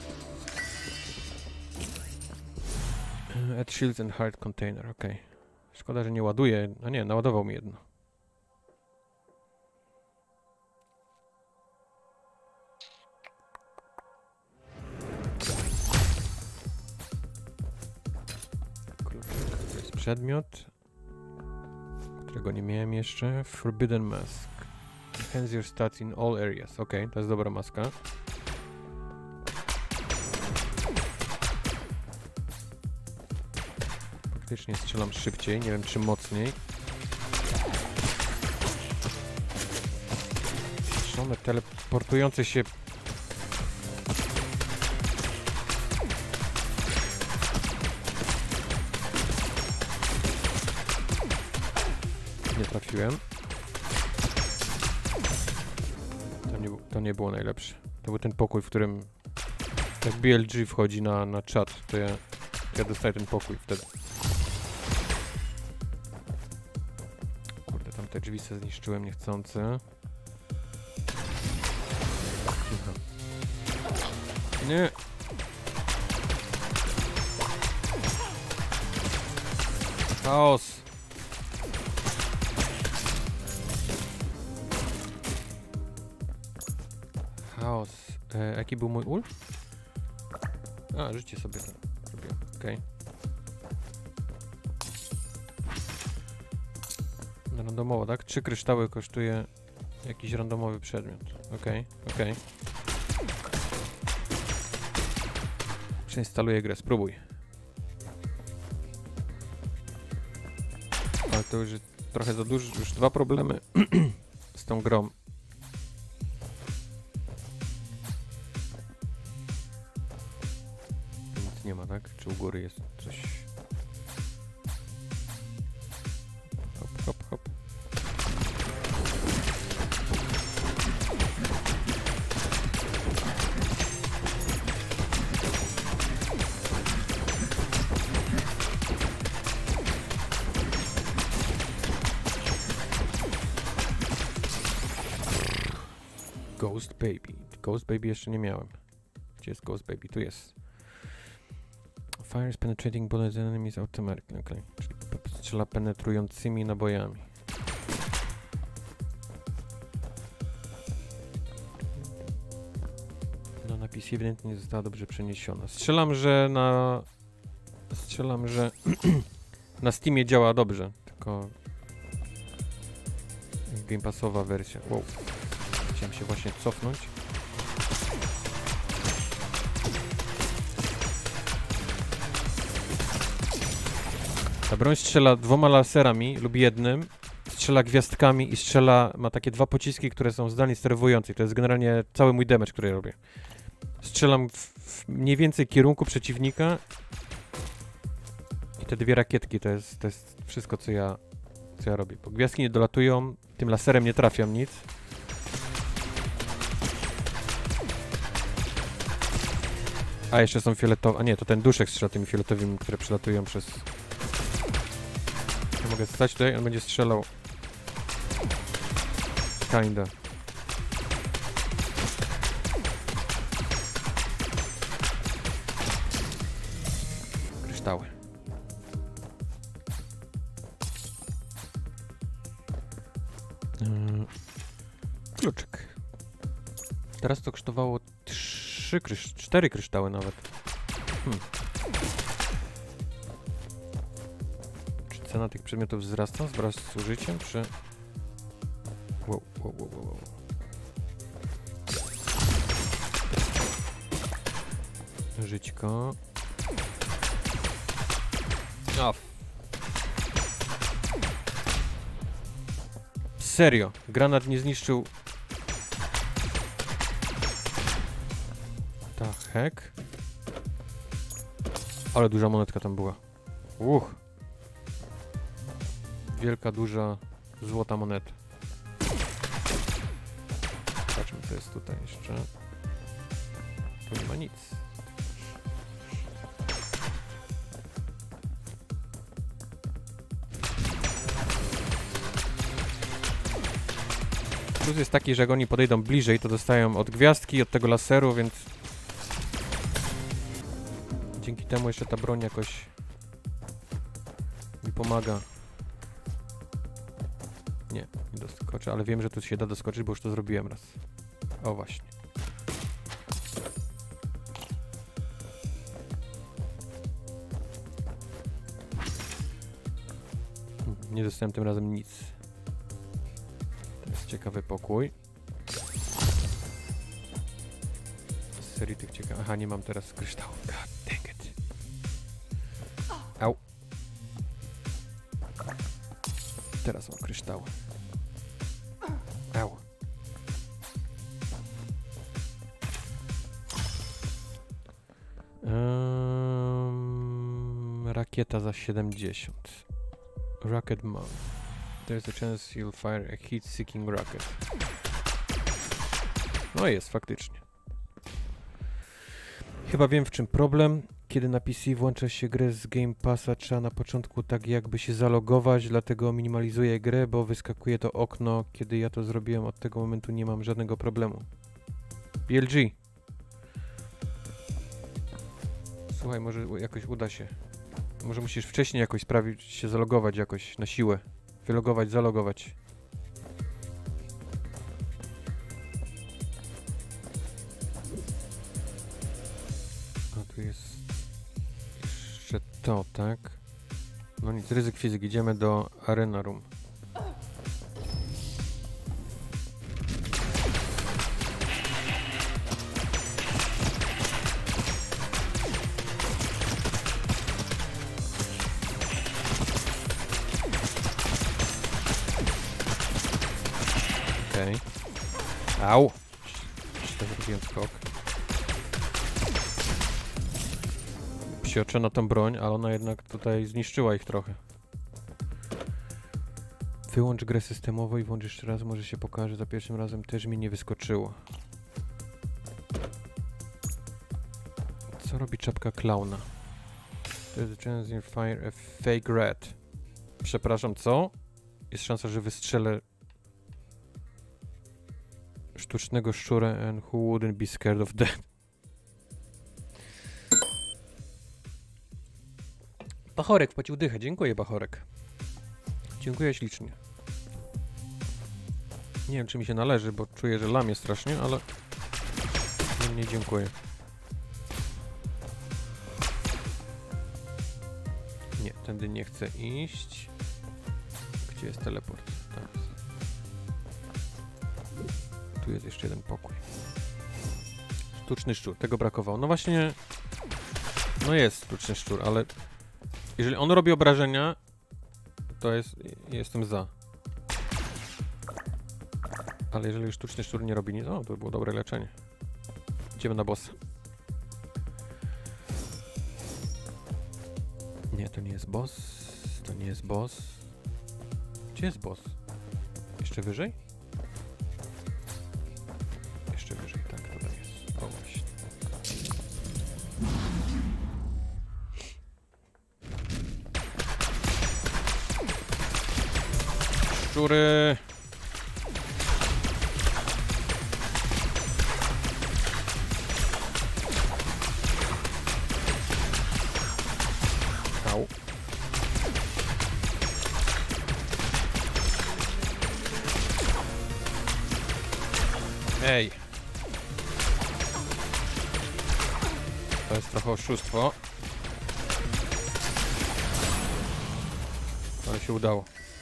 Add shields and heart container, ok. Szkoda, że nie ładuje. A nie, naładował mi jedno. Kluczyk. To jest przedmiot, którego nie miałem jeszcze. Forbidden Mask. Enhance your stats in all areas. Ok, to jest dobra maska. Faktycznie strzelam szybciej, nie wiem czy mocniej. One teleportujące się... Nie trafiłem. To nie, to nie było najlepsze. To był ten pokój, w którym jak B L G wchodzi na, na czat, to ja, to ja dostaję ten pokój wtedy. Kurde, tam te drzwi se zniszczyłem niechcący. Nie. Chaos. Chaos. E, jaki był mój ult? A, życie sobie to robię. Okej. Okay. Randomowo, tak? Trzy kryształy kosztuje jakiś randomowy przedmiot. Okej, okay, okej. Okay. Przeinstaluję grę, spróbuj. Ale to już trochę za dużo, już dwa problemy z tą grą. Nic nie ma, tak? Czy u góry jest coś? Hop, hop, hop. Ghost Baby. Ghost Baby jeszcze nie miałem. Gdzie jest Ghost Baby? Tu jest. Fire is penetrating bullets enemies automatically. Okay. Czyli strzela penetrującymi nabojami. No na P C ewidentnie nie została dobrze przeniesiona. Strzelam, że na... Strzelam, że na Steamie działa dobrze, tylko Game Passowa wersja. Wow. Chciałem się właśnie cofnąć. Ta broń strzela dwoma laserami lub jednym, strzela gwiazdkami i strzela, ma takie dwa pociski, które są zdalnie sterowujące. To jest generalnie cały mój damage, który robię. Strzelam w, w mniej więcej kierunku przeciwnika i te dwie rakietki to jest, to jest wszystko, co ja, co ja robię. Bo gwiazdki nie dolatują, tym laserem nie trafiam nic. A jeszcze są fioletowe, a nie, to ten duszek strzela tymi fioletowymi, które przelatują przez... Ja mogę stać tutaj, on będzie strzelał. Kinda. Kryształy. Yy, kluczyk. Teraz to kosztowało trzy krysz... cztery kryształy nawet. Hmm. Czy cena tych przedmiotów wzrasta wraz z użyciem, czy... Wow, wow, wow, wow. Żyćko. A. Serio, granat nie zniszczył... Ta hek. Ale duża monetka tam była. Uch. Wielka, duża, złota moneta. Zobaczmy, co jest tutaj jeszcze. Tu nie ma nic. Plus jest taki, że jak oni podejdą bliżej, to dostają od gwiazdki, od tego laseru, więc... Dzięki temu jeszcze ta broń jakoś mi pomaga Nie, nie doskoczę, ale wiem, że tu się da doskoczyć, bo już to zrobiłem raz. O, właśnie. Hmm, nie dostałem tym razem nic. To jest ciekawy pokój. Z serii tych ciekawych... Aha, nie mam teraz kryształu. God dang it. Au. Teraz mam kryształ. Au. Um, rakieta za siedemdziesiąt. Rocket mount. There's a chance you'll fire a heat-seeking rocket. No jest, faktycznie. Chyba wiem, w czym problem. Kiedy na P C włącza się grę z Game Passa, trzeba na początku tak jakby się zalogować, dlatego minimalizuję grę, bo wyskakuje to okno. Kiedy ja to zrobiłem, od tego momentu nie mam żadnego problemu. B L G. Słuchaj, może jakoś uda się. Może musisz wcześniej jakoś sprawić, się zalogować jakoś na siłę. Wylogować, zalogować. A tu jest jeszcze to, tak? No nic, ryzyk fizyk. Idziemy do Arena Room. Okej. Okay. Au! Źle zrobiłem skok. Psioczę na tą broń, ale ona jednak tutaj zniszczyła ich trochę. Wyłącz grę systemowo i włącz jeszcze raz, może się pokaże. Za pierwszym razem też mi nie wyskoczyło. Co robi czapka klauna? There's a chance you fire a fake rat. Przepraszam, co? Jest szansa, że wystrzelę sztucznego szczura and who wouldn't be scared of that. Bachorek wpłacił dychę. Dziękuję, Bachorek. Dziękuję ślicznie. Nie wiem, czy mi się należy, bo czuję, że lamię strasznie, ale nie dziękuję. Nie, tędy nie chcę iść. Gdzie jest teleport? Tak. Tu jest jeszcze jeden pokój. Sztuczny szczur, tego brakowało. No właśnie, no jest sztuczny szczur, ale jeżeli on robi obrażenia, to jest, jestem za. Ale jeżeli sztuczny szczur nie robi nic, o, to by było dobre leczenie. Idziemy na bossa. Nie, to nie jest boss. To nie jest boss. Gdzie jest boss? Jeszcze wyżej? Jeszcze wyżej, tak, tutaj jest. O właśnie. Szczury! Au. Ej! To jest trochę oszustwo. Ale się udało.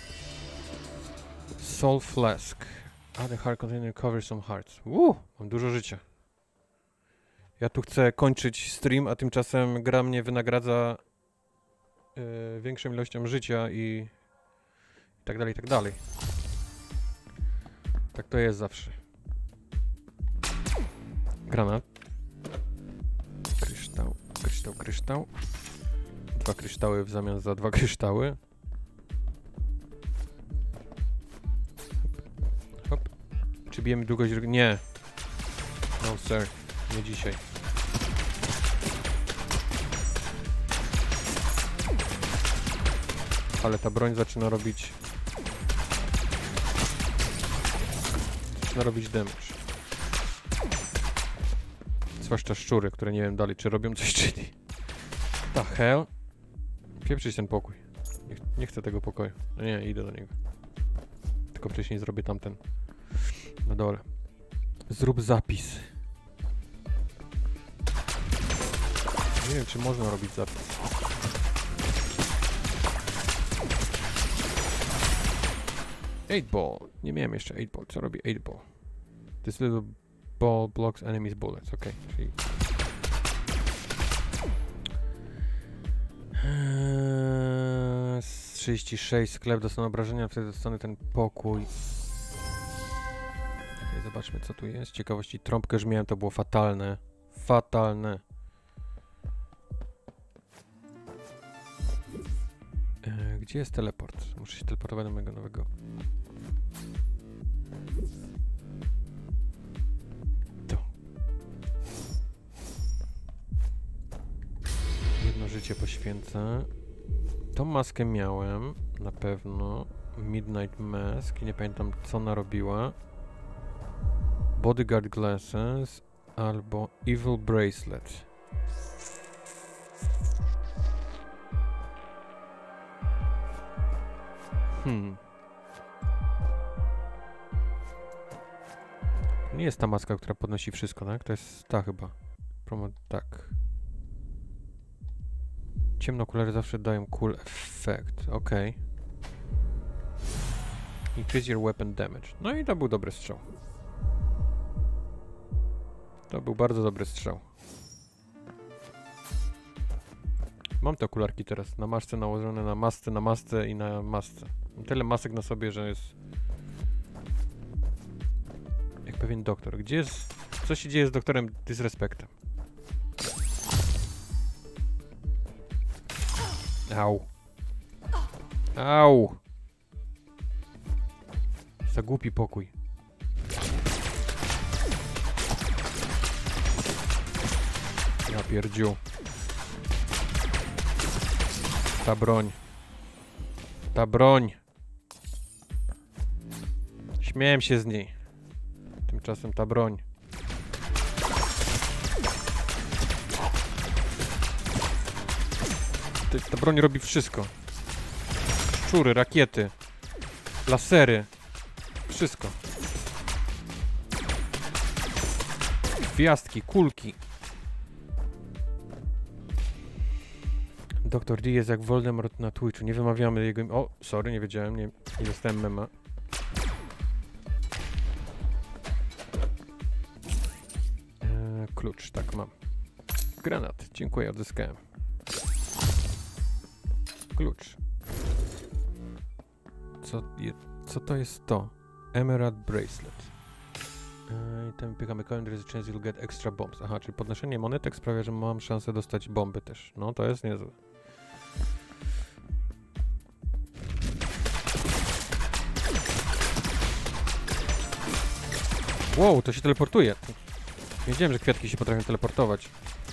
Soul Flask. Add a heart container cover some hearts. Uuu, mam dużo życia. Ja tu chcę kończyć stream, a tymczasem gra mnie wynagradza yy, większą ilością życia i, i tak dalej, i tak dalej. Tak to jest zawsze. Granat. Kryształ, kryształ, kryształ. Dwa kryształy w zamian za dwa kryształy. Hop. Czy bijemy długość... Nie. No sir. Nie dzisiaj. Ale ta broń zaczyna robić... Zaczyna robić damage. Zwłaszcza szczury, które nie wiem dalej, czy robią coś, czy nie. The hell? Pieprzyć ten pokój. Nie, nie chcę tego pokoju. No nie, idę do niego. tylko wcześniej zrobię tamten na dole. Zrób zapis. Nie wiem, czy można robić zapis. eight ball. Nie miałem jeszcze eight ball. Co robi eight ball? This little ball blocks enemies bullets. Ok, czyli... Eee, trzydzieści sześć. Sklep dostanę obrażenia, wtedy dostanę ten pokój. Okay, zobaczmy, co tu jest. Z ciekawości trąbkę już miałem, to było fatalne. Fatalne. Eee, gdzie jest teleport? Muszę się teleportować do mojego nowego... Jedno życie poświęcę. Tą maskę miałem, na pewno. Midnight Mask, nie pamiętam co narobiła. Bodyguard Glasses albo Evil Bracelet. Hmm. Nie jest ta maska, która podnosi wszystko, tak? To jest ta chyba. Promo... tak. Ciemne okulary zawsze dają cool effect. Ok. Increase your weapon damage. No i to był dobry strzał. To był bardzo dobry strzał. Mam te okularki teraz na masce nałożone, na masce, na masce i na masce. Mam tyle masek na sobie, że jest... jak pewien doktor. Gdzie jest... co się dzieje z doktorem Disrespectem? Au. Au. Za głupi pokój. Ja pierdziu. Ta broń. Ta broń. Śmiałem się z niej. Tymczasem ta broń. Ta broń robi wszystko. Szczury, rakiety, lasery. Wszystko. Gwiazdki, kulki. doktor D jest jak Voldemort na Twitchu. Nie wymawiamy jego... o, sorry, nie wiedziałem. Nie, nie dostałem mema. Eee, klucz, tak mam. Granat, dziękuję, odzyskałem. Klucz. Co, je, co to jest to? Emerald Bracelet. Eee, tam pykamy calendar chance you'll get extra bombs. Aha, czyli podnoszenie monetek sprawia, że mam szansę dostać bomby też. No, to jest niezłe. Wow, to się teleportuje. Nie wiedziałem, że kwiatki się potrafią teleportować.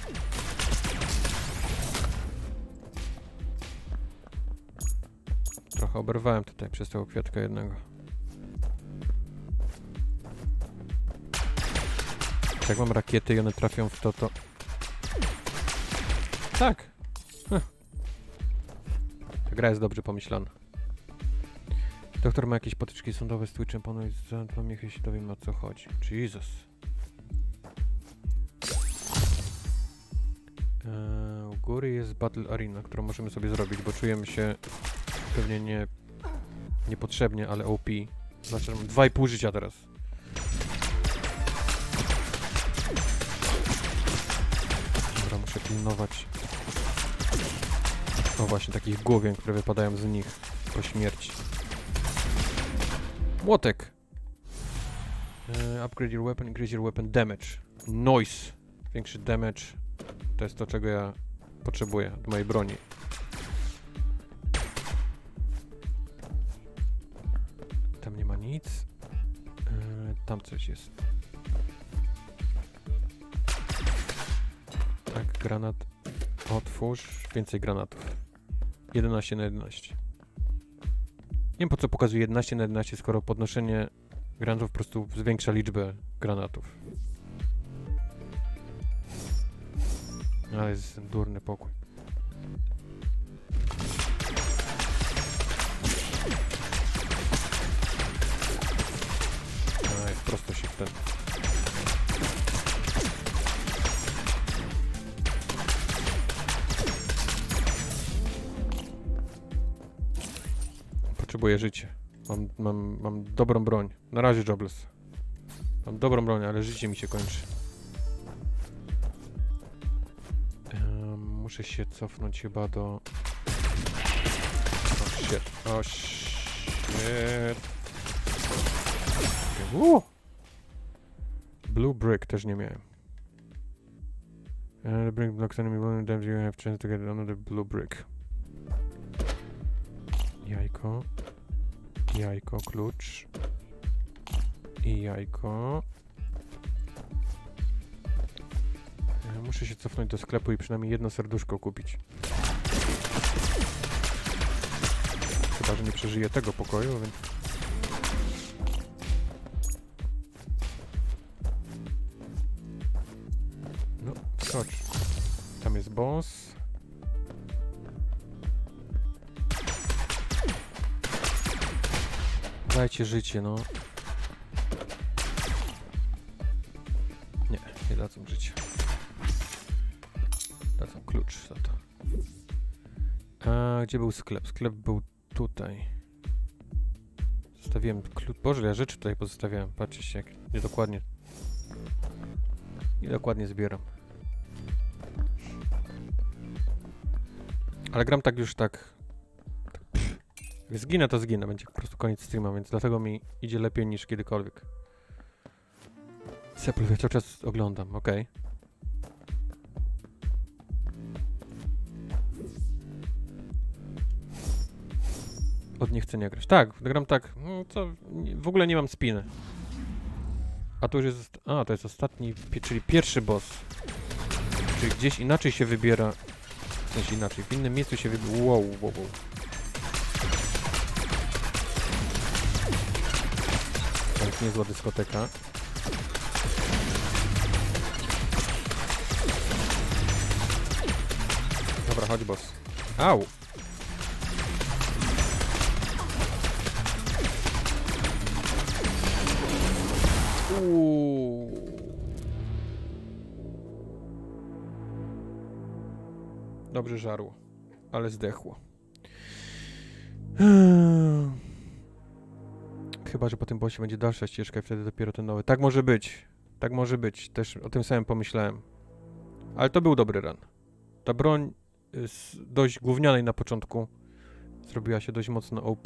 Trochę oberwałem tutaj przez tego kwiatka jednego. Jak mam rakiety i one trafią w to, to... tak! Huh. Ta gra jest dobrze pomyślana. Doktor ma jakieś potyczki sądowe z Twitchem, ponoć za dwa miechy się dowiem, o co chodzi. Jesus. Eee, u góry jest Battle Arena, którą możemy sobie zrobić, bo czujemy się pewnie nie... niepotrzebnie, ale O P. Znaczy, mam dwa i pół życia teraz. Dobra, muszę pilnować... o właśnie, takich głowien, które wypadają z nich po śmierci. Młotek! Uh, upgrade your weapon, increase your weapon damage. Noise! Większy damage. To jest to, czego ja potrzebuję od mojej broni. Tam nie ma nic. Uh, tam coś jest. Tak, granat. Otwórz. Więcej granatów. jedenaście na jedenaście. Nie wiem, po co pokazuje jedenaście na jedenaście, skoro podnoszenie granatów po prostu zwiększa liczbę granatów. Ale jest durny pokój. Potrzebuję życia. Mam, mam, mam dobrą broń. Na razie jobless. Mam dobrą broń, ale życie mi się kończy. Um, muszę się cofnąć chyba do... O shit. O shit. Okay. Blue brick też nie miałem. Uh, brick blocks enemy damage you have chance to get another blue brick. Jajko. Jajko, klucz. I jajko. Ja muszę się cofnąć do sklepu i przynajmniej jedno serduszko kupić. Chyba, że nie przeżyję tego pokoju, więc... No, skocz. Tam jest boss. Dajcie życie, no. Nie, nie dadzą życia. Dadzą klucz za to. A gdzie był sklep? Sklep był tutaj. Zostawiłem klucz. Boże, ja rzeczy tutaj pozostawiałem. Patrzcie się, jak niedokładnie. Niedokładnie zbieram. Ale gram tak już tak... Jak zginę, to zginę. Będzie po prostu koniec streama, więc dlatego mi idzie lepiej niż kiedykolwiek. Sepul, ja cały czas oglądam, okej. Okay. Od niechcenia grać. Tak, gram tak, no co, w ogóle nie mam spiny. A tu już jest, a to jest ostatni, czyli pierwszy boss. Czyli gdzieś inaczej się wybiera, w sensie inaczej, w innym miejscu się wybiera, wow, wow, wow. To jest niezła dyskoteka. Dobra, chodź boss. Au! Uuu. Dobrze żarło, ale zdechło. Chyba, że po tym bossie będzie dalsza ścieżka i wtedy dopiero ten nowy. Tak może być. Tak może być. Też o tym samym pomyślałem. Ale to był dobry run. Ta broń z dość gównianej na początku zrobiła się dość mocno O P.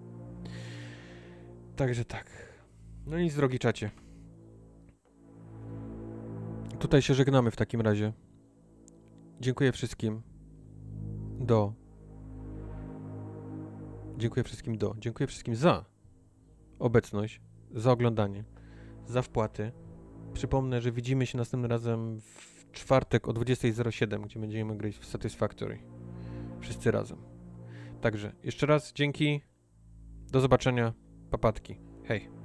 Także tak. No nic, drogi czacie. Tutaj się żegnamy w takim razie. Dziękuję wszystkim. Do. Dziękuję wszystkim do. Dziękuję wszystkim za obecność, za oglądanie, za wpłaty. Przypomnę, że widzimy się następnym razem w czwartek o dwudziestej zero siedem, gdzie będziemy grać w Satisfactory. Wszyscy razem. Także jeszcze raz dzięki. Do zobaczenia. Papatki. Hej.